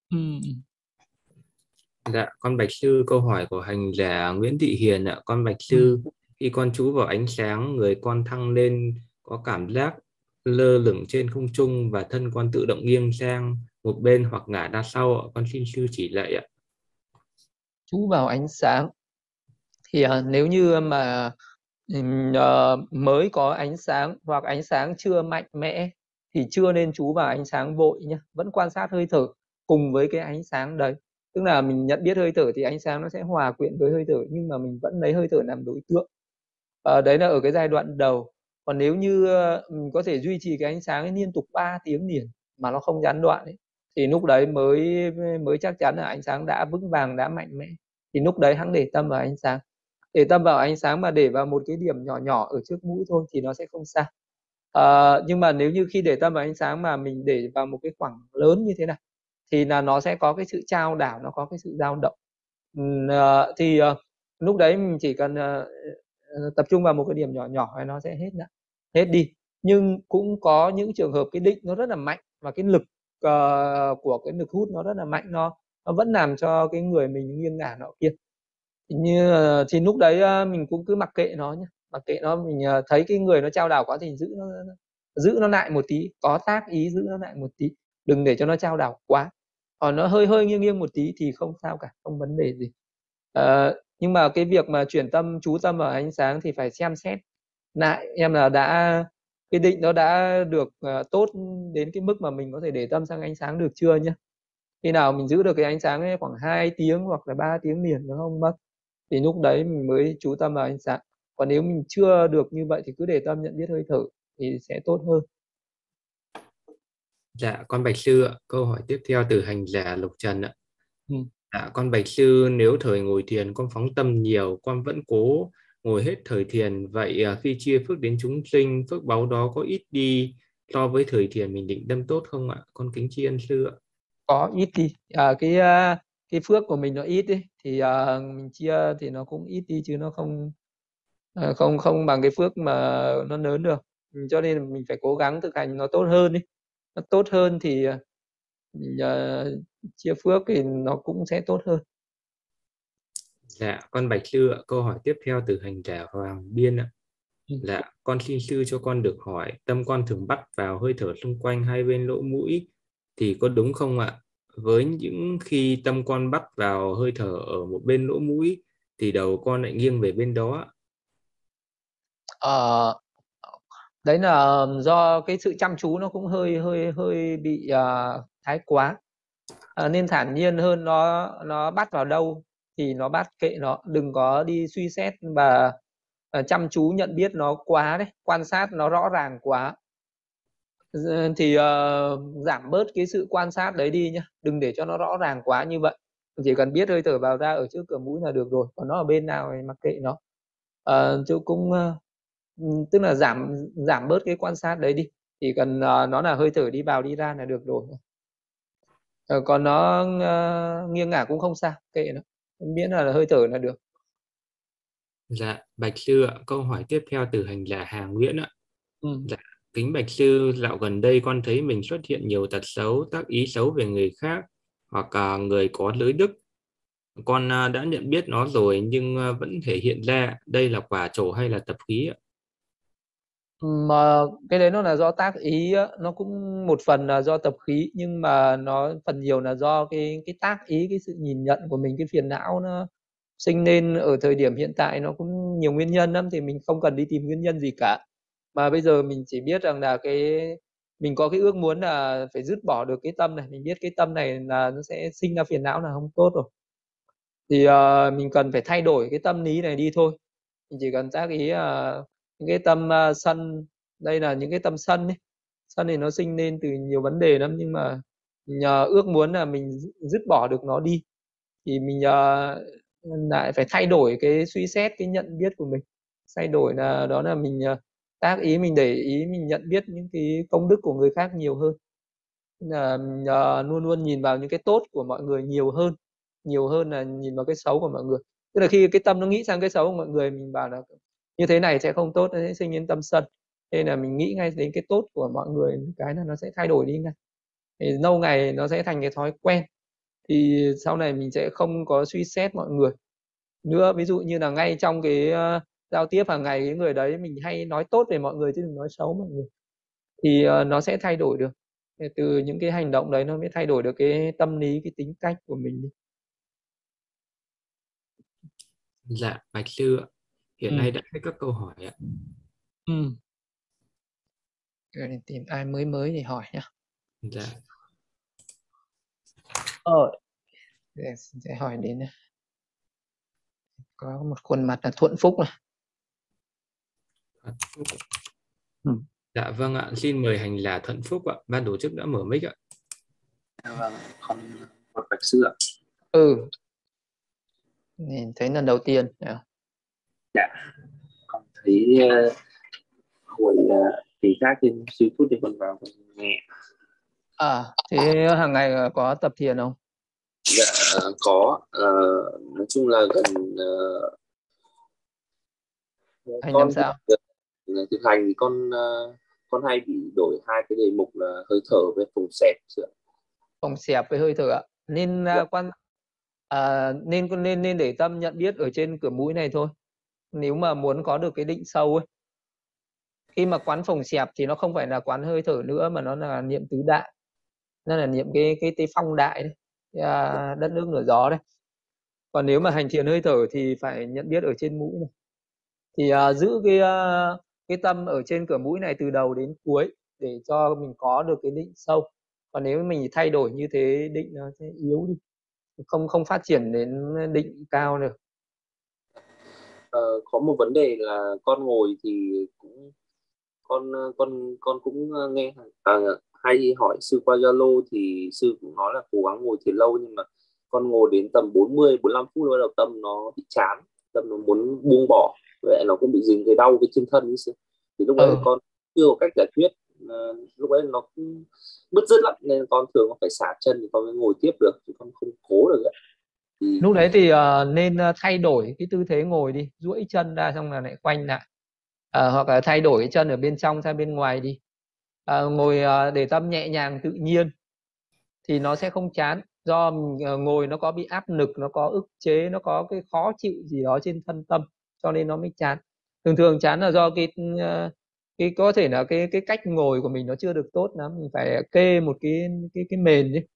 Dạ con bạch sư, câu hỏi của hành giả Nguyễn Thị Hiền ạ. Con bạch sư, khi con chú vào ánh sáng, người con thăng lên có cảm giác lơ lửng trên không trung và thân con tự động nghiêng sang một bên hoặc ngả ra sau ạ. Con xin sư chỉ dạy ạ. Chú vào ánh sáng thì nếu như mà mới có ánh sáng hoặc ánh sáng chưa mạnh mẽ thì chưa nên chú vào ánh sáng vội nhé. Vẫn quan sát hơi thở cùng với cái ánh sáng đấy. Tức là mình nhận biết hơi thở thì ánh sáng nó sẽ hòa quyện với hơi thở, nhưng mà mình vẫn lấy hơi thở làm đối tượng. Đấy là ở cái giai đoạn đầu. Còn nếu như mình có thể duy trì cái ánh sáng ấy liên tục 3 tiếng liền mà nó không gián đoạn ấy, thì lúc đấy mới chắc chắn là ánh sáng đã vững vàng, đã mạnh mẽ. Thì lúc đấy hẵng để tâm vào ánh sáng. Để tâm vào ánh sáng mà để vào một cái điểm nhỏ nhỏ ở trước mũi thôi thì nó sẽ không sao. Nhưng mà nếu như khi để tâm vào ánh sáng mà mình để vào một cái khoảng lớn như thế này thì là nó sẽ có cái sự chao đảo, nó có cái sự dao động. Thì lúc đấy mình chỉ cần tập trung vào một cái điểm nhỏ nhỏ thì nó sẽ hết đi. Nhưng cũng có những trường hợp cái định nó rất là mạnh và cái lực của cái lực hút nó rất là mạnh, nó vẫn làm cho cái người mình nghiêng ngả nọ kia. Thì lúc đấy mình cũng cứ mặc kệ nó nhé, mặc kệ nó. Mình thấy cái người nó chao đảo quá thì giữ nó lại một tí, có tác ý giữ nó lại một tí, đừng để cho nó chao đảo quá. Còn nó hơi nghiêng một tí thì không sao cả, không vấn đề gì. Nhưng mà cái việc mà chuyển chú tâm vào ánh sáng thì phải xem xét lại em là cái định nó đã được tốt đến cái mức mà mình có thể để tâm sang ánh sáng được chưa nhé. Khi nào mình giữ được cái ánh sáng ấy khoảng 2 tiếng hoặc là 3 tiếng liền nó không mất thì lúc đấy mình mới chú tâm vào ánh sáng. Còn nếu mình chưa được như vậy thì cứ để tâm nhận biết hơi thở thì sẽ tốt hơn. Dạ, con Bạch Sư ạ. Câu hỏi tiếp theo từ hành giả Lục Trần ạ. Dạ, con Bạch Sư, nếu thời ngồi thiền con phóng tâm nhiều, con vẫn cố ngồi hết thời thiền, vậy khi chia phước đến chúng sinh, phước báu đó có ít đi so với thời thiền mình định tâm tốt không ạ? Con kính tri ân sư ạ. Có ít đi. Cái phước của mình nó ít đi thì mình chia thì nó cũng ít đi chứ nó không bằng cái phước mà nó lớn được. Cho nên mình phải cố gắng thực hành nó tốt hơn đi. Nó tốt hơn thì mình chia phước thì nó cũng sẽ tốt hơn. Dạ, con Bạch Sư ạ. Câu hỏi tiếp theo từ hành giả Hoàng Biên ạ. Dạ, con xin sư cho con được hỏi, tâm con thường bắt vào hơi thở xung quanh hai bên lỗ mũi thì có đúng không ạ? Với những khi tâm con bắt vào hơi thở ở một bên lỗ mũi thì đầu con lại nghiêng về bên đó. Đấy là do cái sự chăm chú nó cũng hơi bị thái quá. Nên thản nhiên hơn, nó bắt vào đâu thì nó bắt, kệ nó, đừng có đi suy xét và chăm chú nhận biết nó quá đấy, quan sát nó rõ ràng quá thì giảm bớt cái sự quan sát đấy đi nhé, đừng để cho nó rõ ràng quá như vậy. Chỉ cần biết hơi thở vào ra ở trước cửa mũi là được rồi, còn nó ở bên nào thì mặc kệ nó. Chứ cũng tức là giảm bớt cái quan sát đấy đi, chỉ cần nó là hơi thở đi vào đi ra là được rồi. Còn nó nghiêng ngả cũng không sao, kệ nó, miễn là hơi thở là được. Dạ, Bạch Sư ạ. Câu hỏi tiếp theo từ hành giả Hà Nguyễn ạ. Dạ, kính Bạch Sư, dạo gần đây con thấy mình xuất hiện nhiều tật xấu, tác ý xấu về người khác hoặc người có lối đức. Con đã nhận biết nó rồi nhưng vẫn thể hiện ra. Đây là quả trổ hay là tập khí ạ? Mà cái đấy nó là do tác ý, nó cũng một phần là do tập khí, nhưng mà nó phần nhiều là do cái tác ý, cái sự nhìn nhận của mình. Cái phiền não nó sinh lên ở thời điểm hiện tại nó cũng nhiều nguyên nhân lắm, thì mình không cần đi tìm nguyên nhân gì cả, mà bây giờ mình chỉ biết rằng là mình có cái ước muốn là phải dứt bỏ được cái tâm này. Mình biết cái tâm này là nó sẽ sinh ra phiền não là không tốt rồi, thì mình cần phải thay đổi cái tâm lý này đi thôi. Mình chỉ cần tác ý những cái tâm sân, đây là những cái tâm sân ấy. Sân thì nó sinh lên từ nhiều vấn đề lắm, nhưng mà nhờ ước muốn là mình dứt bỏ được nó đi thì mình lại phải thay đổi cái suy xét, cái nhận biết của mình. Thay đổi là đó là mình tác ý, mình để ý, mình nhận biết những cái công đức của người khác nhiều hơn, là mình luôn luôn nhìn vào những cái tốt của mọi người nhiều hơn là nhìn vào cái xấu của mọi người. Tức là khi cái tâm nó nghĩ sang cái xấu của mọi người, mình bảo là như thế này sẽ không tốt, nó sẽ sinh đến tâm sân. Thế là mình nghĩ ngay đến cái tốt của mọi người, cái là nó sẽ thay đổi đi ngay. Thì lâu ngày nó sẽ thành cái thói quen, thì sau này mình sẽ không có suy xét mọi người nữa. Ví dụ như là ngay trong cái giao tiếp hàng ngày, cái người đấy mình hay nói tốt về mọi người chứ đừng nói xấu mọi người, thì nó sẽ thay đổi được. Từ những cái hành động đấy nó mới thay đổi được cái tâm lý, cái tính cách của mình. Dạ, Bạch Sư ạ. Hiện nay đã hết các câu hỏi ạ. Để tìm ai mới thì hỏi nhá. Dạ. Sẽ hỏi đến, có một khuôn mặt là Thuận Phúc này. Dạ vâng ạ, xin mời hành là Thuận Phúc ạ, ban tổ chức đã mở mic ạ. Vâng, con một bạch sư ạ. Nhìn thấy lần đầu tiên. Dạ, con thấy hồi thì khác trên YouTube thì con vào con nghe. Thế hàng ngày có tập thiền không? Dạ có, nói chung là gần Anh con làm sao? thực hành thì con hay bị đổi hai cái đề mục là hơi thở với phòng xẹp. Phòng xẹp với hơi thở ạ. Nên nên để tâm nhận biết ở trên cửa mũi này thôi. Nếu mà muốn có được cái định sâu ấy, khi mà quán phòng xẹp thì nó không phải là quán hơi thở nữa, mà nó là niệm tứ đại, nó là niệm cái phong đại đấy, đất nước lửa gió đấy. Còn nếu mà hành thiền hơi thở thì phải nhận biết ở trên mũi này, thì giữ cái tâm ở trên cửa mũi này từ đầu đến cuối để cho mình có được cái định sâu. Còn nếu mình thay đổi như thế, định nó sẽ yếu đi, không phát triển đến định cao được. Có một vấn đề là con ngồi thì cũng con cũng nghe hay hỏi sư qua Zalo, thì sư cũng nói là cố gắng ngồi thiền lâu, nhưng mà con ngồi đến tầm 40-45 phút bắt đầu tâm nó bị chán, tâm nó muốn buông bỏ, vậy nó cũng bị dính cái đau cái trên thân ấy. Thì lúc đấy con chưa có cách giải quyết, lúc đấy nó cũng bứt rứt lắm, nên con thường phải xả chân thì con mới ngồi tiếp được, chứ con không cố được ấy. Lúc đấy thì nên thay đổi cái tư thế ngồi đi, duỗi chân ra xong là lại quanh lại, hoặc là thay đổi cái chân ở bên trong sang bên ngoài đi, ngồi để tâm nhẹ nhàng tự nhiên thì nó sẽ không chán. Do mình ngồi nó có bị áp lực, nó có ức chế, nó có cái khó chịu gì đó trên thân tâm, cho nên nó mới chán. Thường chán là do cái có thể là cái cách ngồi của mình nó chưa được tốt lắm, mình phải kê một cái mền đi,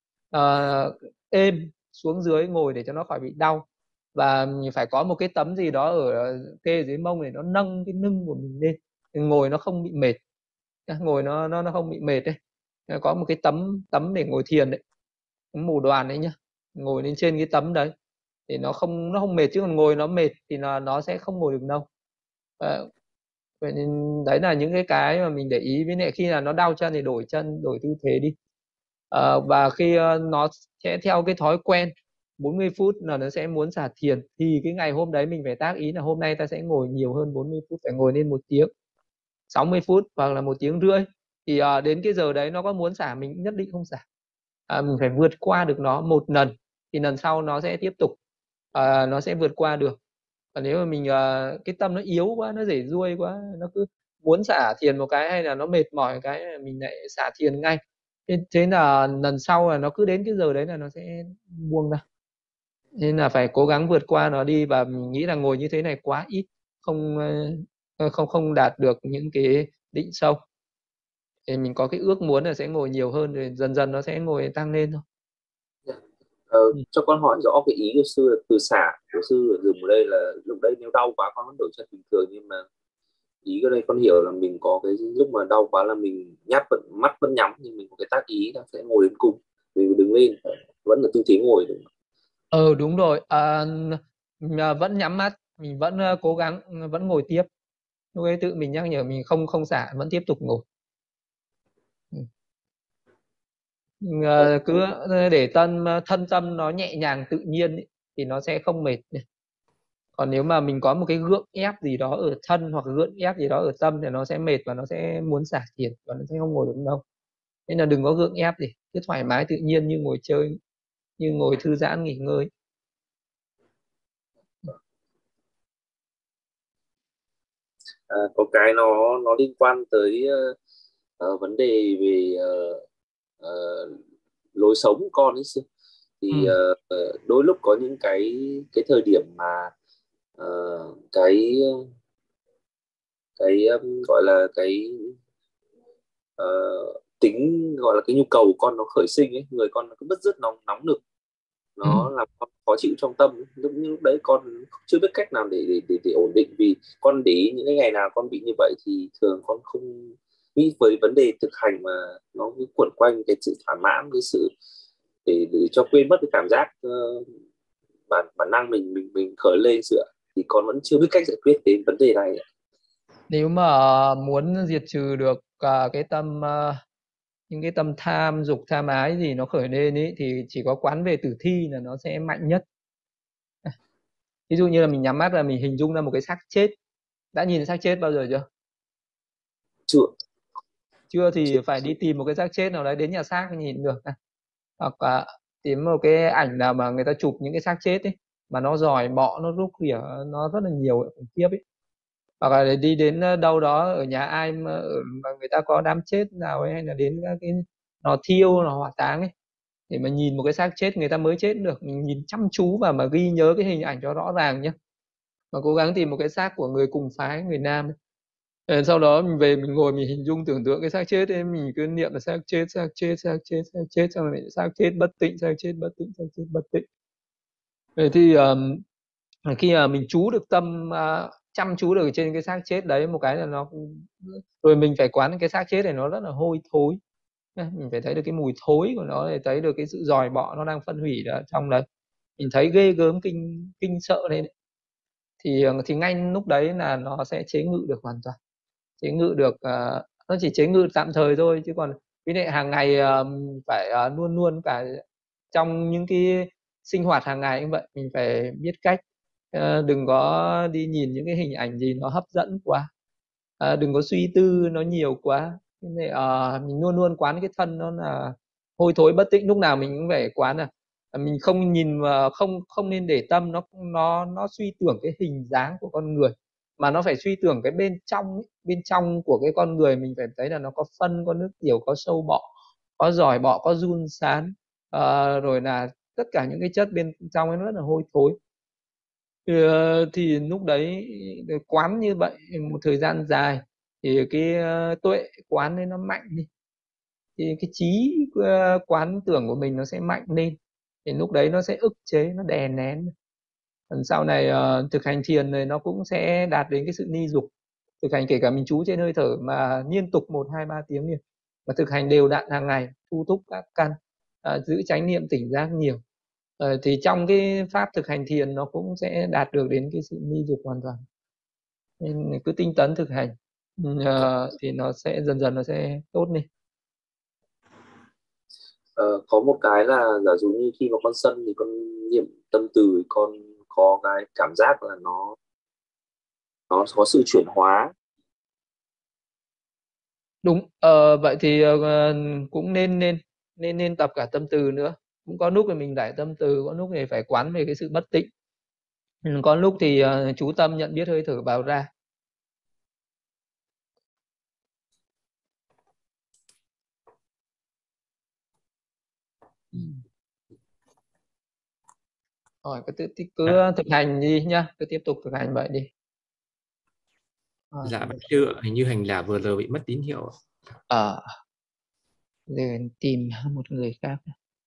êm xuống dưới ngồi để cho nó khỏi bị đau, và mình phải có một cái tấm gì đó ở kê dưới mông để nó nâng cái lưng của mình lên, ngồi nó không bị mệt, ngồi nó không bị mệt đấy. Có một cái tấm để ngồi thiền đấy, mù đoàn đấy nhá, ngồi lên trên cái tấm đấy thì nó không mệt, chứ còn ngồi nó mệt thì nó sẽ không ngồi được lâu. Vậy nên đấy là những cái mà mình để ý. Với lại khi là nó đau chân thì đổi chân, đổi tư thế đi. Và khi nó sẽ theo cái thói quen 40 phút là nó sẽ muốn xả thiền, thì cái ngày hôm đấy mình phải tác ý là hôm nay ta sẽ ngồi nhiều hơn 40 phút, phải ngồi lên 1 tiếng 60 phút hoặc là 1 tiếng rưỡi. Thì đến cái giờ đấy nó có muốn xả mình nhất định không xả. Mình phải vượt qua được nó một lần thì lần sau nó sẽ tiếp tục, nó sẽ vượt qua được. Còn nếu mà mình cái tâm nó yếu quá, nó rể ruôi quá, nó cứ muốn xả thiền một cái hay là nó mệt mỏi một cái mình lại xả thiền ngay. Thế là lần sau là nó cứ đến cái giờ đấy là nó sẽ buông ra. Nên là phải cố gắng vượt qua nó đi, và mình nghĩ là ngồi như thế này quá ít, không đạt được những cái định sâu. Thì mình có cái ước muốn là sẽ ngồi nhiều hơn, rồi dần dần nó sẽ ngồi tăng lên thôi. Cho con hỏi rõ cái ý của sư là từ xả của sư dùng ở đây là lúc đấy nếu đau quá con vẫn đổi chân bình thường, nhưng mà ý ở đây con hiểu là mình có cái lúc mà đau quá là mình mắt vẫn nhắm, nhưng mình có cái tác ý là sẽ ngồi đến cùng, mình đứng lên vẫn là tư thế ngồi đúng không? Đúng rồi, vẫn nhắm mắt, mình vẫn cố gắng vẫn ngồi tiếp. Lúc ấy tự mình nhắc nhở mình không xả, vẫn tiếp tục ngồi. Cứ để thân tâm nó nhẹ nhàng tự nhiên ấy, thì nó sẽ không mệt. Còn nếu mà mình có một cái gượng ép gì đó ở thân hoặc gượng ép gì đó ở tâm thì nó sẽ mệt và nó sẽ muốn xả thiền và nó sẽ không ngồi được đâu. Nên là đừng có gượng ép gì, cứ thoải mái tự nhiên như ngồi chơi, như ngồi thư giãn nghỉ ngơi. Có cái nó liên quan tới vấn đề về lối sống của con ấy sư. Thì đôi lúc có những cái thời điểm mà cái gọi là cái tính gọi là cái nhu cầu của con nó khởi sinh ấy, người con nó cứ bứt rứt nóng nực, nó làm con khó chịu trong tâm. Lúc đấy con chưa biết cách nào để ổn định, vì con để ý những cái ngày nào con bị như vậy thì thường con không nghĩ với vấn đề thực hành mà nó cứ quẩn quanh cái sự thỏa mãn, cái sự để cho quên mất cái cảm giác bản năng mình khởi lên sửa, thì con vẫn chưa biết cách giải quyết đến vấn đề này. Nếu mà muốn diệt trừ được cái tâm những cái tâm tham dục tham ái gì nó khởi lên ấy, thì chỉ có quán về tử thi là nó sẽ mạnh nhất. Ví dụ như là mình nhắm mắt là mình hình dung ra một cái xác chết. Đã nhìn thấy xác chết bao giờ chưa? Chưa thì phải đi tìm một cái xác chết nào đấy, đến nhà xác nhìn được. Hoặc tìm một cái ảnh nào mà người ta chụp những cái xác chết ấy, mà nó giòi bọ, nó rúc rỉa, nó rất là nhiều khủng khiếp ấy. Hoặc là đi đến đâu đó ở nhà ai mà người ta có đám chết nào ấy, hay là đến cái lò thiêu, lò hỏa táng ấy, để mà nhìn một cái xác chết người ta mới chết được, mình nhìn chăm chú vào mà ghi nhớ cái hình ảnh cho rõ ràng nhé. Mà cố gắng tìm một cái xác của người cùng phái, người nam ấy. Sau đó mình về mình ngồi mình hình dung tưởng tượng cái xác chết ấy, mình cứ niệm là xác chết, xác chết, xác chết, xác chết, xong rồi xác chết bất tịnh, xác chết bất tịnh, xác chết bất tịnh. Vậy thì khi mà mình chú được tâm, chăm chú được trên cái xác chết đấy một cái là nó, rồi mình phải quán cái xác chết này nó rất là hôi thối, mình phải thấy được cái mùi thối của nó, để thấy được cái sự giòi bọ nó đang phân hủy ở trong đấy, mình thấy ghê gớm, kinh sợ lên đấy. Thì ngay lúc đấy là nó sẽ chế ngự được hoàn toàn, chế ngự được, nó chỉ chế ngự tạm thời thôi, chứ còn cái này hàng ngày phải luôn luôn cả trong những cái sinh hoạt hàng ngày như vậy, mình phải biết cách đừng có đi nhìn những cái hình ảnh gì nó hấp dẫn quá, đừng có suy tư nó nhiều quá. Mình luôn luôn quán cái thân nó là hôi thối bất tịnh, lúc nào mình cũng phải quán là mình không nhìn, không nên để tâm nó suy tưởng cái hình dáng của con người, mà nó phải suy tưởng cái bên trong của cái con người mình, phải thấy là nó có phân, có nước tiểu, có sâu bọ, có giòi bọ, có giun sán, rồi là tất cả những cái chất bên trong ấy nó rất là hôi thối. Thì lúc đấy quán như vậy một thời gian dài thì cái tuệ quán ấy nó mạnh đi, thì cái trí quán tưởng của mình nó sẽ mạnh lên, thì lúc đấy nó sẽ ức chế, nó đè nén. Còn sau này thực hành thiền này nó cũng sẽ đạt đến cái sự ni dục. Thực hành kể cả mình chú trên hơi thở mà liên tục 1, 2, 3 tiếng liền, và thực hành đều đặn hàng ngày, thu thúc các căn, giữ chánh niệm tỉnh giác nhiều, thì trong cái pháp thực hành thiền nó cũng sẽ đạt được đến cái sự ni dục hoàn toàn. Nên cứ tinh tấn thực hành thì nó sẽ dần dần nó sẽ tốt lên. Có một cái là giả dụ như khi mà con sân thì con niệm tâm từ, con có cái cảm giác là nó có sự chuyển hóa. Đúng, vậy thì cũng nên tập cả tâm từ nữa. Cũng có lúc thì mình đẩy tâm từ, có lúc thì phải quán về cái sự bất tịnh, có lúc thì chú tâm nhận biết hơi thở vào ra. Rồi cứ thực hành đi nhá, cứ tiếp tục thực hành vậy đi. Dạ bạch sư, hình như hành giả vừa rồi bị mất tín hiệu. Để tìm một người khác.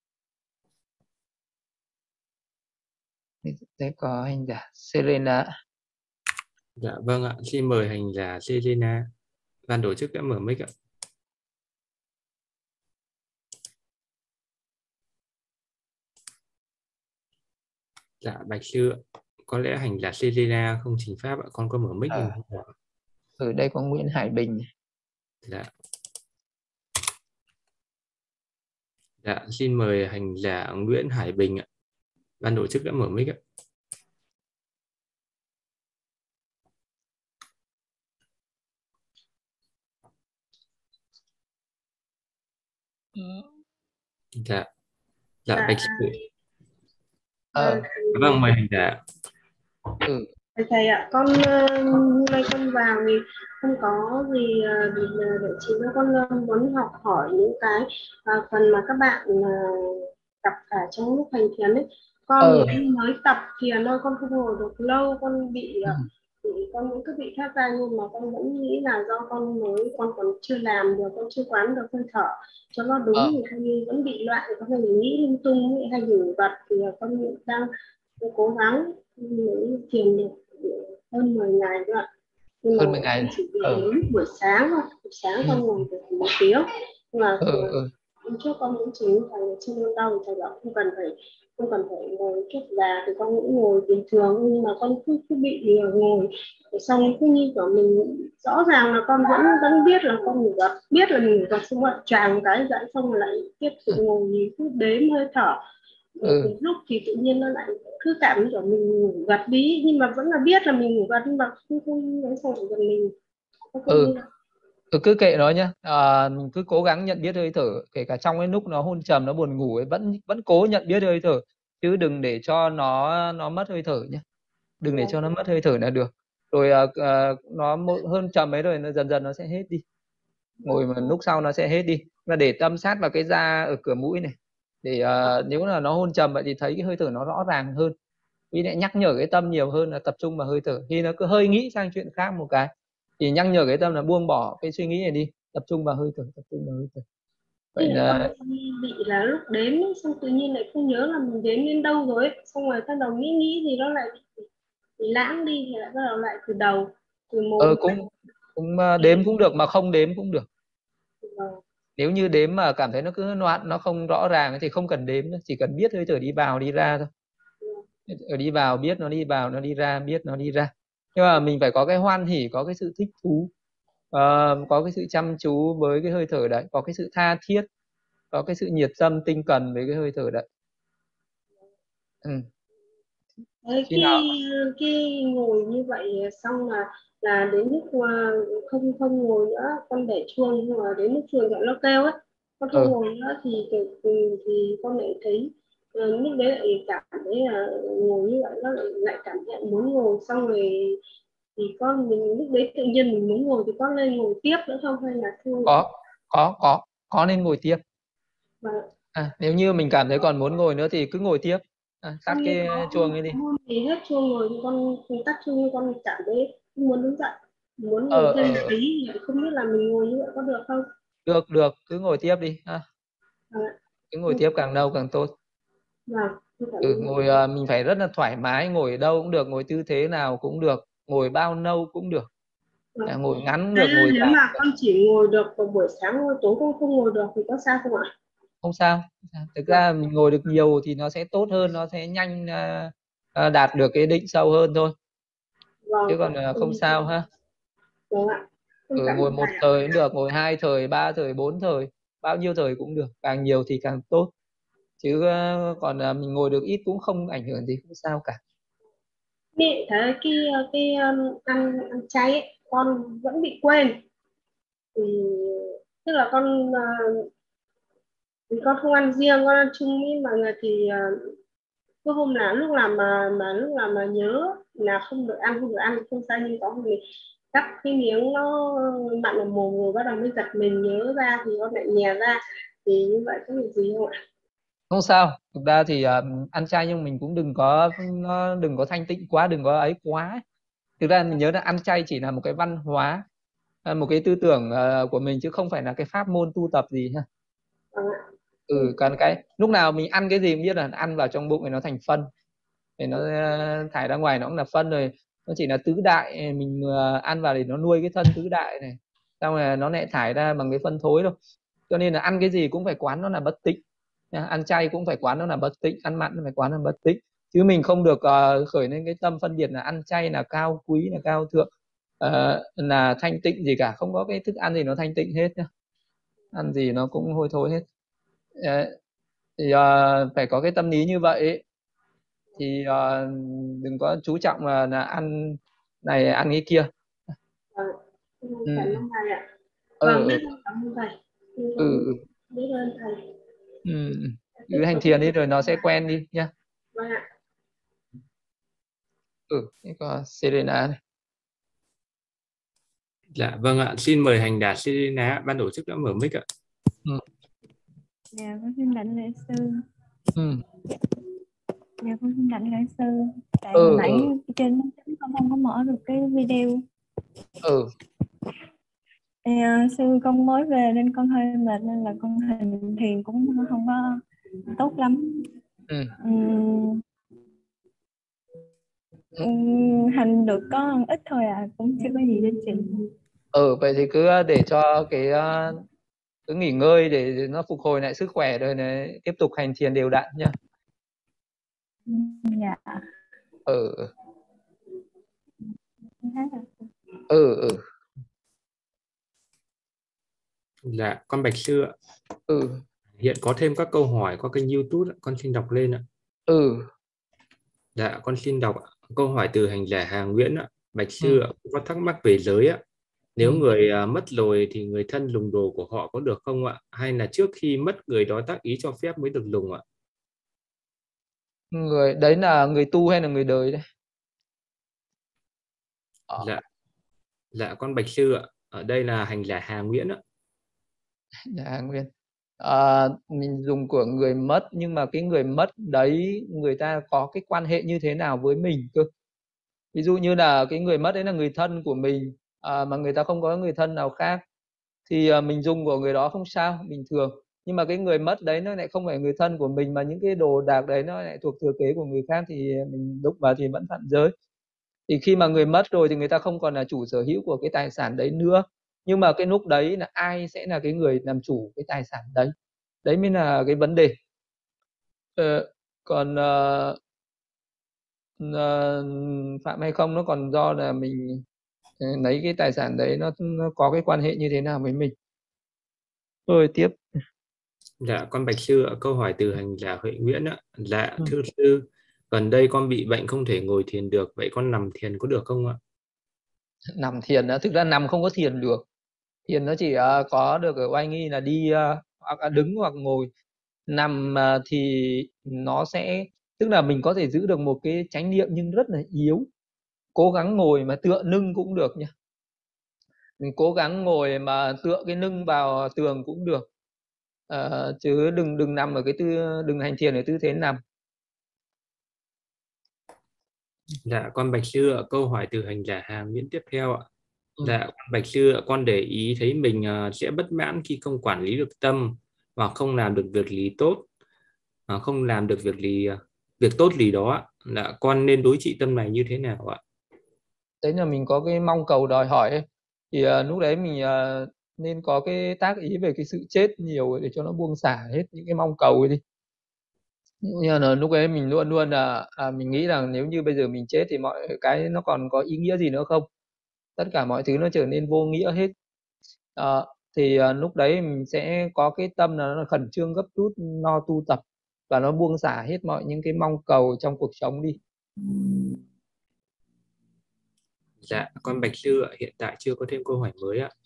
Đây có hành giả Serena. Dạ vâng ạ, xin mời hành giả Serena. Ban tổ chức đã mở mic ạ. Dạ bạch sư, có lẽ hành giả Serena không trình pháp ạ, con có mở mic không? Ở đây có Nguyễn Hải Bình. Dạ. Dạ, xin mời hành giả Nguyễn Hải Bình ạ. Ban tổ chức đã mở mic ạ. Dạ. Dạ bạch sư. Vâng, mời hành giả. Thầy ạ, con nay con vào thì không có gì để chỉ cho con muốn học hỏi những cái phần mà các bạn tập cả trong lúc hành thiền ấy. Con thì mới tập thiền thôi, con không ngồi được lâu, con con cứ bị thoát ra, nhưng mà con vẫn nghĩ là do con còn chưa làm được, con chưa quán được hơi thở cho nó đúng, thì hay vẫn bị loạn, con hay nghĩ lung tung, hay ngủ gật, thì con đang cố gắng mới thiền được hơn 10 ngày nữa ạ. Nhưng mà con chỉ đến buổi sáng thôi, buổi sáng con ngồi được 1 tiếng. Nhưng mà hôm trước con cũng chính thầy trên đau, thầy bảo không cần phải không cần phải ngồi kiết già thì con cũng ngồi bình thường, nhưng mà con cứ bị ngồi xong cứ như kiểu mình rõ ràng là con vẫn biết là con ngủ gật, biết là mình ngủ gật, xong rồi choàng cái dậy xong rồi lại tiếp tục ngồi thì cứ đếm hơi thở. Lúc thì tự nhiên nó lại cứ cảm như kiểu mình ngủ gật đi, nhưng mà vẫn là biết là mình ngủ gật, nhưng mà không lấy xong gần mình. Cứ kệ nó nhá, mình cứ cố gắng nhận biết hơi thở, kể cả trong cái lúc nó hôn trầm, nó buồn ngủ ấy, vẫn cố nhận biết hơi thở, chứ đừng để cho nó mất hơi thở nhé, đừng để cho nó mất hơi thở là được. Rồi nó hơn trầm ấy rồi nó dần dần nó sẽ hết đi, ngồi mà lúc sau nó sẽ hết đi. Và để tâm sát vào cái da ở cửa mũi này, để nếu là nó hôn trầm vậy thì thấy cái hơi thở nó rõ ràng hơn, vì lại nhắc nhở cái tâm nhiều hơn là tập trung vào hơi thở. Khi nó cứ hơi nghĩ sang chuyện khác một cái thì nhắc nhở cái tâm là buông bỏ cái suy nghĩ này đi, tập trung vào hơi thở, tập trung vào hơi thở. Vậy là bị là lúc đếm xong tự nhiên lại không nhớ là mình đếm đến đâu rồi ấy. Xong rồi bắt đầu nghĩ thì nó lại bị lãng đi, thì lại bắt đầu lại từ đầu, từ một. Cũng đếm cũng được mà không đếm cũng được. Nếu như đếm mà cảm thấy nó cứ loạn, nó không rõ ràng thì không cần đếm nữa, chỉ cần biết hơi thở đi vào đi ra thôi. Ở đi vào biết nó đi vào, nó đi ra biết nó đi ra. Nhưng mà mình phải có cái hoan hỉ, có cái sự thích thú, có cái sự chăm chú với cái hơi thở đấy, có cái sự tha thiết, có cái sự nhiệt tâm tinh cần với cái hơi thở đấy. Cái ngồi như vậy xong là đến lúc không ngồi nữa, con để chuông, nhưng mà đến lúc chuông nó kêu ấy, con không ngồi nữa thì con lại thấy lúc đấy lại cảm thấy là ngồi như vậy nó lại cảm nhận muốn ngồi, xong rồi thì mình lúc đấy tự nhiên mình muốn ngồi thì con lên ngồi tiếp nữa không, hay là thôi? Có nên ngồi tiếp. Nếu như mình cảm thấy còn muốn ngồi nữa thì cứ ngồi tiếp. Tắt cái chuông ấy đi. Thì hết chuông rồi thì con tắt chuông, con cảm thấy muốn đứng dậy, muốn ngồi thêm một tí, không biết là mình ngồi như vậy có được không? Được, cứ ngồi tiếp đi ha. Cứ ngồi tiếp càng lâu càng tốt. Ngồi mình phải rất là thoải mái, ngồi ở đâu cũng được, ngồi tư thế nào cũng được, ngồi bao lâu cũng được. Ngồi ngắn cũng được, ngồi nếu mà con chỉ ngồi được vào buổi sáng thôi, tối con không ngồi được thì có sao không ạ? Không sao. Thực ra mình ngồi được nhiều thì nó sẽ tốt hơn, nó sẽ nhanh đạt được cái định sâu hơn thôi. Chứ còn không sao ha. Ngồi một thời cũng được, ngồi 2 thời, 3 thời, 4 thời, bao nhiêu thời cũng được, càng nhiều thì càng tốt. Chứ còn mình ngồi được ít cũng không ảnh hưởng gì, không sao cả. Mẹ thấy cái ăn chay ấy, con vẫn bị quên. Tức là con không ăn riêng, con ăn chung với mọi người thì cứ hôm nào lúc nào mà nhớ là không được ăn không sao, nhưng có mình cắt cái miếng nó mặn ở mồm rồi bắt đầu mới giật mình nhớ ra thì con lại nhè ra, thì như vậy có việc gì không ạ? Không sao. Thực ra thì ăn chay nhưng mình cũng đừng có thanh tịnh quá, đừng có ấy quá. Thực ra mình nhớ là ăn chay chỉ là một cái văn hóa, một cái tư tưởng của mình, chứ không phải là cái pháp môn tu tập gì ha. Còn cái lúc nào mình ăn cái gì cũng biết là ăn vào trong bụng thì nó thành phân, thì nó thải ra ngoài nó cũng là phân rồi, nó chỉ là tứ đại, mình ăn vào để nó nuôi cái thân tứ đại này, xong rồi nó lại thải ra bằng cái phân thối đâu. Cho nên là ăn cái gì cũng phải quán nó là bất tịnh, ăn chay cũng phải quán nó là bất tịnh, ăn mặn phải quán nó là bất tịnh, chứ mình không được khởi lên cái tâm phân biệt là ăn chay là cao quý, là cao thượng, là thanh tịnh gì cả. Không có cái thức ăn gì nó thanh tịnh hết nhá, ăn gì nó cũng hôi thối hết. Thì phải có cái tâm lý như vậy ấy. Thì đừng có chú trọng là ăn này ăn cái kia. Cảm ơn thầy ạ. Cảm ơn thầy. Biết ơn thầy. Cứ hành thiền đi rồi nó sẽ quen đi nha. Vâng ạ. Cái có Serena này. Dạ vâng ạ, xin mời hành đạt Serena, ban tổ chức đã mở mic ạ. Dạ con xin đảnh lễ sư. Dạ con xin đảnh lễ sư. Tại hồi nãy trên máy tính con không có mở được cái video. Thì, sư con mới về nên con hơi mệt, nên là con hành thiền cũng không có tốt lắm. Hành được có ít thôi à, cũng chưa có gì để chỉnh. Vậy thì cứ để cho cái cứ nghỉ ngơi để nó phục hồi lại sức khỏe rồi này, tiếp tục hành thiền đều đặn nha. Dạ. Ừ. Ừ. Dạ, con Bạch Sư ạ. Hiện có thêm các câu hỏi qua kênh YouTube, con xin đọc lên ạ. Dạ, con xin đọc câu hỏi từ hành giả Hà Nguyễn ạ. Bạch Sư ạ, có thắc mắc về giới ạ. Nếu người mất rồi thì người thân lùng đồ của họ có được không ạ? Hay là trước khi mất người đó tác ý cho phép mới được lùng ạ? Người đấy là người tu hay là người đời đấy? Dạ, con Bạch Sư ạ. Ở đây là hành giả Hà Nguyễn ạ. Hà Nguyễn. Mình dùng của người mất, nhưng mà cái người mất đấy người ta có cái quan hệ như thế nào với mình cơ? Ví dụ như là cái người mất đấy là người thân của mình, mà người ta không có người thân nào khác thì mình dùng của người đó không sao, bình thường. Nhưng mà cái người mất đấy nó lại không phải người thân của mình, mà những cái đồ đạc đấy nó lại thuộc thừa kế của người khác thì mình đụng vào thì vẫn phạm giới. Thì khi mà người mất rồi thì người ta không còn là chủ sở hữu của cái tài sản đấy nữa, nhưng mà cái lúc đấy là ai sẽ là cái người làm chủ cái tài sản đấy, đấy mới là cái vấn đề. Còn phạm hay không nó còn do là mình lấy cái tài sản đấy nó có cái quan hệ như thế nào với mình. Rồi tiếp. Dạ, con Bạch Sư ạ, câu hỏi từ hành giả Huệ Nguyễn ạ. Dạ, thưa sư, gần đây con bị bệnh không thể ngồi thiền được, vậy con nằm thiền có được không ạ? Nằm thiền á, thực ra nằm không có thiền được. Thiền nó chỉ có được ở oai nghi là đi hoặc đứng hoặc ngồi. Nằm thì nó sẽ, tức là mình có thể giữ được một cái chánh niệm nhưng rất là yếu. Cố gắng ngồi mà tựa lưng cũng được nha. Mình cố gắng ngồi mà tựa cái lưng vào tường cũng được. Chứ đừng nằm ở cái đừng hành thiền ở tư thế nằm. Dạ, con Bạch Sư ạ, câu hỏi từ hành giả Hà Nguyễn tiếp theo ạ. Dạ, con Bạch Sư ạ, con để ý thấy mình sẽ bất mãn khi không quản lý được tâm, hoặc không làm được việc lý tốt, không làm được việc tốt lý đó ạ. Dạ, con nên đối trị tâm này như thế nào ạ? Đấy là mình có cái mong cầu đòi hỏi ấy. Thì lúc đấy mình nên có cái tác ý về cái sự chết nhiều để cho nó buông xả hết những cái mong cầu ấy đi. Nhưng là lúc ấy mình luôn luôn là mình nghĩ rằng nếu như bây giờ mình chết thì mọi cái nó còn có ý nghĩa gì nữa không? Tất cả mọi thứ nó trở nên vô nghĩa hết. Thì lúc đấy mình sẽ có cái tâm là nó khẩn trương gấp rút lo tu tập và nó buông xả hết mọi những cái mong cầu trong cuộc sống đi. Dạ, con Bạch Sư ạ, hiện tại chưa có thêm câu hỏi mới ạ.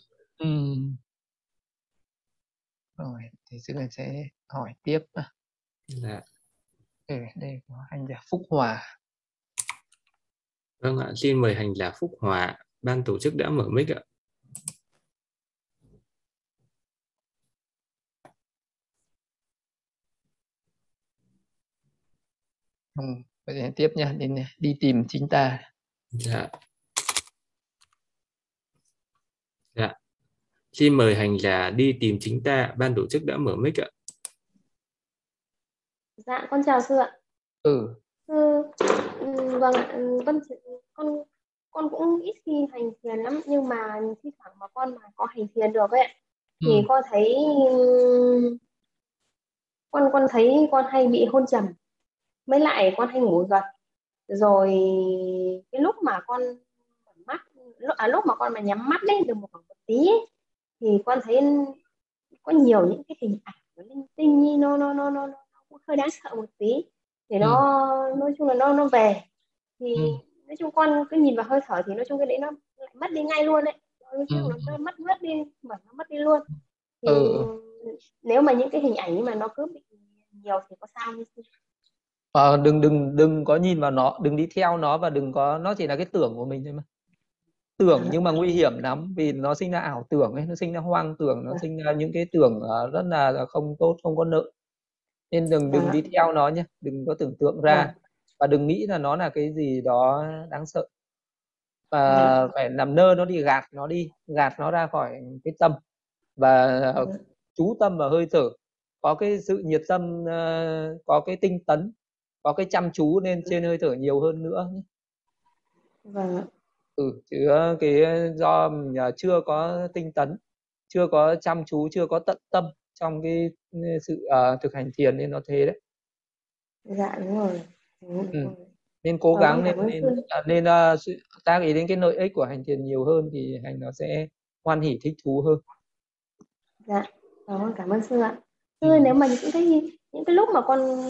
Rồi, thì sư sẽ hỏi tiếp. Dạ. Đây có hành giả Phúc Hòa. Vâng ạ, xin mời hành giả Phúc Hòa. Ban tổ chức đã mở mic ạ. Vậy tiếp nha, đi tìm chính ta. Dạ. Dạ. Xin mời hành giả đi tìm chính ta. Ban tổ chức đã mở mic ạ. Dạ, con chào sư ạ. Vâng ạ, con cũng ít khi hành thiền lắm, nhưng mà thi thoảng mà con có hành thiền được ấy, thì con thấy con thấy con hay bị hôn trầm, mới lại con hay ngủ gật. Rồi cái lúc mà con mắt lúc mà con mà nhắm mắt đấy được một tí ấy, thì con thấy có nhiều những cái hình ảnh linh tinh như nó cũng hơi đáng sợ một tí, thì nó nói chung là nó về, thì nói chung con cứ nhìn vào hơi thở thì nói chung cái đấy nó lại mất đi ngay luôn đấy, nói chung nó mất đi mà nó mất đi luôn. Thì nếu mà những cái hình ảnh mà nó cứ bị nhiều thì có sao không? Đừng có nhìn vào nó, đừng đi theo nó, và đừng có, nó chỉ là cái tưởng của mình thôi mà. Tưởng nhưng mà nguy hiểm lắm, vì nó sinh ra ảo tưởng ấy, nó sinh ra hoang tưởng, nó sinh ra những cái tưởng rất là không tốt, không có lợi. Nên đừng đi theo nó nhé, đừng có tưởng tượng ra, và đừng nghĩ là nó là cái gì đó đáng sợ. Và phải làm nơ nó đi, gạt nó ra khỏi cái tâm, và chú tâm vào hơi thở, có cái sự nhiệt tâm, có cái tinh tấn, có cái chăm chú lên trên hơi thở nhiều hơn nữa. Chứ cái do mình chưa có tinh tấn, chưa có chăm chú, chưa có tận tâm trong cái sự thực hành thiền nên nó thế đấy. Dạ đúng rồi. Nên cố gắng nên tác ý đến cái lợi ích của hành thiền nhiều hơn thì hành nó sẽ hoan hỉ thích thú hơn. Dạ, cảm ơn sư ạ. Sư ơi, nếu mà những cái lúc mà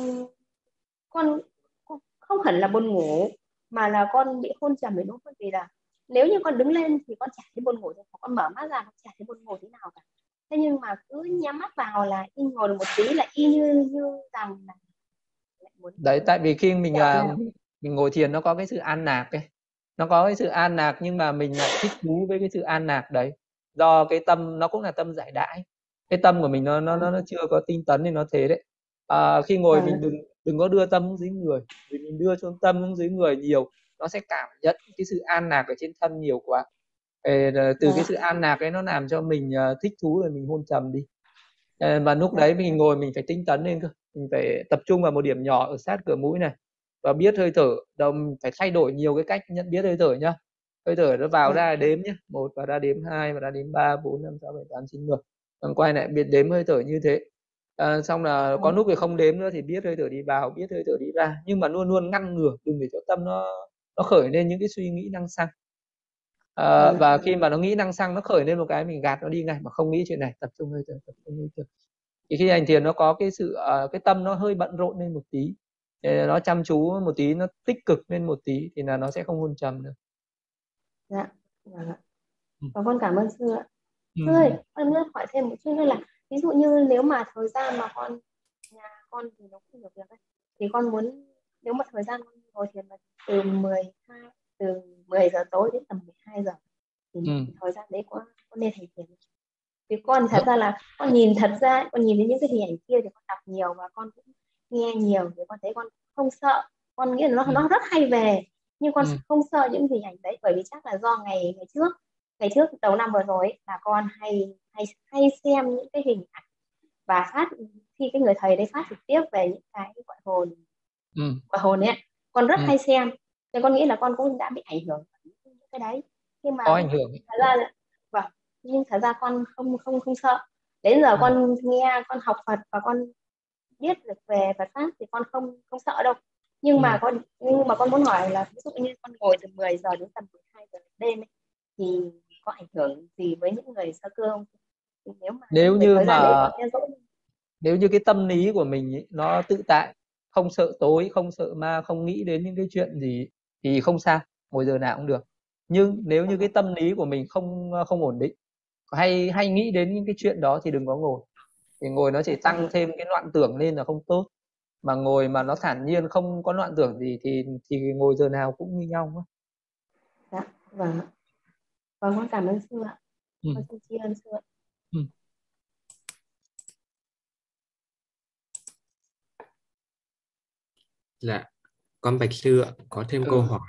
con không hẳn là buồn ngủ mà là con bị hôn trầm, đúng không? Vì là nếu như con đứng lên thì con chả thấy buồn ngủ, con mở mắt ra con chả thấy buồn ngủ thế nào cả. Thế nhưng mà cứ nhắm mắt vào là y ngồi được một tí là y như rằng là đấy, tại vì khi mình ngồi thiền nó có cái sự an lạc ấy, nó có cái sự an lạc nhưng mà mình lại thích thú với cái sự an lạc đấy, do cái tâm nó cũng là tâm giải đãi, cái tâm của mình nó chưa có tinh tấn nên nó thế đấy. Khi ngồi mình đừng có đưa tâm xuống dưới người, vì mình đưa xuống tâm xuống dưới người nhiều nó sẽ cảm nhận cái sự an lạc ở trên thân nhiều quá. Từ cái sự an lạc ấy nó làm cho mình thích thú rồi mình hôn trầm đi. Và lúc đấy mình ngồi mình phải tinh tấn lên cơ, mình phải tập trung vào một điểm nhỏ ở sát cửa mũi này và biết hơi thở. Đồng phải thay đổi nhiều cái cách nhận biết hơi thở nhá. Hơi thở nó vào ra đếm nhé, 1 và ra đếm 2 và ra đếm 3 4 5 6 7 8 9 10. Còn quay lại biết đếm hơi thở như thế. Xong là có lúc thì không đếm nữa thì biết hơi thở đi vào, biết hơi thở đi ra, nhưng mà luôn luôn ngăn ngừa đừng để cho tâm nó khởi lên những cái suy nghĩ năng xăng. Và khi mà nó nghĩ năng xăng nó khởi lên một cái mình gạt nó đi ngay, mà không nghĩ chuyện này, tập trung hơi thở, tập trung hơi thở. Thì khi hành thiền nó có cái sự cái tâm nó hơi bận rộn lên một tí, nó chăm chú một tí, nó tích cực lên một tí thì là nó sẽ không hôn trầm nữa. Dạ, con cảm ơn sư ạ. Sư ơi, con muốn hỏi thêm một chút nữa là ví dụ như nếu mà thời gian mà nhà con thì nó không được việc ấy, thì con muốn nếu mà thời gian con ngồi thiền là từ 10 giờ tối đến tầm 12 giờ thì thời gian đấy con nên hành thiền. Vì con thật ra là con nhìn đến những cái hình ảnh kia thì con đọc nhiều và con cũng nghe nhiều thì con thấy con không sợ, con nghĩ là nó rất hay về, nhưng con không sợ những hình ảnh đấy, bởi vì chắc là do ngày trước đầu năm vừa rồi ấy, là con hay xem những cái hình ảnh và khi cái người thầy đấy phát trực tiếp về những cái gọi hồn ấy, con rất hay xem, nên con nghĩ là con cũng đã bị ảnh hưởng những cái đấy, nhưng mà có ảnh hưởng. Thật ra là nhưng thật ra con không sợ. Đến giờ con nghe, con học Phật và con biết được về Phật pháp thì con không sợ đâu. Nhưng mà con muốn hỏi là ví dụ như con ngồi từ 10 giờ đến tầm 12 giờ đêm ấy, thì có ảnh hưởng gì với những người sơ cơ không? Nếu như cái tâm lý của mình ấy, nó tự tại, không sợ tối, không sợ ma, không nghĩ đến những cái chuyện gì thì không sao, ngồi giờ nào cũng được. Nhưng nếu như cái tâm lý của mình không ổn định, hay nghĩ đến những cái chuyện đó thì đừng có ngồi. Thì ngồi nó chỉ tăng thêm cái loạn tưởng lên là không tốt. Mà ngồi mà nó thản nhiên không có loạn tưởng gì thì ngồi giờ nào cũng như nhau. Dạ, vâng. Con cảm ơn sư ạ. Con xin tri ân sư ạ. Dạ, con bạch sư ạ, có thêm câu hỏi.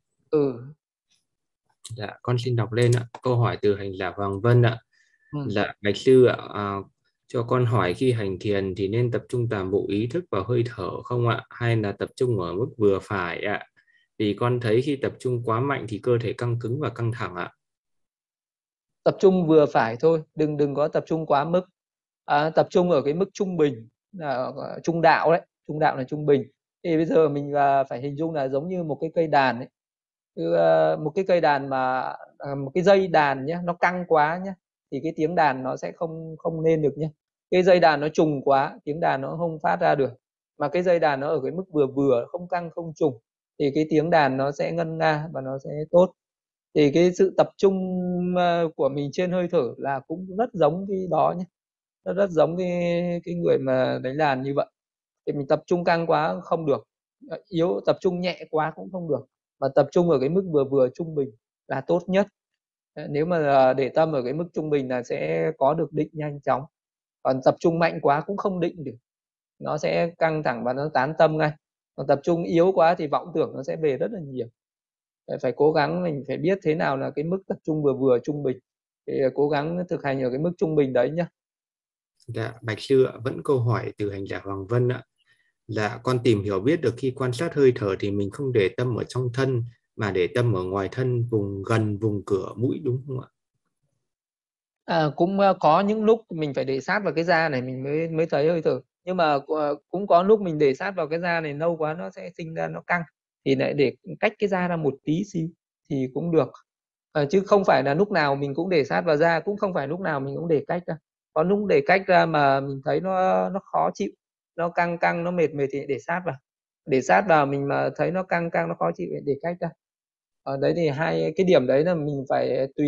Dạ, con xin đọc lên ạ. Câu hỏi từ hành giả Hoàng Vân ạ. Dạ, bạch sư ạ, cho con hỏi khi hành thiền thì nên tập trung toàn bộ ý thức vào hơi thở không ạ? Hay là tập trung ở mức vừa phải ạ? Vì con thấy khi tập trung quá mạnh thì cơ thể căng cứng và căng thẳng ạ. Tập trung vừa phải thôi, đừng có tập trung quá mức. Tập trung ở cái mức trung bình, trung đạo đấy, trung đạo là trung bình. Thì bây giờ mình phải hình dung là giống như một cái cây đàn ấy. Một cái cây đàn mà một cái dây đàn nhé, nó căng quá nhé thì cái tiếng đàn nó sẽ không lên được nhé. Cái dây đàn nó trùng quá, tiếng đàn nó không phát ra được. Mà cái dây đàn nó ở cái mức vừa vừa, không căng không trùng thì cái tiếng đàn nó sẽ ngân nga và nó sẽ tốt. Thì cái sự tập trung của mình trên hơi thở là cũng rất giống cái đó nhé, nó rất giống cái người mà đánh đàn như vậy. Thì mình tập trung căng quá không được, yếu tập trung nhẹ quá cũng không được, mà tập trung ở cái mức vừa vừa trung bình là tốt nhất. Nếu mà để tâm ở cái mức trung bình là sẽ có được định nhanh chóng. Còn tập trung mạnh quá cũng không định được, nó sẽ căng thẳng và nó tán tâm ngay. Còn tập trung yếu quá thì vọng tưởng nó sẽ về rất là nhiều. Phải cố gắng, mình phải biết thế nào là cái mức tập trung vừa vừa trung bình, thì cố gắng thực hành ở cái mức trung bình đấy nhé. Dạ, bạch sư ạ, vẫn câu hỏi từ hành giả Hoàng Vân ạ. Dạ, con tìm hiểu biết được khi quan sát hơi thở thì mình không để tâm ở trong thân mà để tâm ở ngoài thân, gần vùng cửa mũi, đúng không ạ? Cũng có những lúc mình phải để sát vào cái da này mình mới thấy hơi thở. nhưng mà cũng có lúc mình để sát vào cái da này lâu quá nó sẽ sinh ra nó căng, thì lại để cách cái da ra một tí xíu thì cũng được. Chứ không phải là lúc nào mình cũng để sát vào da, cũng không phải lúc nào mình cũng để cách ra. Có lúc để cách ra mà mình thấy nó khó chịu, nó căng căng, nó mệt mệt thì để sát vào. Để sát vào mình mà thấy nó căng căng, nó khó chịu thì để cách ra. Ở đấy thì hai cái điểm đấy là mình phải tùy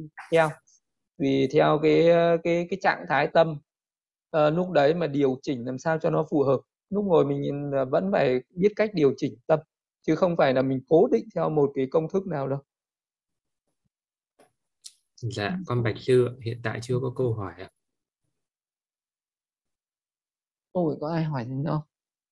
theo cái trạng thái tâm. Lúc đấy mà điều chỉnh làm sao cho nó phù hợp. Lúc ngồi mình vẫn phải biết cách điều chỉnh tâm, chứ không phải là mình cố định theo một cái công thức nào đâu. Dạ, con Bạch Sư hiện tại chưa có câu hỏi ạ. Ôi, có ai hỏi gì nữa không?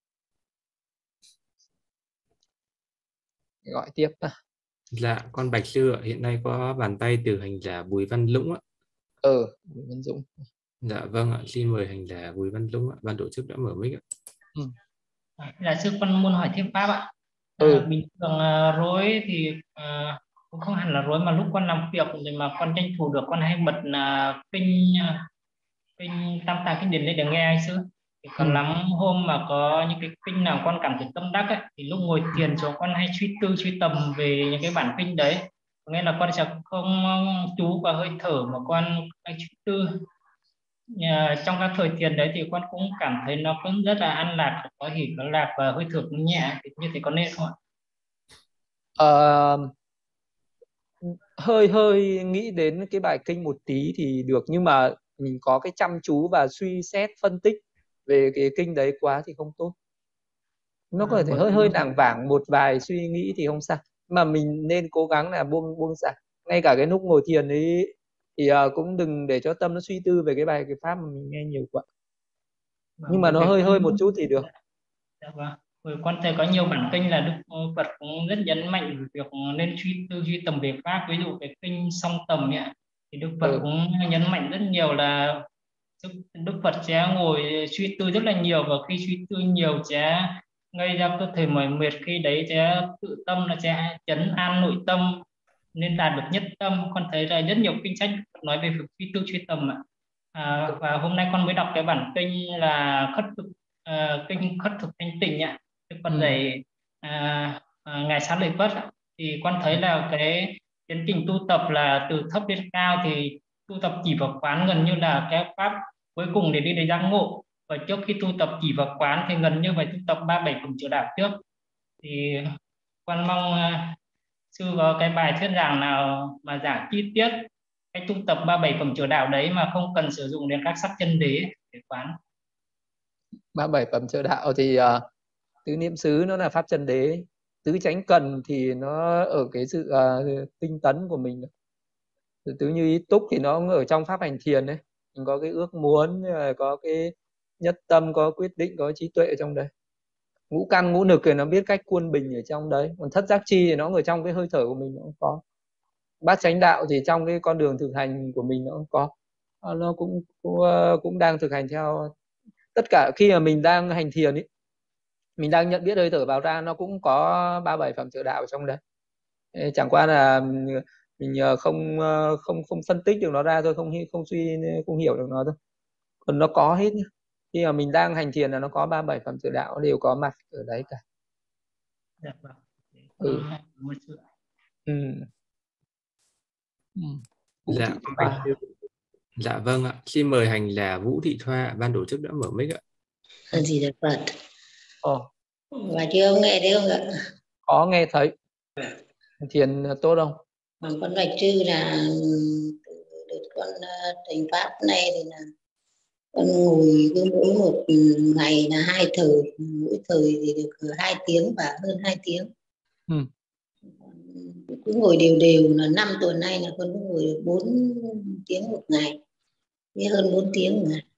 Gọi tiếp à. Dạ, con Bạch Sư hiện nay có bàn tay từ hành giả Bùi Văn Dũng ạ. Bùi Văn Dũng. Dạ vâng ạ, xin mời hành giả Bùi Văn Dũng ạ. Ban tổ chức đã mở mic ạ. Dạ sư con muốn hỏi thêm pháp ạ. Bình thường rối thì cũng không hẳn là rối, mà lúc con làm việc rồi mà con tranh thủ được, con hay bật kinh Tam Tạng Kinh Điển lên để nghe hay sư. Thì còn lắm hôm mà có những cái kinh nào con cảm thấy tâm đắc ấy, thì lúc ngồi thiền cho con hay suy tầm về những cái bản kinh đấy. Nghĩa là con sẽ không chú vào hơi thở mà con hay suy tư. Trong các thời thiền đấy thì con cũng cảm thấy nó cũng rất là an lạc, có hỉ có lạc và hơi thở cũng nhẹ. Thì như thế có nên không ạ? Hơi nghĩ đến cái bài kinh một tí thì được, nhưng mà mình có cái chăm chú và suy xét phân tích về cái kinh đấy quá thì không tốt. Nó có thể hơi lảng vảng một vài suy nghĩ thì không sao, mà mình nên cố gắng là buông xả. Ngay cả cái lúc ngồi thiền ấy thì cũng đừng để cho tâm nó suy tư về cái pháp mà mình nghe nhiều quá. Nhưng mà nó hơi một chút thì được. Dạ vâng. Rồi con thấy có nhiều bản kinh là Đức Phật cũng rất nhấn mạnh việc nên suy tầm về pháp. Ví dụ cái kinh Song Tầm ấy, thì Đức Phật cũng nhấn mạnh rất nhiều là Đức Phật sẽ ngồi suy tư rất là nhiều, và khi suy tư nhiều sẽ gây ra cơ thể mỏi mệt. Khi đấy sẽ tự tâm là sẽ trấn an nội tâm nên đạt được nhất tâm. Con thấy là rất nhiều kinh sách nói về việc suy tư suy tầm ạ. Và hôm nay con mới đọc cái bản kinh là kinh Khất Thực Thanh Tịnh ạ. Đức Phật dạy ngài Xá Lợi Phất ạ. Thì con thấy là cái tiến trình tu tập là từ thấp đến cao, thì tu tập chỉ vào quán gần như là cái pháp cuối cùng để đi đến giác ngộ. Và trước khi tu tập chỉ vào quán thì gần như phải tu tập 37 phẩm chữa đạo trước. Thì con mong sư có cái bài thuyết giảng nào mà giảng chi tiết cái tu tập 37 phẩm chữa đạo đấy mà không cần sử dụng đến các sắc chân đế để quán. 37 phẩm chữa đạo thì tứ niệm xứ nó là pháp chân đế, tứ chánh cần thì nó ở cái sự tinh tấn của mình. Tứ như ý túc thì nó ở trong pháp hành thiền đấy, mình có cái ước muốn, có cái nhất tâm, có quyết định, có trí tuệ ở trong đấy. Ngũ căn ngũ nực thì nó biết cách quân bình ở trong đấy. Còn thất giác chi thì nó ở trong cái hơi thở của mình, nó cũng có. Bát chánh đạo thì trong cái con đường thực hành của mình nó cũng có. Nó cũng đang thực hành theo. Tất cả khi mà mình đang hành thiền ấy, mình đang nhận biết hơi thở vào ra, nó cũng có 37 phẩm chữa đạo ở trong đấy. Chẳng qua là mình không phân tích được nó ra thôi, không hiểu được nó thôi. Còn nó có hết nhá. Khi mà mình đang hành thiền là nó có 37 phẩm chữa đạo đều có mặt ở đấy cả. Dạ vâng. Dạ vâng ạ. Xin mời hành giả Vũ Thị Thoa, ban tổ chức đã mở mic ạ. Gì Đức Phật. Và chưa ông nghe thấy không ạ? Có nghe thấy. Thiền tốt không? Con Bạch Sư là được con thành pháp này thì là con ngồi cứ mỗi một ngày là 2 thời, mỗi thời thì được 2 tiếng và hơn 2 tiếng. Cứ ngồi đều là 5 tuần nay là con cứ ngồi được 4 tiếng một ngày, với hơn 4 tiếng một ngày.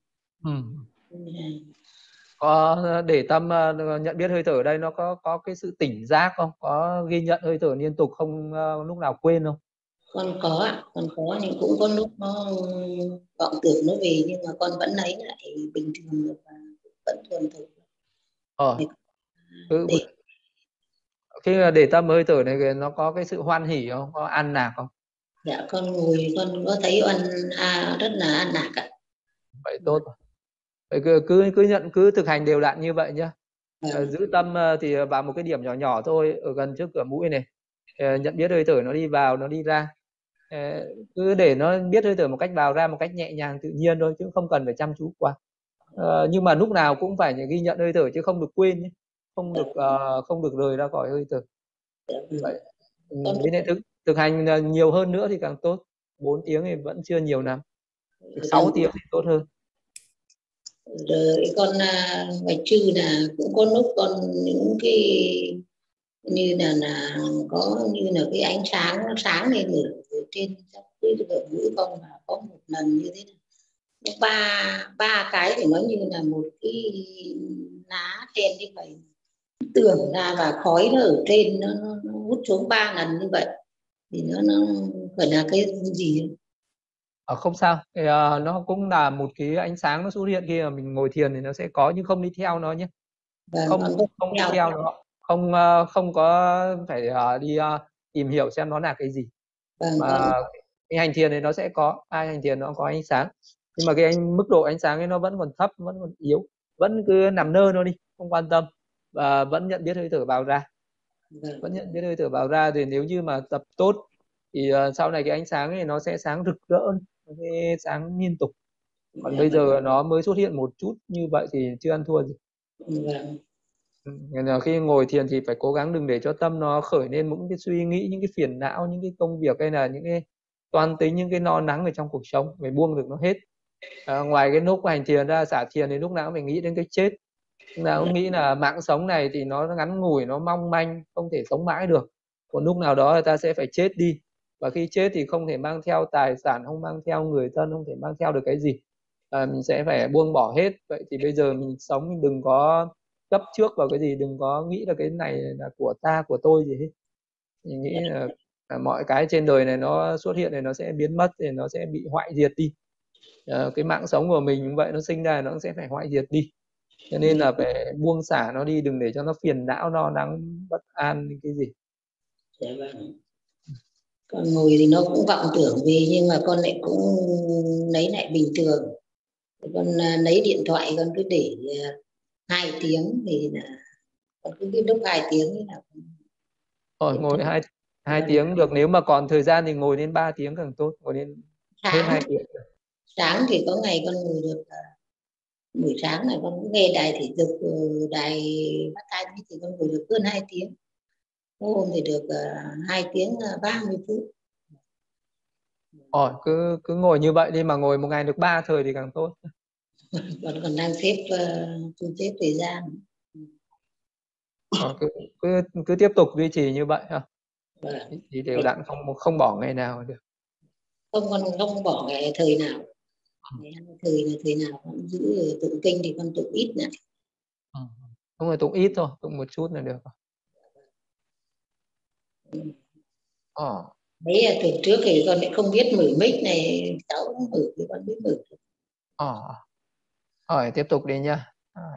Có để tâm nhận biết hơi thở ở đây, nó có cái sự tỉnh giác không? Có ghi nhận hơi thở liên tục không, lúc nào quên không? Con có nhưng cũng có lúc nó vọng tưởng nó về, nhưng mà con vẫn lấy lại bình thường và vẫn thuần thục. Khi để tâm hơi thở này nó có cái sự hoan hỉ không? Có an lạc không? Dạ con ngồi con có thấy rất là an lạc ạ. Vậy tốt rồi. cứ nhận, cứ thực hành đều đặn như vậy nhá. Giữ tâm thì vào một cái điểm nhỏ nhỏ thôi, ở gần trước cửa mũi này, nhận biết hơi thở nó đi vào nó đi ra, cứ để nó biết hơi thở một cách vào ra một cách nhẹ nhàng tự nhiên thôi, chứ không cần phải chăm chú quá. Nhưng mà lúc nào cũng phải ghi nhận hơi thở chứ không được quên nhé, không được rời ra khỏi hơi thở. Vậy nên thực hành nhiều hơn nữa thì càng tốt. 4 tiếng thì vẫn chưa nhiều lắm, 6 tiếng thì tốt hơn. Rồi con Bạch Trư là cũng có lúc con những cái như là có như là cái ánh sáng nó sáng lên ở trên cái mũi con, mà có một lần như thế này, nó ba cái thì nó như là một cái lá trên như vậy, tưởng ra và khói nó ở trên nó hút xuống 3 lần như vậy thì nó phải là cái gì không sao, nó cũng là một cái ánh sáng nó xuất hiện khi mà mình ngồi thiền thì nó sẽ có, nhưng không đi theo nó nhé. Không đi theo nó, không có phải đi tìm hiểu xem nó là cái gì. Mà cái hành thiền này nó sẽ có, ai hành thiền nó có ánh sáng, nhưng mà cái mức độ ánh sáng ấy nó vẫn còn thấp, vẫn còn yếu, vẫn cứ nằm nơ nó đi, không quan tâm, và vẫn nhận biết hơi thở vào ra. Vẫn nhận biết hơi thở vào ra thì nếu như mà tập tốt thì sau này cái ánh sáng này nó sẽ sáng rực rỡ, nó sẽ sáng liên tục. Còn bây giờ nó mới xuất hiện một chút như vậy thì chưa ăn thua gì. Nên là khi ngồi thiền thì phải cố gắng đừng để cho tâm nó khởi lên những cái suy nghĩ, những cái phiền não, những cái công việc hay là những cái toan tính, những cái lo lắng ở trong cuộc sống, phải buông được nó hết. Ngoài cái lúc hành thiền ra, xả thiền thì lúc nào cũng phải nghĩ đến cái chết. Lúc nào cũng nghĩ là mạng sống này thì nó ngắn ngủi, nó mong manh, không thể sống mãi được. Một lúc nào đó người ta sẽ phải chết đi, và khi chết thì không thể mang theo tài sản, không mang theo người thân, không thể mang theo được cái gì. Mình sẽ phải buông bỏ hết. Vậy thì bây giờ mình sống, mình đừng có chấp trước vào cái gì, đừng có nghĩ là cái này là của ta, của tôi gì hết. Mình nghĩ là mọi cái trên đời này nó xuất hiện này nó sẽ biến mất, thì nó sẽ bị hoại diệt đi. Cái mạng sống của mình như vậy, nó sinh ra nó sẽ phải hoại diệt đi. Cho nên là phải buông xả nó đi, đừng để cho nó phiền não, lo lắng, bất an cái gì. Con ngồi thì nó cũng vọng tưởng về, nhưng mà con lại cũng lấy lại bình thường. Con lấy điện thoại con cứ để 2 tiếng thì là con cứ lúc 2 tiếng như nào. Rồi ngồi 2 tiếng được, nếu mà còn thời gian thì ngồi đến 3 tiếng càng tốt, ngồi đến hơn 2 tiếng. Sáng thì có ngày con ngồi được, buổi sáng này con cũng nghe đài thể dục, đài phát thanh thì con ngồi được hơn 2 tiếng. Hôm thì được 2 tiếng 30 phút. Cứ ngồi như vậy đi, mà ngồi một ngày được 3 thời thì càng tốt. Còn đang xếp thời gian. Cứ tiếp tục duy trì như vậy ha. Thì đều đặn, không bỏ ngày nào được. Không bỏ ngày thời nào. Thời nào con giữ tụng kinh thì con tụng ít này. Không phải tụng ít thôi, tụng một chút là được. Đấy là tuần trước thì con lại không biết mở mic này, cháu cũng mở thì con biết mở. Tiếp tục đi nha.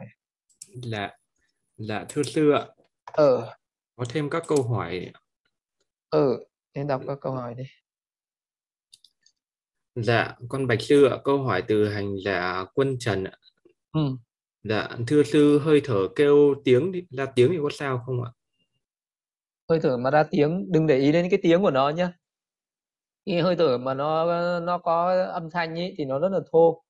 Dạ thưa sư ạ. Có thêm các câu hỏi. Nên đọc các câu hỏi đi. Dạ, con bạch sư ạ, câu hỏi từ hành giả Quân Trần ạ. Dạ, thưa sư, hơi thở kêu tiếng ra tiếng thì có sao không ạ? Hơi thở mà ra tiếng, đừng để ý đến cái tiếng của nó nhé. Cái hơi thở mà nó có âm thanh ấy thì nó rất là thô.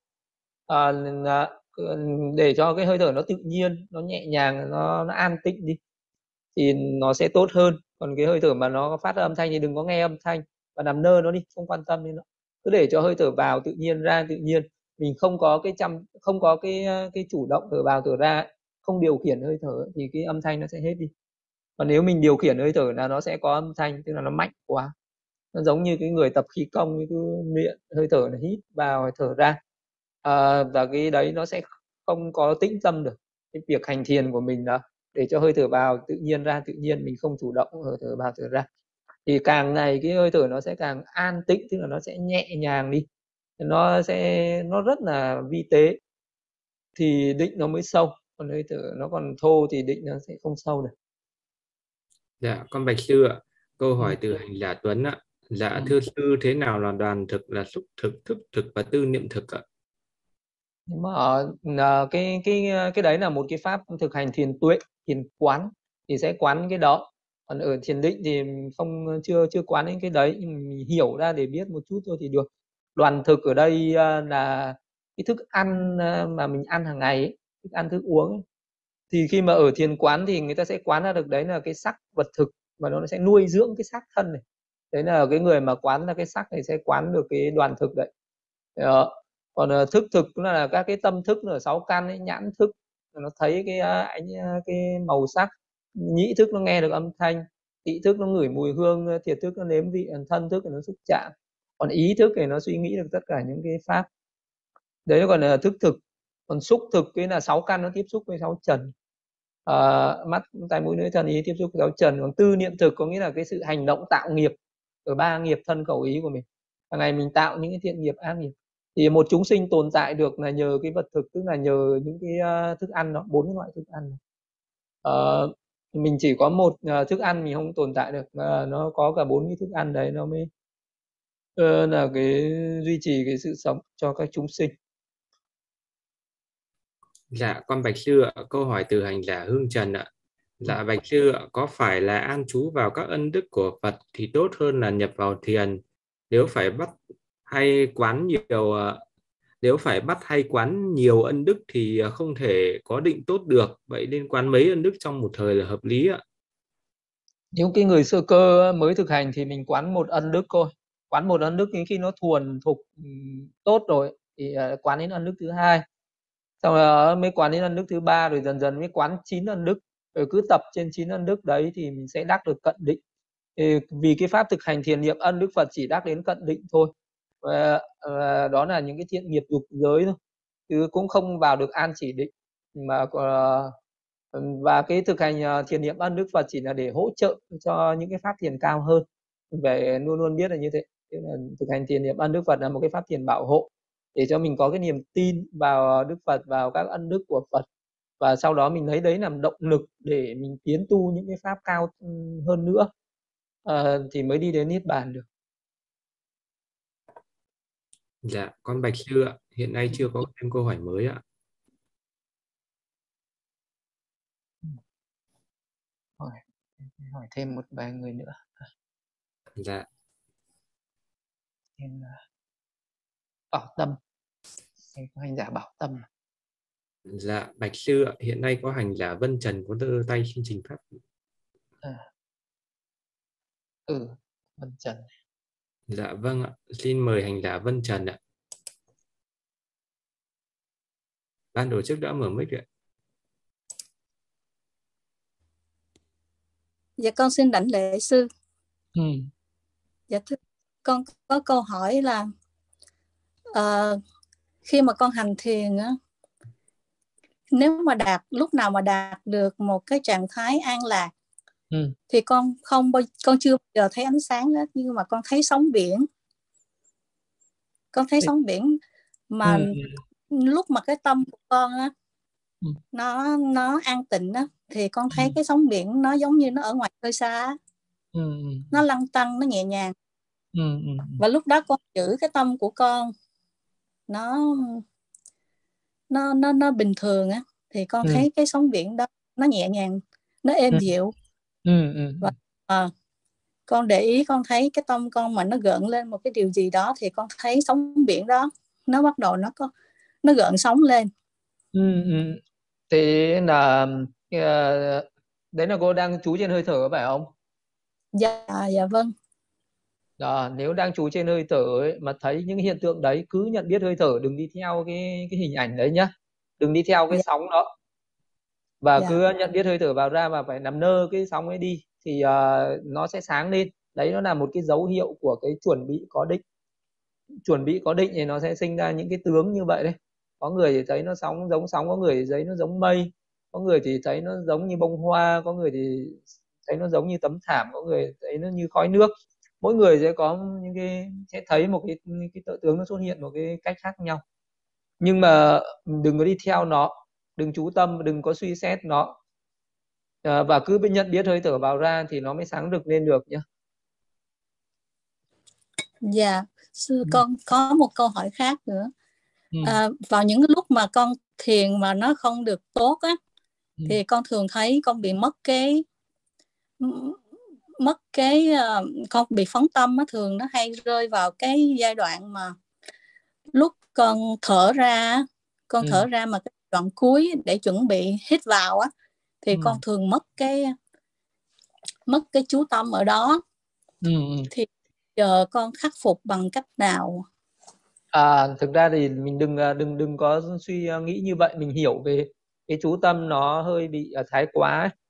Để cho cái hơi thở nó tự nhiên, nó nhẹ nhàng, nó an tĩnh đi thì nó sẽ tốt hơn. Còn cái hơi thở mà nó phát ra âm thanh thì đừng có nghe âm thanh và nằm nơ nó đi, không quan tâm đến nó. Cứ để cho hơi thở vào tự nhiên, ra tự nhiên. Mình không có cái chủ động thở vào thở ra, không điều khiển hơi thở thì cái âm thanh nó sẽ hết đi. Còn nếu mình điều khiển hơi thở là nó sẽ có âm thanh, tức là nó mạnh quá. Nó giống như cái người tập khí công, cái miệng hơi thở là hít vào thở ra, và cái đấy nó sẽ không có tĩnh tâm được. Cái việc hành thiền của mình là để cho hơi thở vào tự nhiên, ra tự nhiên, mình không chủ động hơi thở vào thở ra, thì càng ngày cái hơi thở nó sẽ càng an tĩnh, tức là nó sẽ nhẹ nhàng đi, nó rất là vi tế thì định nó mới sâu. Còn hơi thở nó còn thô thì định nó sẽ không sâu được. Dạ, con bạch sư ạ, câu hỏi từ hành giả Tuấn ạ. Dạ thưa sư, thế nào là đoàn thực, là xúc thực, thức thực và tư niệm thực ạ? Nhưng mà cái đấy là một cái pháp thực hành thiền tuệ, thiền quán thì sẽ quán cái đó. Còn ở thiền định thì chưa quán đến cái đấy, nhưng mình hiểu ra để biết một chút thôi thì được. Đoàn thực ở đây là cái thức ăn mà mình ăn hàng ngày ấy, thức ăn thức uống ấy. Thì khi mà ở thiền quán thì người ta sẽ quán ra được đấy là cái sắc vật thực, và nó sẽ nuôi dưỡng cái xác thân này. Đấy là cái người mà quán ra cái sắc này sẽ quán được cái đoàn thực đấy. Còn thức thực là các cái tâm thức ở 6 căn ấy, nhãn thức nó thấy cái màu sắc, nhĩ thức nó nghe được âm thanh, thị thức nó ngửi mùi hương, thiệt thức nó nếm vị, thân thức thì nó xúc chạm, còn ý thức thì nó suy nghĩ được tất cả những cái pháp đấy. Còn là thức thực. Còn xúc thực cái là 6 căn nó tiếp xúc với 6 trần, mắt tai mũi lưỡi thân ý tiếp xúc với 6 trần. Còn tư niệm thực có nghĩa là cái sự hành động tạo nghiệp ở 3 nghiệp thân khẩu ý của mình. Hàng ngày mình tạo những cái thiện nghiệp ác nghiệp. Thì một chúng sinh tồn tại được là nhờ cái vật thực, tức là nhờ những cái thức ăn đó, 4 loại thức ăn. Mình chỉ có một thức ăn mình không tồn tại được, nó có cả 4 cái thức ăn đấy nó mới là cái duy trì cái sự sống cho các chúng sinh. Dạ, con bạch sư ạ, câu hỏi từ hành giả Hương Trần ạ. Dạ bạch sư ạ, có phải là an trú vào các ân đức của Phật thì tốt hơn là nhập vào thiền? Nếu phải bắt hay quán nhiều ân đức thì không thể có định tốt được. Vậy nên quán mấy ân đức trong một thời là hợp lý ạ? Nếu cái người sơ cơ mới thực hành thì mình quán một ân đức thôi. Quán một ân đức đến khi nó thuần thục tốt rồi thì quán đến ân đức thứ 2. Sau đó mới quán đến ân đức thứ 3, rồi dần dần mới quán 9 ân đức. Rồi cứ tập trên 9 ân đức đấy thì mình sẽ đắc được cận định. Vì cái pháp thực hành thiền niệm ân đức Phật chỉ đắc đến cận định thôi. Và đó là những cái thiện nghiệp dục giới thôi, chứ cũng không vào được an chỉ định. Và cái thực hành thiền niệm ân đức Phật chỉ là để hỗ trợ cho những cái pháp thiền cao hơn. Vậy luôn luôn biết là như thế. Thực hành thiền niệm ân đức Phật là một cái pháp thiền bảo hộ để cho mình có cái niềm tin vào Đức Phật, vào các ân đức của Phật, và sau đó mình lấy đấy làm động lực để mình tiến tu những cái pháp cao hơn nữa, thì mới đi đến niết bàn được. Dạ, con bạch sư ạ, hiện nay chưa có thêm câu hỏi mới ạ. Hỏi thêm một vài người nữa. Dạ. Bảo Tâm, có hành giả Bảo Tâm. Dạ, bạch sư ạ, hiện nay có hành giả Vân Trần có đưa tay xin trình pháp. Vân Trần. Dạ vâng ạ, xin mời hành giả Vân Trần ạ. Ban tổ chức đã mở mic ạ. Dạ con xin đảnh lễ sư. Dạ thưa, con có câu hỏi là khi mà con hành thiền á, nếu mà lúc nào mà đạt được một cái trạng thái an lạc thì con chưa bao giờ thấy ánh sáng hết, nhưng mà con thấy sóng biển. Con thấy sóng biển mà lúc mà cái tâm của con á nó an tịnh á thì con thấy cái sóng biển nó giống như nó ở ngoài khơi xa, nó lăn tăn, nó nhẹ nhàng. Và lúc đó con giữ cái tâm của con nó bình thường á thì con thấy cái sóng biển đó nó nhẹ nhàng, nó êm dịu. Và con để ý, con thấy cái tâm con mà nó gợn lên một cái điều gì đó thì con thấy sóng biển đó nó bắt đầu nó gợn sóng lên. Thế là đấy là cô đang trú trên hơi thở phải không? Dạ vâng. Nếu đang trú trên hơi thở ấy, mà thấy những hiện tượng đấy, cứ nhận biết hơi thở, đừng đi theo cái hình ảnh đấy nhá, đừng đi theo cái sóng đó, và cứ nhận biết hơi thở vào ra và phải nằm nơ cái sóng ấy đi thì nó sẽ sáng lên. Đấy, nó là một cái dấu hiệu của cái chuẩn bị có định. Chuẩn bị có định thì nó sẽ sinh ra những cái tướng như vậy đấy. Có người thì thấy nó giống sóng, có người thì thấy nó giống mây, có người thì thấy nó giống như bông hoa, có người thì thấy nó giống như tấm thảm, có người thấy nó như khói nước. Mỗi người sẽ có những cái, sẽ thấy một cái tự tướng nó xuất hiện một cái cách khác nhau. Nhưng mà đừng có đi theo nó, đừng chú tâm, đừng có suy xét nó, và cứ nhận biết hơi thở vào ra thì nó mới sáng rực lên được nhá. Dạ, sư con có một câu hỏi khác nữa Vào những lúc mà con thiền mà nó không được tốt á, thì con thường thấy con bị mất con bị phóng tâm á. Thường nó hay rơi vào cái giai đoạn mà lúc con thở ra mà cái đoạn cuối để chuẩn bị hít vào á, thì con thường mất cái chú tâm ở đó. Thì giờ con khắc phục bằng cách nào? Thực ra thì mình đừng có suy nghĩ như vậy. Mình hiểu về cái chú tâm nó hơi bị thái quá ấy.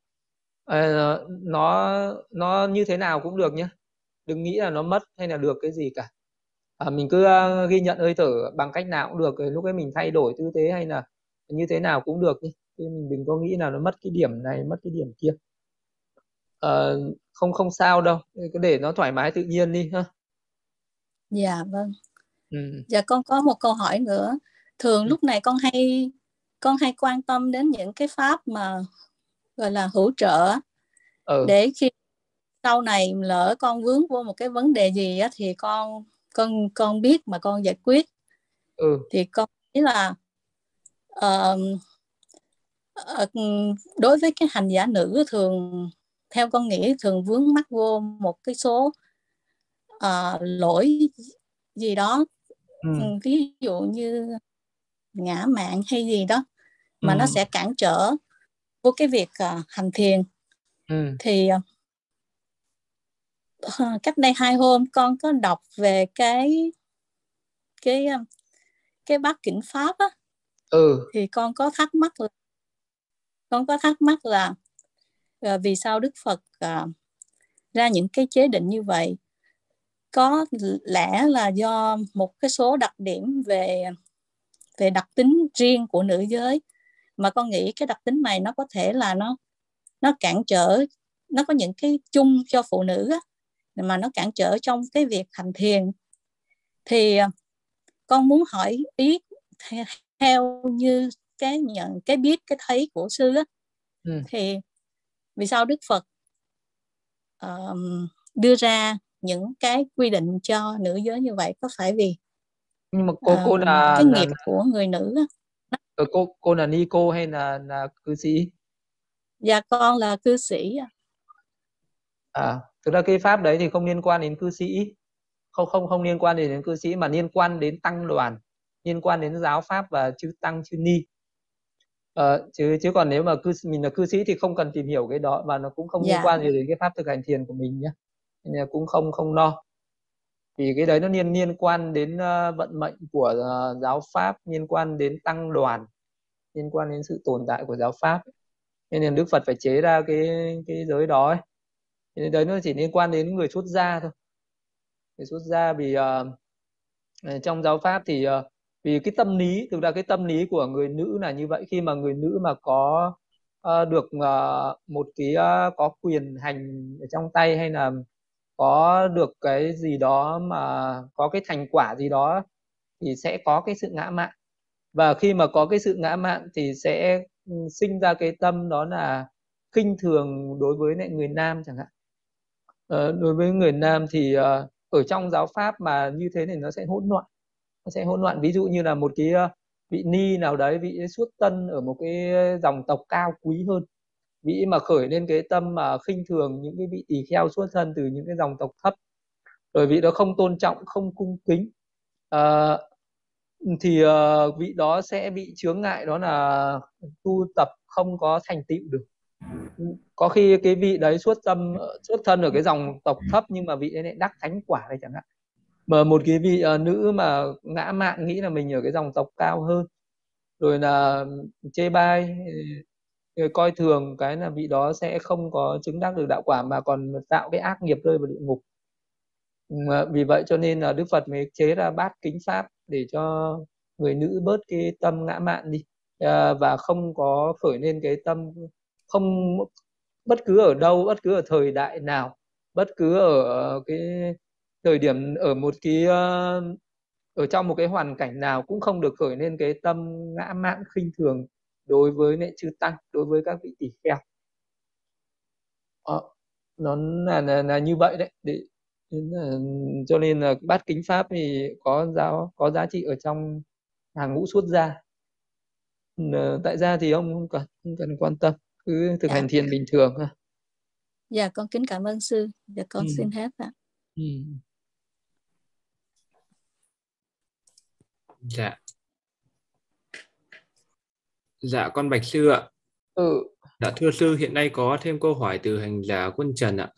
Nó như thế nào cũng được nhé, đừng nghĩ là nó mất hay là được cái gì cả. Mình cứ ghi nhận hơi thở bằng cách nào cũng được. Lúc ấy mình thay đổi tư thế hay là như thế nào cũng được nhé. Mình đừng có nghĩ là nó mất cái điểm này, mất cái điểm kia. Không sao đâu, cứ để nó thoải mái tự nhiên đi ha. Dạ vâng. Dạ con có một câu hỏi nữa. Thường lúc này con hay quan tâm đến những cái pháp mà gọi là hỗ trợ, để khi sau này lỡ con vướng vô một cái vấn đề gì á, thì con biết mà con giải quyết. Thì con nghĩ là đối với cái hành giả nữ, thường theo con nghĩ thường vướng mắc vô một cái số lỗi gì đó, ví dụ như ngã mạn hay gì đó, mà nó sẽ cản trở vô cái việc hành thiền. Thì cách đây 2 hôm con có đọc về cái bát Kinh Pháp á. Thì con có thắc mắc là vì sao Đức Phật ra những cái chế định như vậy. Có lẽ là do một cái số đặc điểm về đặc tính riêng của nữ giới, mà con nghĩ cái đặc tính này nó có thể là nó cản trở, nó có những cái chung cho phụ nữ á, mà nó cản trở trong cái việc hành thiền. Thì con muốn hỏi ý theo như cái biết, cái thấy của sư á, thì vì sao Đức Phật đưa ra những cái quy định cho nữ giới như vậy? Có phải vì nhưng mà cô là cái nghiệp của người nữ á? Cô là ni cô hay là cư sĩ? Dạ con là cư sĩ. Thực ra cái pháp đấy thì không liên quan đến cư sĩ, không liên quan đến cư sĩ, mà liên quan đến tăng đoàn, liên quan đến giáo pháp và chư tăng chư ni. Chứ còn nếu mà mình là cư sĩ thì không cần tìm hiểu cái đó, và nó cũng không liên quan gì đến cái pháp thực hành thiền của mình nhé, nên là cũng không lo. Vì cái đấy nó liên quan đến vận mệnh của giáo pháp, liên quan đến tăng đoàn, liên quan đến sự tồn tại của giáo pháp. Nên là Đức Phật phải chế ra cái giới đó ấy. Thì đấy nó chỉ liên quan đến người xuất gia thôi. Người xuất gia vì trong giáo pháp thì vì cái tâm lý, thực ra cái tâm lý của người nữ là như vậy. Khi mà người nữ mà có được một cái có quyền hành ở trong tay, hay là có được cái gì đó mà có cái thành quả gì đó, thì sẽ có cái sự ngã mạn. Và khi mà có cái sự ngã mạn thì sẽ sinh ra cái tâm đó là khinh thường đối với lại người nam chẳng hạn. Đối với người nam thì ở trong giáo pháp mà như thế thì nó sẽ hỗn loạn. Ví dụ như là một cái vị ni nào đấy, vị xuất tân ở một cái dòng tộc cao quý hơn, vị mà khởi lên cái tâm mà khinh thường những cái vị tỳ kheo xuất thân từ những cái dòng tộc thấp, rồi vị đó không tôn trọng, không cung kính, thì vị đó sẽ bị chướng ngại, đó là tu tập không có thành tựu được. Có khi cái vị đấy xuất thân ở cái dòng tộc thấp, nhưng mà vị ấy lại đắc thánh quả đây chẳng hạn. Mà một cái vị nữ mà ngã mạn, nghĩ là mình ở cái dòng tộc cao hơn, rồi là chê bai, rồi coi thường, cái là vị đó sẽ không có chứng đắc được đạo quả, mà còn tạo cái ác nghiệp rơi vào địa ngục. Vì vậy cho nên là Đức Phật mới chế ra bát kính pháp để cho người nữ bớt cái tâm ngã mạn đi, và không có khởi lên cái tâm, không bất cứ ở đâu, bất cứ ở thời đại nào, bất cứ ở cái thời điểm, ở một cái ở trong một cái hoàn cảnh nào, cũng không được khởi lên cái tâm ngã mạn khinh thường đối với lại chư tăng, đối với các vị tỷ kheo. Nó là như vậy đấy. Cho nên là bát kính pháp thì có giá trị ở trong hàng ngũ xuất gia. Tại gia thì ông không cần quan tâm, cứ thực hành thiền bình thường ha. Dạ con kính cảm ơn sư. Dạ con xin hết ạ. Dạ. Dạ con bạch sư ạ. Dạ thưa sư, hiện nay có thêm câu hỏi từ hành giả Quân Trần ạ.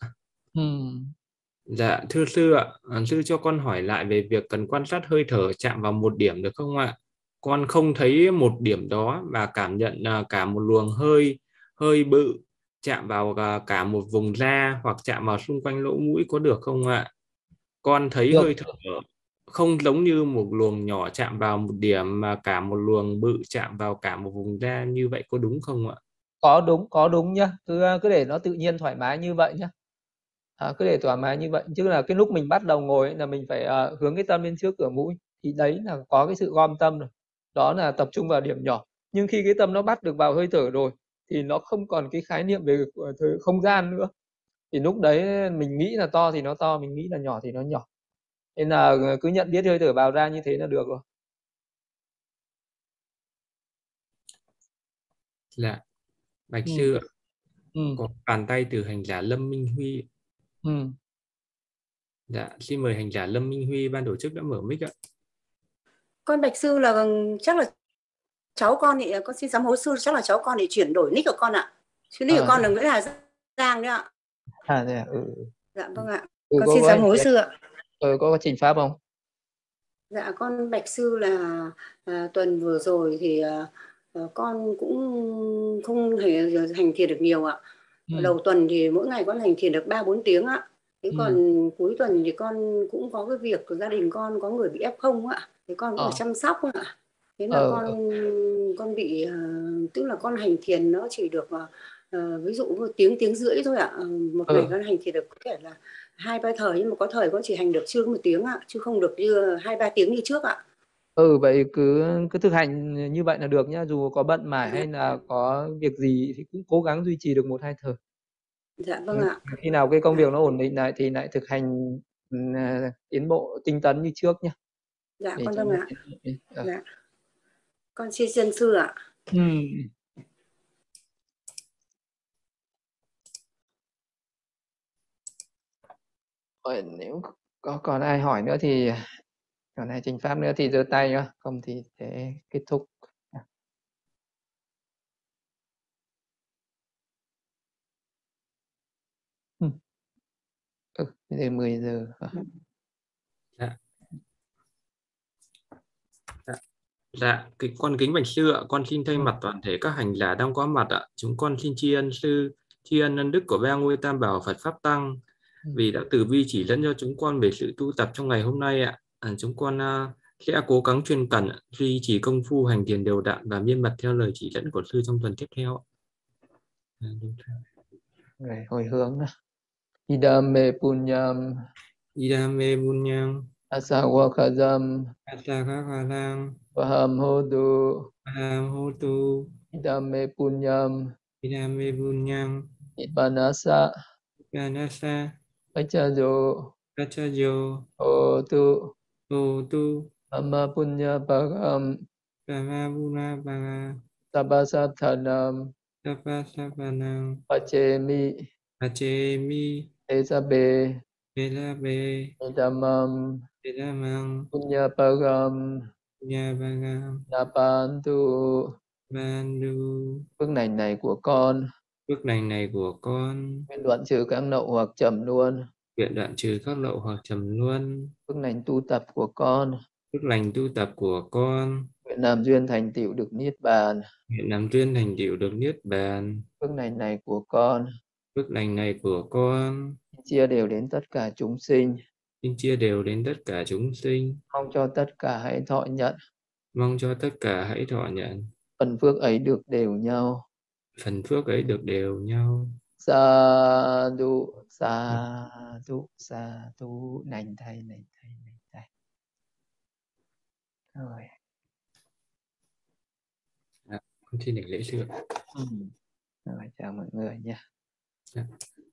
Dạ thưa sư ạ, sư cho con hỏi lại về việc cần quan sát hơi thở chạm vào một điểm được không ạ? Con không thấy một điểm đó và cảm nhận cả một luồng hơi bự chạm vào cả một vùng da hoặc chạm vào xung quanh lỗ mũi có được không ạ? Con thấy hơi thở không giống như một luồng nhỏ chạm vào một điểm mà cả một luồng bự chạm vào cả một vùng da, như vậy có đúng không ạ? Có đúng nhá, cứ để nó tự nhiên thoải mái như vậy nhá. Cứ để thoải mái như vậy, chứ là cái lúc mình bắt đầu ngồi ấy, là mình phải hướng cái tâm lên trước cửa mũi, thì đấy là có cái sự gom tâm rồi, đó là tập trung vào điểm nhỏ. Nhưng khi cái tâm nó bắt được vào hơi thở rồi thì nó không còn cái khái niệm về không gian nữa, thì lúc đấy mình nghĩ là to thì nó to, mình nghĩ là nhỏ thì nó nhỏ, nên là cứ nhận biết hơi thở vào ra như thế là được rồi. Dạ bạch sư ạ. Có bàn tay từ hành giả Lâm Minh Huy. Dạ xin mời hành giả Lâm Minh Huy, ban tổ chức đã mở mic ạ. Con bạch sư là chắc là cháu con thì con xin sám hối sư, chắc là cháu con để chuyển đổi nick của con ạ. Chứ nick của con là Nguyễn Hà Giang đấy ạ. Thế à? Dạ vâng ạ. Con xin sám hối sư ạ. Có trình pháp không? Dạ con bạch sư là tuần vừa rồi thì con cũng không hành thiền được nhiều ạ. Đầu tuần thì mỗi ngày con hành thiền được 3-4 tiếng ạ. Thế còn cuối tuần thì con cũng có cái việc của gia đình con có người bị F0 ạ. Thế con cũng phải chăm sóc ạ. Thế là con bị tức là con hành thiền nó chỉ được ví dụ 1 tiếng rưỡi thôi ạ. Một ngày con hành thiền được có thể là 2-3 thời, nhưng mà có thời con chỉ hành được chưa 1 tiếng ạ, chứ không được như 2-3 tiếng như trước ạ. Vậy cứ thực hành như vậy là được nhá, dù có bận mải hay là có việc gì thì cũng cố gắng duy trì được 1-2 thời. Dạ vâng ạ. Khi nào cái công việc nó ổn định lại thì lại thực hành tiến bộ tinh tấn như trước nhá. Dạ con vâng ạ. Dạ. Con xin dân sư ạ. Nếu còn ai hỏi nữa thì còn ai trình pháp nữa thì giơ tay nhá, không thì sẽ kết thúc. Bây giờ 10 giờ. Dạ, con kính bạch sư ạ, con xin thay mặt toàn thể các hành giả đang có mặt ạ. Chúng con xin tri ân sư, tri ân ân đức của ba ngôi Tam Bảo Phật Pháp Tăng vì đã từ bi chỉ dẫn cho chúng con về sự tu tập trong ngày hôm nay ạ. Chúng con sẽ cố gắng chuyên cần duy trì công phu hành thiền đều đặn và miên mật theo lời chỉ dẫn của sư trong tuần tiếp theo. Hồi hướng Idame punyam asawakadam Paham hotu Idame punyam Ipanasa Pachajo hotu Amma punya param Tabbasathanam Pachemi Esabe Edamam Punya param Napantu. Phước lành này của con nguyện đoạn trừ các lậu hoặc trầm luôn. Phước lành tu tập của con nguyện làm duyên thành tựu được niết bàn. Phước lành này của con chia đều đến tất cả chúng sinh. Mong cho tất cả hãy thọ nhận. Phần phước ấy được đều nhau. Sa du nành thầy. Rồi. Con xin đảnh lễ sư ạ. Rồi, chào mọi người nha.